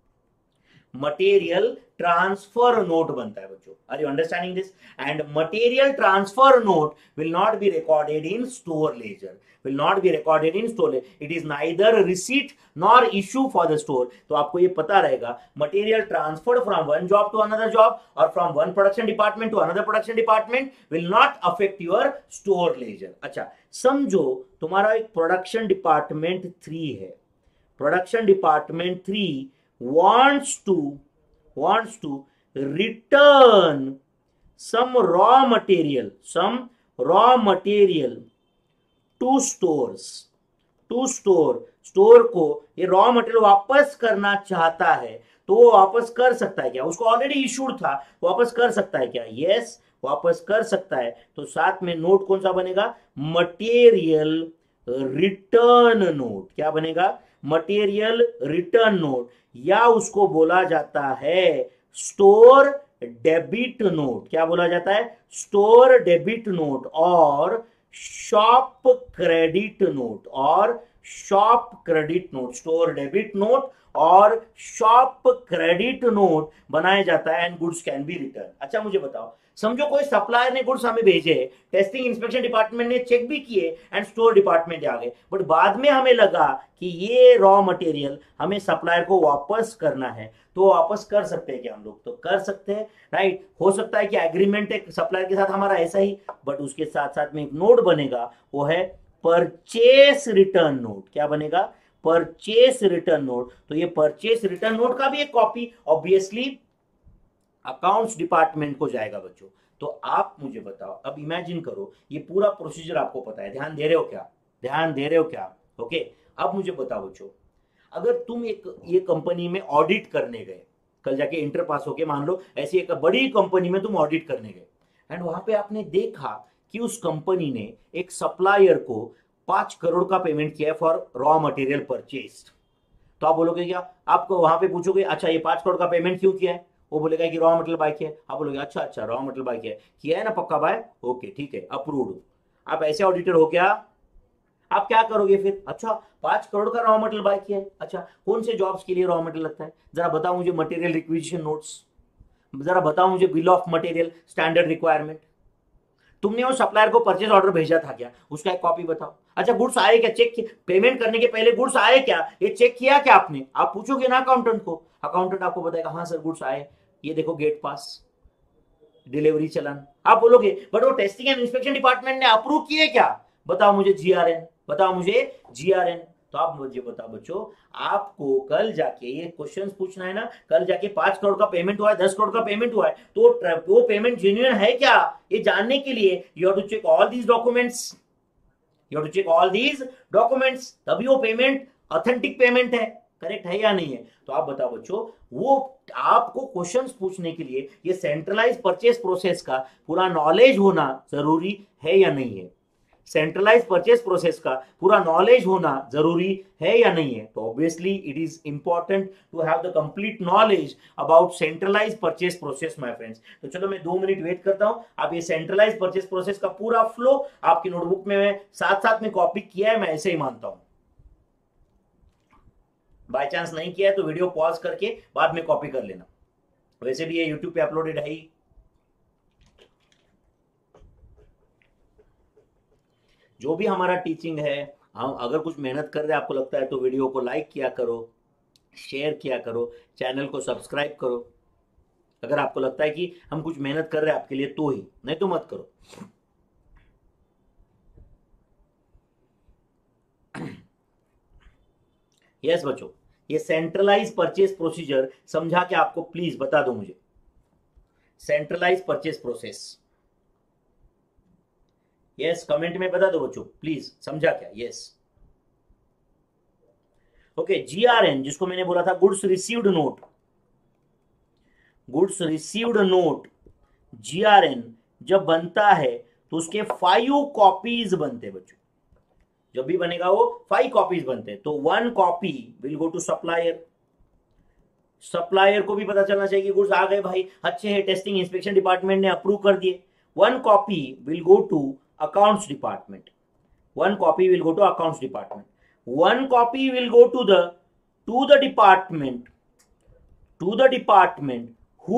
मटेरियल ट्रांसफर नोट बनता है बच्चों। Are you understanding this? And material transfer note will not be recorded in store ledger, will not be recorded in store. It is neither receipt nor issue for the store. तो आपको ये पता रहेगा, material transferred from one job to another job or from one production department to another production department will not affect your store ledger. अच्छा समझो तुम्हारा एक production department 3 है। Production department 3 wants to return some raw material to store को ये raw material वापस करना चाहता है, तो वो वापस कर सकता है क्या? उसको ऑलरेडी इशूड था, वापस कर सकता है क्या? यस, वापस कर सकता है। तो साथ में नोट कौन सा बनेगा? Material return note. क्या बनेगा? मटेरियल रिटर्न नोट, या उसको बोला जाता है स्टोर डेबिट नोट। क्या बोला जाता है? स्टोर डेबिट नोट और शॉप क्रेडिट नोट, और shop credit note. Store debit note और शॉप क्रेडिट नोट बनाया जाता है and goods can be return. अच्छा मुझे बताओ, समझो कोई सप्लायर ने गुड्स हमें भेजे, टेस्टिंग इंस्पेक्शन डिपार्टमेंट ने चेक भी किए एंड स्टोर डिपार्टमेंट आ गए, बट बाद में हमें लगा कि ये रॉ मटेरियल हमें सप्लायर को वापस करना है, तो वापस कर सकते हैं क्या हम लोग? तो कर सकते हैं, राइट। हो सकता है कि एग्रीमेंट है सप्लायर के साथ हमारा ऐसा ही, बट उसके साथ साथ में एक नोट बनेगा, वो है परचेस रिटर्न नोट। क्या बनेगा? Purchase return note. तो ये परचेस रिटर्न नोट का भी एक कॉपी ऑब्वियसली अकाउंट्स डिपार्टमेंट को जाएगा बच्चों। तो आप मुझे बताओ, अब इमेजिन करो ये पूरा प्रोसीजर आपको पता है, ध्यान दे रहे हो क्या? ध्यान दे रहे हो क्या? ओके, अब मुझे बताओ बच्चों, अगर तुम एक ये कंपनी में ऑडिट करने गए, कल जाके इंटर पास होके मान लो ऐसी एक बड़ी कंपनी में तुम ऑडिट करने गए, एंड वहां पे आपने देखा कि उस कंपनी ने एक सप्लायर को 5 करोड़ का पेमेंट किया है फॉर रॉ मटेरियल परचेस्ड, तो आप बोलोगे क्या? आपको वहां पे पूछोगे अच्छा ये 5 करोड़ का पेमेंट क्यों किया है? वो बोलेगा कि रॉ मटेरियल बाय किया है। आप बोलोगे अच्छा अच्छा रॉ मटेरियल बाय किया है ना, पक्का बाय, ओके ठीक है अप्रूव्ड। आप ऐसे ऑडिटर हो क्या? आप क्या करोगे फिर? अच्छा 5 करोड़ का रॉ मटेरियल बाय किया है, अच्छा कौन से जॉब्स के लिए रॉ मटेरियल लगता है, जरा बताओ मुझे। मटेरियल रिक्विजिशन नोट्स, जरा बताओ मुझे bill of material, standard requirement. तुमने वो सप्लायर को परचेज ऑर्डर भेजा था क्या, उसका एक कॉपी बताओ। अच्छा गुड्स आए क्या, चेक किया? पेमेंट करने के पहले गुड्स आए क्या, ये चेक किया क्या आपने? आप पूछोगे ना अकाउंटेंट को, अकाउंटेंट आपको बताएगा हाँ सर गुड्स आए, ये देखो गेट पास, डिलीवरी चलन। आप बोलोगे बट वो टेस्टिंग एंड इंस्पेक्शन डिपार्टमेंट ने अप्रूव किए क्या? बताओ मुझे जीआरएन, बताओ मुझे जीआरएन। तो आप मुझे बताओ बच्चों, आपको कल जाके ये क्वेश्चंस पूछना है ना, कल जाके 5 करोड़ का पेमेंट हुआ है, 10 करोड़ का पेमेंट हुआ है, तो वो पेमेंट जेन्युइन है क्या, ये जानने के लिए you have to check all these documents, you have to check all these documents, तभी वो पेमेंट ऑथेंटिक पेमेंट है, करेक्ट है या नहीं है? तो आप बताओ बच्चों, वो आपको क्वेश्चंस पूछने के लिए ये सेंट्रलाइज परचेस प्रोसेस का पूरा नॉलेज होना जरूरी है या नहीं है? सेंट्रलाइज परचेस प्रोसेस का पूरा नॉलेज होना जरूरी है या नहीं है? तो obviously it is important to have the complete knowledge about centralise purchase process my friends. तो चलो मैं 2 मिनट वेट करता हूं, आप ये सेंट्रलाइज परचेस प्रोसेस का पूरा फ्लो आपकी नोटबुक में मैं साथ साथ में कॉपी किया है, मैं ऐसे ही मानता हूं। बाय चांस नहीं किया है तो वीडियो पॉज करके बाद में कॉपी कर लेना, वैसे भी ये यूट्यूब पे अपलोडेड है ही। जो भी हमारा टीचिंग है, हम अगर कुछ मेहनत कर रहे हैं आपको लगता है तो वीडियो को लाइक किया करो, शेयर किया करो, चैनल को सब्सक्राइब करो। अगर आपको लगता है कि हम कुछ मेहनत कर रहे हैं आपके लिए तो ही, नहीं तो मत करो। यस बच्चों, ये सेंट्रलाइज परचेस प्रोसीजर समझा क्या आपको? प्लीज बता दो मुझे, centralise purchase process. Yes comment में बता दो बच्चों प्लीज, समझा क्या? Yes okay. जीआरएन जिसको मैंने बोला था goods received note, goods received note, GRN जब बनता है तो उसके 5 कॉपीज बनते हैं बच्चों। जब भी बनेगा वो 5 कॉपीज बनते हैं, तो 1 copy will go to supplier, supplier को भी पता चलना चाहिए कि गुड्स आ गए भाई, अच्छे हैं, टेस्टिंग इंस्पेक्शन डिपार्टमेंट ने अप्रूव कर दिए। 1 copy will go to accounts department, 1 copy will go to accounts department, 1 copy will go to the department who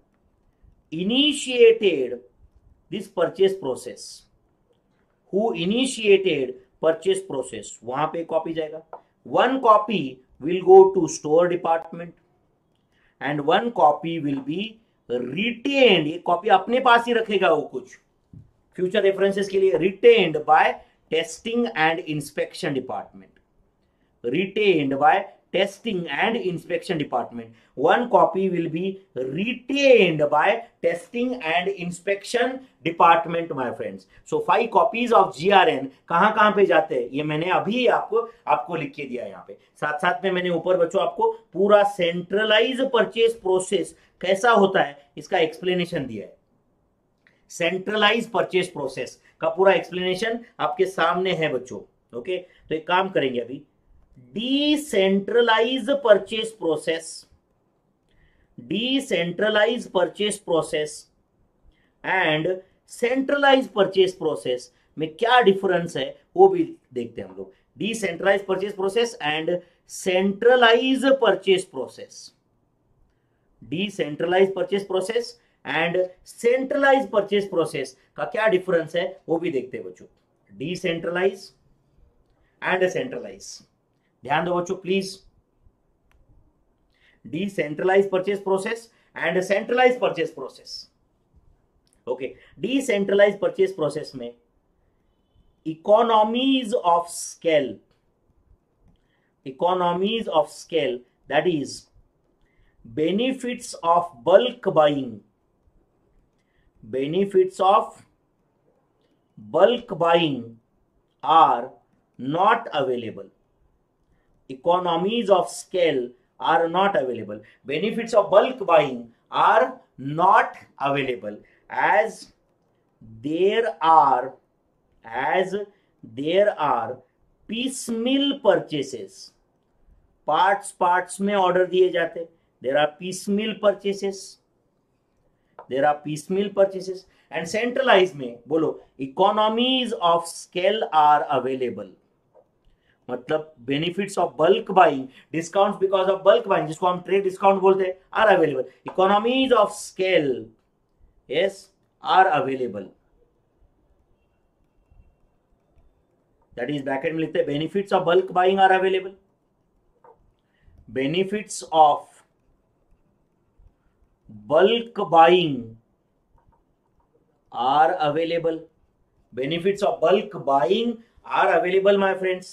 initiated this purchase process, who initiated purchase process, वहां पे copy जाएगा। 1 copy will go to store department and 1 copy will be retained, ये copy अपने पास ही रखेगा वो कुछ future references के लिए, retained by testing and inspection department, retained by testing and inspection department, 1 copy will be retained by testing and inspection department my friends। so 5 copies of GRN कहां पे जाते हैं ये मैंने अभी आपको लिख के दिया है यहाँ पे, साथ साथ में मैंने ऊपर बच्चों आपको पूरा सेंट्रलाइज परचेस प्रोसेस कैसा होता है इसका एक्सप्लेनेशन दिया है। सेंट्रलाइज परचेस प्रोसेस का पूरा एक्सप्लेनेशन आपके सामने है बच्चों। ओके तो एक काम करेंगे अभी, decentralise purchase process, decentralise purchase process and centralise purchase process में क्या डिफरेंस है वो भी देखते हैं हम लोग। Decentralise purchase process and centralise purchase process, decentralise purchase process and centralise purchase process का क्या डिफरेंस है वो भी देखते हैं बच्चों। डिसेंट्रलाइज एंड सेंट्रलाइज, ध्यान दो बच्चों please, decentralise purchase process and centralise purchase process. Okay decentralise purchase process में economies of scale, economies of scale that is benefits of bulk buying, benefits of bulk buying are not available, economies of scale are not available. Benefits of bulk buying are not available as there are piecemeal purchases. Parts में order दिए जाते. There are piecemeal purchases and centralized में बोलो economies of scale are available. मतलब benefits of bulk buying, discount because of bulk buying, जिसको हम trade discount बोलते हैं, are available. Economies of scale yes are available. That is bracket में लिखते हैं benefits of bulk buying are available. Benefits of bulk buying are available. Benefits of bulk buying are available my friends.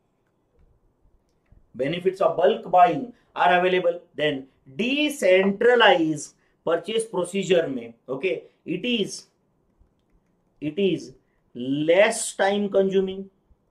Benefits of bulk buying are available. Then decentralized purchase procedure में, okay, it is less time consuming.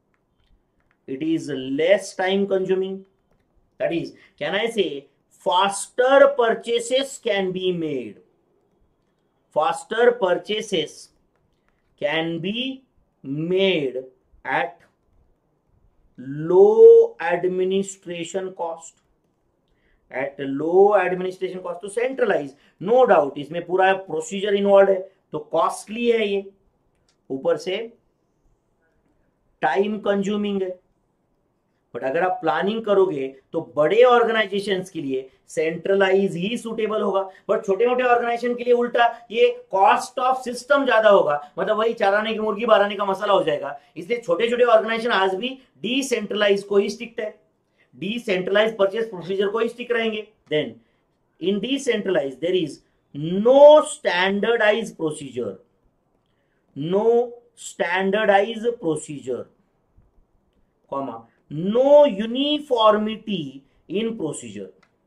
That is, can I say faster purchases can be made. Faster purchases can be made at low administration cost. तो centralise, no doubt इसमें पूरा procedure involve है, तो costly है ये, ऊपर से time consuming है. बट अगर आप प्लानिंग करोगे तो बड़े ऑर्गेनाइजेशंस के लिए सेंट्रलाइज ही सुटेबल होगा. बट छोटे मोटे ऑर्गेनाइजेशन के लिए उल्टा ये कॉस्ट ऑफ सिस्टम ज्यादा होगा, मतलब वही 4 आने की मुर्गी 12 आने का मसला हो जाएगा. इसलिए छोटे छोटे ऑर्गेनाइजेशन आज भी डिसेंट्रलाइज को ही स्टिक है, डिसेंट्रलाइज परचेस प्रोसीजर को ही स्टिक रहेंगे. Then in decentralise there is no standardise procedure, comma, no uniformity in procedure.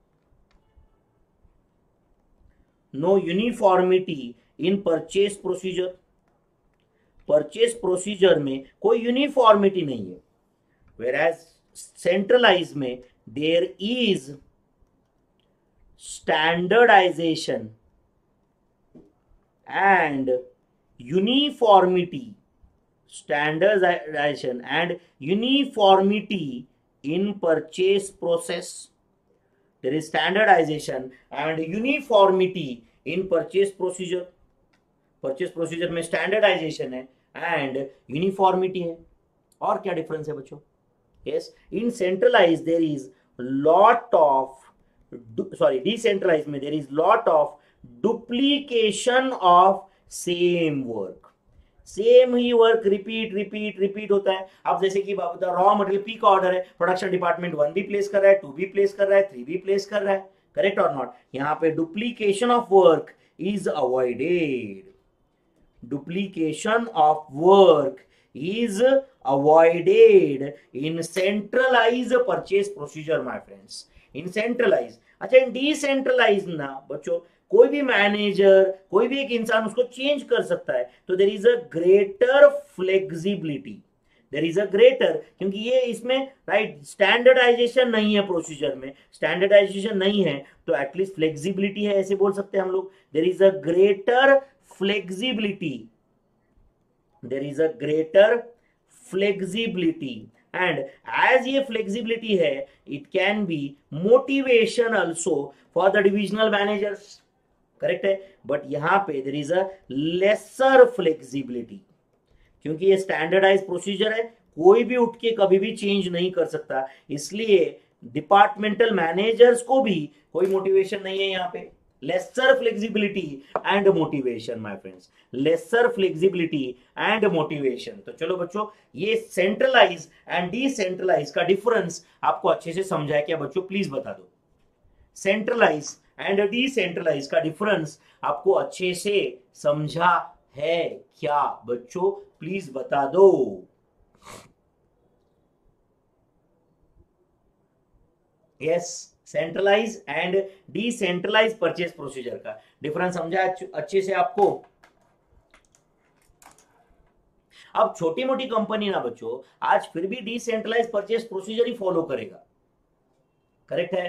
No uniformity in purchase procedure. Purchase procedure में कोई यूनिफॉर्मिटी नहीं है. Whereas centralized में there is standardization and uniformity in purchase process. There is standardization and uniformity in purchase procedure. Purchase procedure में standardization है and uniformity है. और क्या डिफरेंस है बच्चों? Yes, in centralized there is decentralized में there is lot of duplication of same work. Same ही work repeat होता है. अब जैसे कि रॉ मटेरियल पी का ऑर्डर है, प्रोडक्शन डिपार्टमेंट 1 भी प्लेस कर रहा है, 2 भी प्लेस कर रहा है, 3 भी प्लेस कर रहा है, करेक्ट और नॉट? यहाँ पे duplication of work is avoided. Duplication of work is avoided in centralise purchase procedure my friends. In centralise. अच्छा, इन डिसेंट्रलाइज ना बच्चों कोई भी मैनेजर, कोई भी एक इंसान उसको चेंज कर सकता है. तो there is a greater flexibility. क्योंकि ये इसमें राइट स्टैंडर्डाइजेशन नहीं है, प्रोसीजर में स्टैंडर्डाइजेशन नहीं है, तो एटलीस्ट फ्लेक्सिबिलिटी है, ऐसे बोल सकते हैं हम लोग. There is a greater flexibility and as ये फ्लेक्सिबिलिटी है, it can be motivation also for the divisional managers. Correct है. बट यहां पे there is a lesser flexibility, क्योंकि ये स्टैंडर्डाइज प्रोसीजर है, कोई भी उठ के कभी भी चेंज नहीं कर सकता. इसलिए डिपार्टमेंटल मैनेजर्स को भी कोई मोटिवेशन नहीं है यहाँ पे. Lesser flexibility and motivation my friends, lesser flexibility and motivation. तो चलो बच्चों, ये सेंट्रलाइज एंड डिसेंट्रलाइज का डिफरेंस आपको अच्छे से समझा है क्या बच्चों? प्लीज बता दो. सेंट्रलाइज एंड डिसेंट्रलाइज का डिफरेंस आपको अच्छे से समझा है क्या बच्चों? प्लीज बता दो. Yes, centralise and decentralise purchase procedure का डिफरेंस समझा अच्छे से आपको. अब छोटी मोटी कंपनी ना बच्चों आज फिर भी डिसेंट्रलाइज परचेज प्रोसीजर ही फॉलो करेगा. करेक्ट है?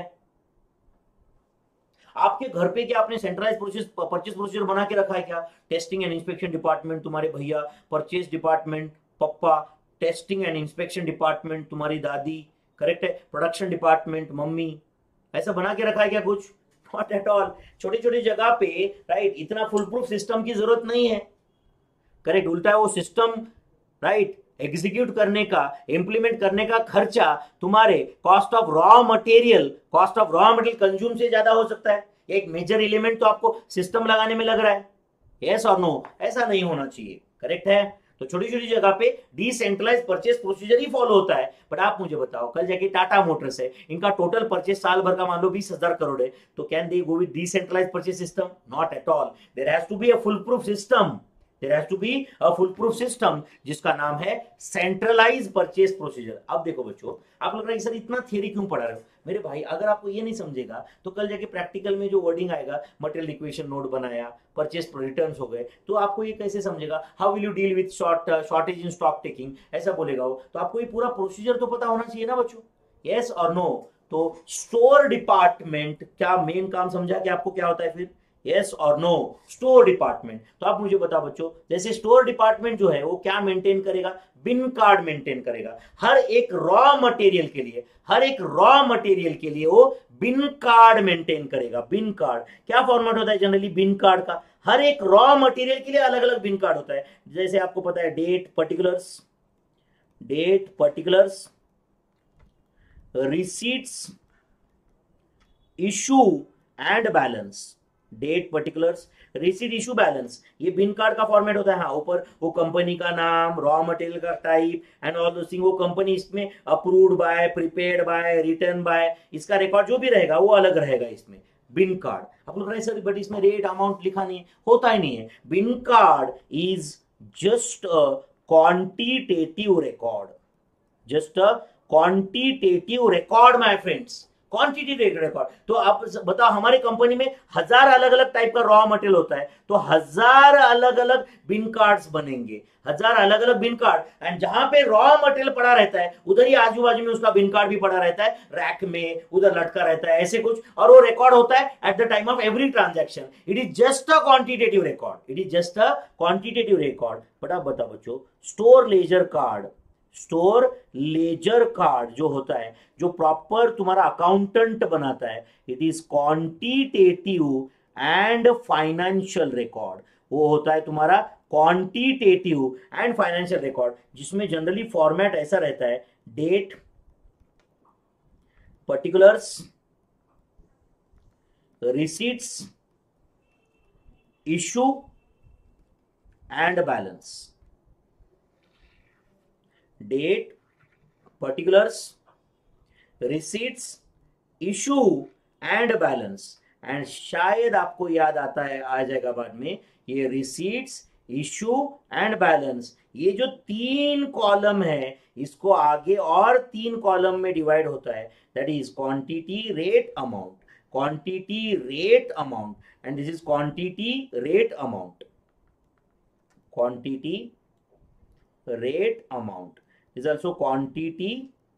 आपके घर पे क्या आपने सेंट्रलाइज परचेज प्रोसीजर बना के रखा है क्या? टेस्टिंग एंड इंस्पेक्शन डिपार्टमेंट तुम्हारे भैया, परचेज डिपार्टमेंट पप्पा, टेस्टिंग एंड इंस्पेक्शन डिपार्टमेंट तुम्हारी दादी, करेक्ट है? प्रोडक्शन डिपार्टमेंट मम्मी, ऐसा बना के रखा है क्या कुछ? Not at all. छोटी छोटी जगह पे राइट इतना फुल प्रूफ सिस्टम की जरूरत नहीं है, करेक्ट? उल्टा है वो सिस्टम राइट एग्जीक्यूट करने का, इंप्लीमेंट करने का खर्चा तुम्हारे cost of raw material consume से ज्यादा हो सकता है। एक मेजर एलिमेंट तो आपको सिस्टम लगाने में लग रहा है, यस और नो? ऐसा नहीं होना चाहिए, करेक्ट है? तो छोटी छोटी जगह पे डिसेंट्रलाइज परचेस प्रोसीजर ही फॉलो होता है। बट आप मुझे बताओ, कल जाके टाटा मोटर्स है, इनका टोटल परचेस साल भर का मान लो 20,000 करोड़ है, तो can they go with decentralise purchase system? Not at all. There has to be a full proof system, there has to be a full proof system जिसका नाम है सेंट्रलाइज परचेस प्रोसीजर। अब देखो बच्चों, आप लग रहा है सर इतना थियरी क्यों पढ़ा रहे हो? मेरे भाई, अगर आपको ये नहीं समझेगा तो कल जाके प्रैक्टिकल में जो वर्डिंग आएगा, मटेरियल इक्वेशन नोट बनाया, परचेस रिटर्न्स हो गए, तो आपको ये कैसे समझेगा? How will you deal with shortage in stock taking, ऐसा बोलेगा वो, तो आपको ये पूरा प्रोसीजर तो पता होना चाहिए ना बच्चों, यस और नो? तो स्टोर डिपार्टमेंट क्या मेन काम समझा कि आपको क्या होता है फिर, यस और नो? Store department. तो आप मुझे बताओ बच्चों, जैसे स्टोर डिपार्टमेंट जो है वो क्या मेंटेन करेगा? बिन कार्ड मेंटेन करेगा। हर एक रॉ मटेरियल के लिए, हर एक रॉ मटेरियल के लिए वो बिन कार्ड मेंटेन करेगा। बिन कार्ड क्या फॉर्मेट होता है जनरली बिन कार्ड का? हर एक रॉ मटेरियल के लिए अलग अलग बिन कार्ड होता है। जैसे आपको पता है date particulars, receipts, issue and balance. Date particulars, receipt, issue, balance, ये बिन कार्ड का फॉर्मेट होता है। हाँ, ऊपर वो कंपनी का नाम, रॉ मटेरियल का type and all those thing, वो कंपनी इसमें approved by, prepaid by, return by, इसका रिकॉर्ड जो भी रहेगा वो अलग रहेगा इसमें। बिन कार्ड आप लोग सर बट इसमें रेट अमाउंट लिखा नहीं है, होता ही नहीं है। Bin card is just a quantitative record, just a quantitative record my friends, quantitative record. तो आप बताओ, हमारी कंपनी में 1000 अलग अलग टाइप का रॉ मटेरियल होता है, तो 1000 अलग अलग बिन कार्ड्स बनेंगे, 1000 अलग अलग बिन कार्ड। एंड जहां पे रॉ मटेरियल पड़ा रहता है उधर ही आजू बाजू में उसका बिन कार्ड भी पड़ा रहता है, रैक में उधर लटका रहता है, ऐसे कुछ, और वो रिकॉर्ड होता है at the time of every transaction. It is just a quantitative record, it is just a quantitative record. But आप बताओ बच्चों, स्टोर लेजर कार्ड जो होता है, जो प्रॉपर तुम्हारा अकाउंटेंट बनाता है, it is quantitative and financial record. वो होता है तुम्हारा क्वांटिटेटिव एंड फाइनेंशियल रिकॉर्ड, जिसमें जनरली फॉर्मेट ऐसा रहता है, date particulars, receipts, issue and balance. Date particulars, receipts, issue and balance. And शायद आपको याद आता है, आ जाएगा बाद में, ये रिसीट्स, इशू एंड बैलेंस, ये जो 3 कॉलम है, इसको आगे और 3 कॉलम में डिवाइड होता है, that is quantity, rate, amount, quantity, rate, amount, and this is quantity, rate, amount, quantity, rate, amount is also quantity,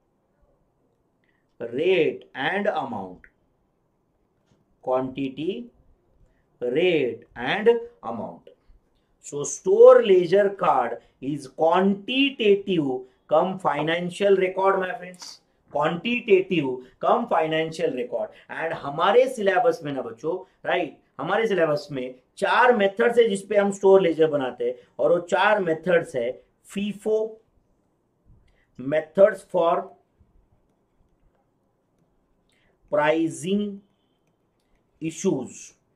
rate and amount, quantity, rate and amount. So store ledger card is quantitative come financial record my friends, quantitative come financial record. and हमारे syllabus में ना बच्चों, right, हमारे syllabus में 4 methods है जिसपे हम store laser बनाते हैं, और वो 4 मेथड्स है FIFO, methods for pricing issues,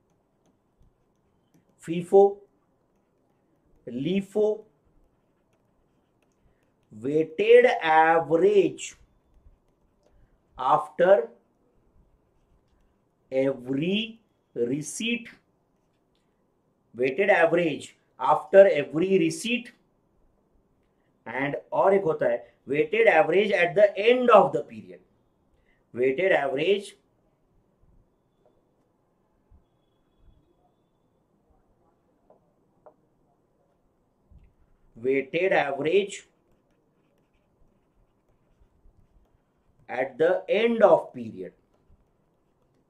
FIFO, LIFO, weighted average after every receipt, weighted average after every receipt, and और एक होता है weighted average at the end of the period, weighted average at the end of period.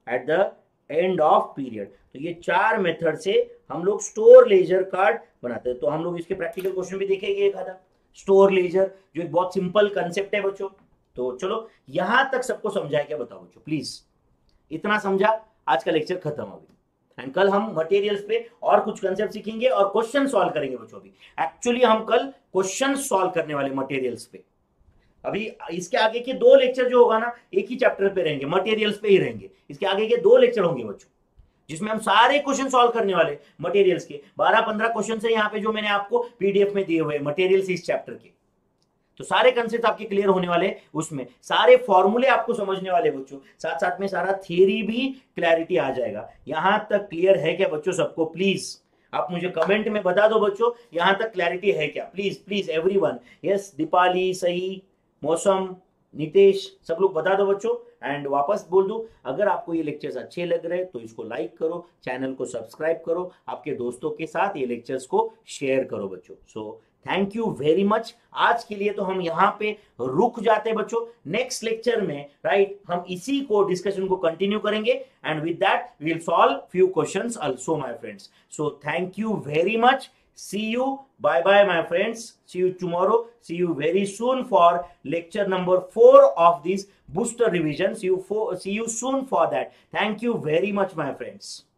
At the end of period. तो ये 4 method से हम लोग store laser card बनाते हैं। तो हम लोग इसके प्रैक्टिकल क्वेश्चन भी देखेंगे एक आधा। स्टोर लेजर जो एक बहुत सिंपल कंसेप्ट है बच्चों। तो चलो यहां तक सबको समझाया क्या, बताओ बच्चों प्लीज। इतना समझा, आज का लेक्चर खत्म हो गया। एंड कल हम मटेरियल्स पे और कुछ कंसेप्ट सीखेंगे और क्वेश्चन सॉल्व करेंगे बच्चों। अभी एक्चुअली हम कल क्वेश्चन सॉल्व करने वाले मटेरियल्स पे। अभी इसके आगे के 2 लेक्चर जो होगा ना, एक ही चैप्टर पे रहेंगे, मटेरियल्स पे ही रहेंगे। इसके आगे के 2 लेक्चर होंगे बच्चों, जिसमें हम सारे क्वेश्चन सॉल्व करने वाले मटेरियल्स के। 12-15 क्वेश्चन है यहाँ पे जो मैंने आपको पीडीएफ में दिए हुए मटेरियल्स इस चैप्टर के। तो सारे कंसेप्ट आपके क्लियर होने वाले, उसमें सारे फॉर्मूले आपको समझने वाले बच्चों, साथ साथ में सारा थियरी भी क्लैरिटी आ जाएगा। यहां तक क्लियर है क्या बच्चों सबको? प्लीज आप मुझे कमेंट में बता दो बच्चों, यहां तक क्लैरिटी है क्या? Please please everyone. Yes, Deepali, सही, मौसम, नितेश, सब लोग बता दो बच्चों। एंड वापस बोल दूं, अगर आपको ये लेक्चर्स अच्छे लग रहे हैं तो इसको लाइक करो, चैनल को सब्सक्राइब करो, आपके दोस्तों के साथ ये लेक्चर्स को शेयर करो बच्चों। So thank you very much. आज के लिए तो हम यहां पे रुक जाते हैं बच्चों। नेक्स्ट लेक्चर में राइट हम इसी को डिस्कशन को कंटिन्यू करेंगे and with that we will solve few questions also my friends. So thank you very much. See you. Bye bye, my friends. See you tomorrow. See you very soon for lecture number 4 of this booster revision. See you soon for that. Thank you very much, my friends.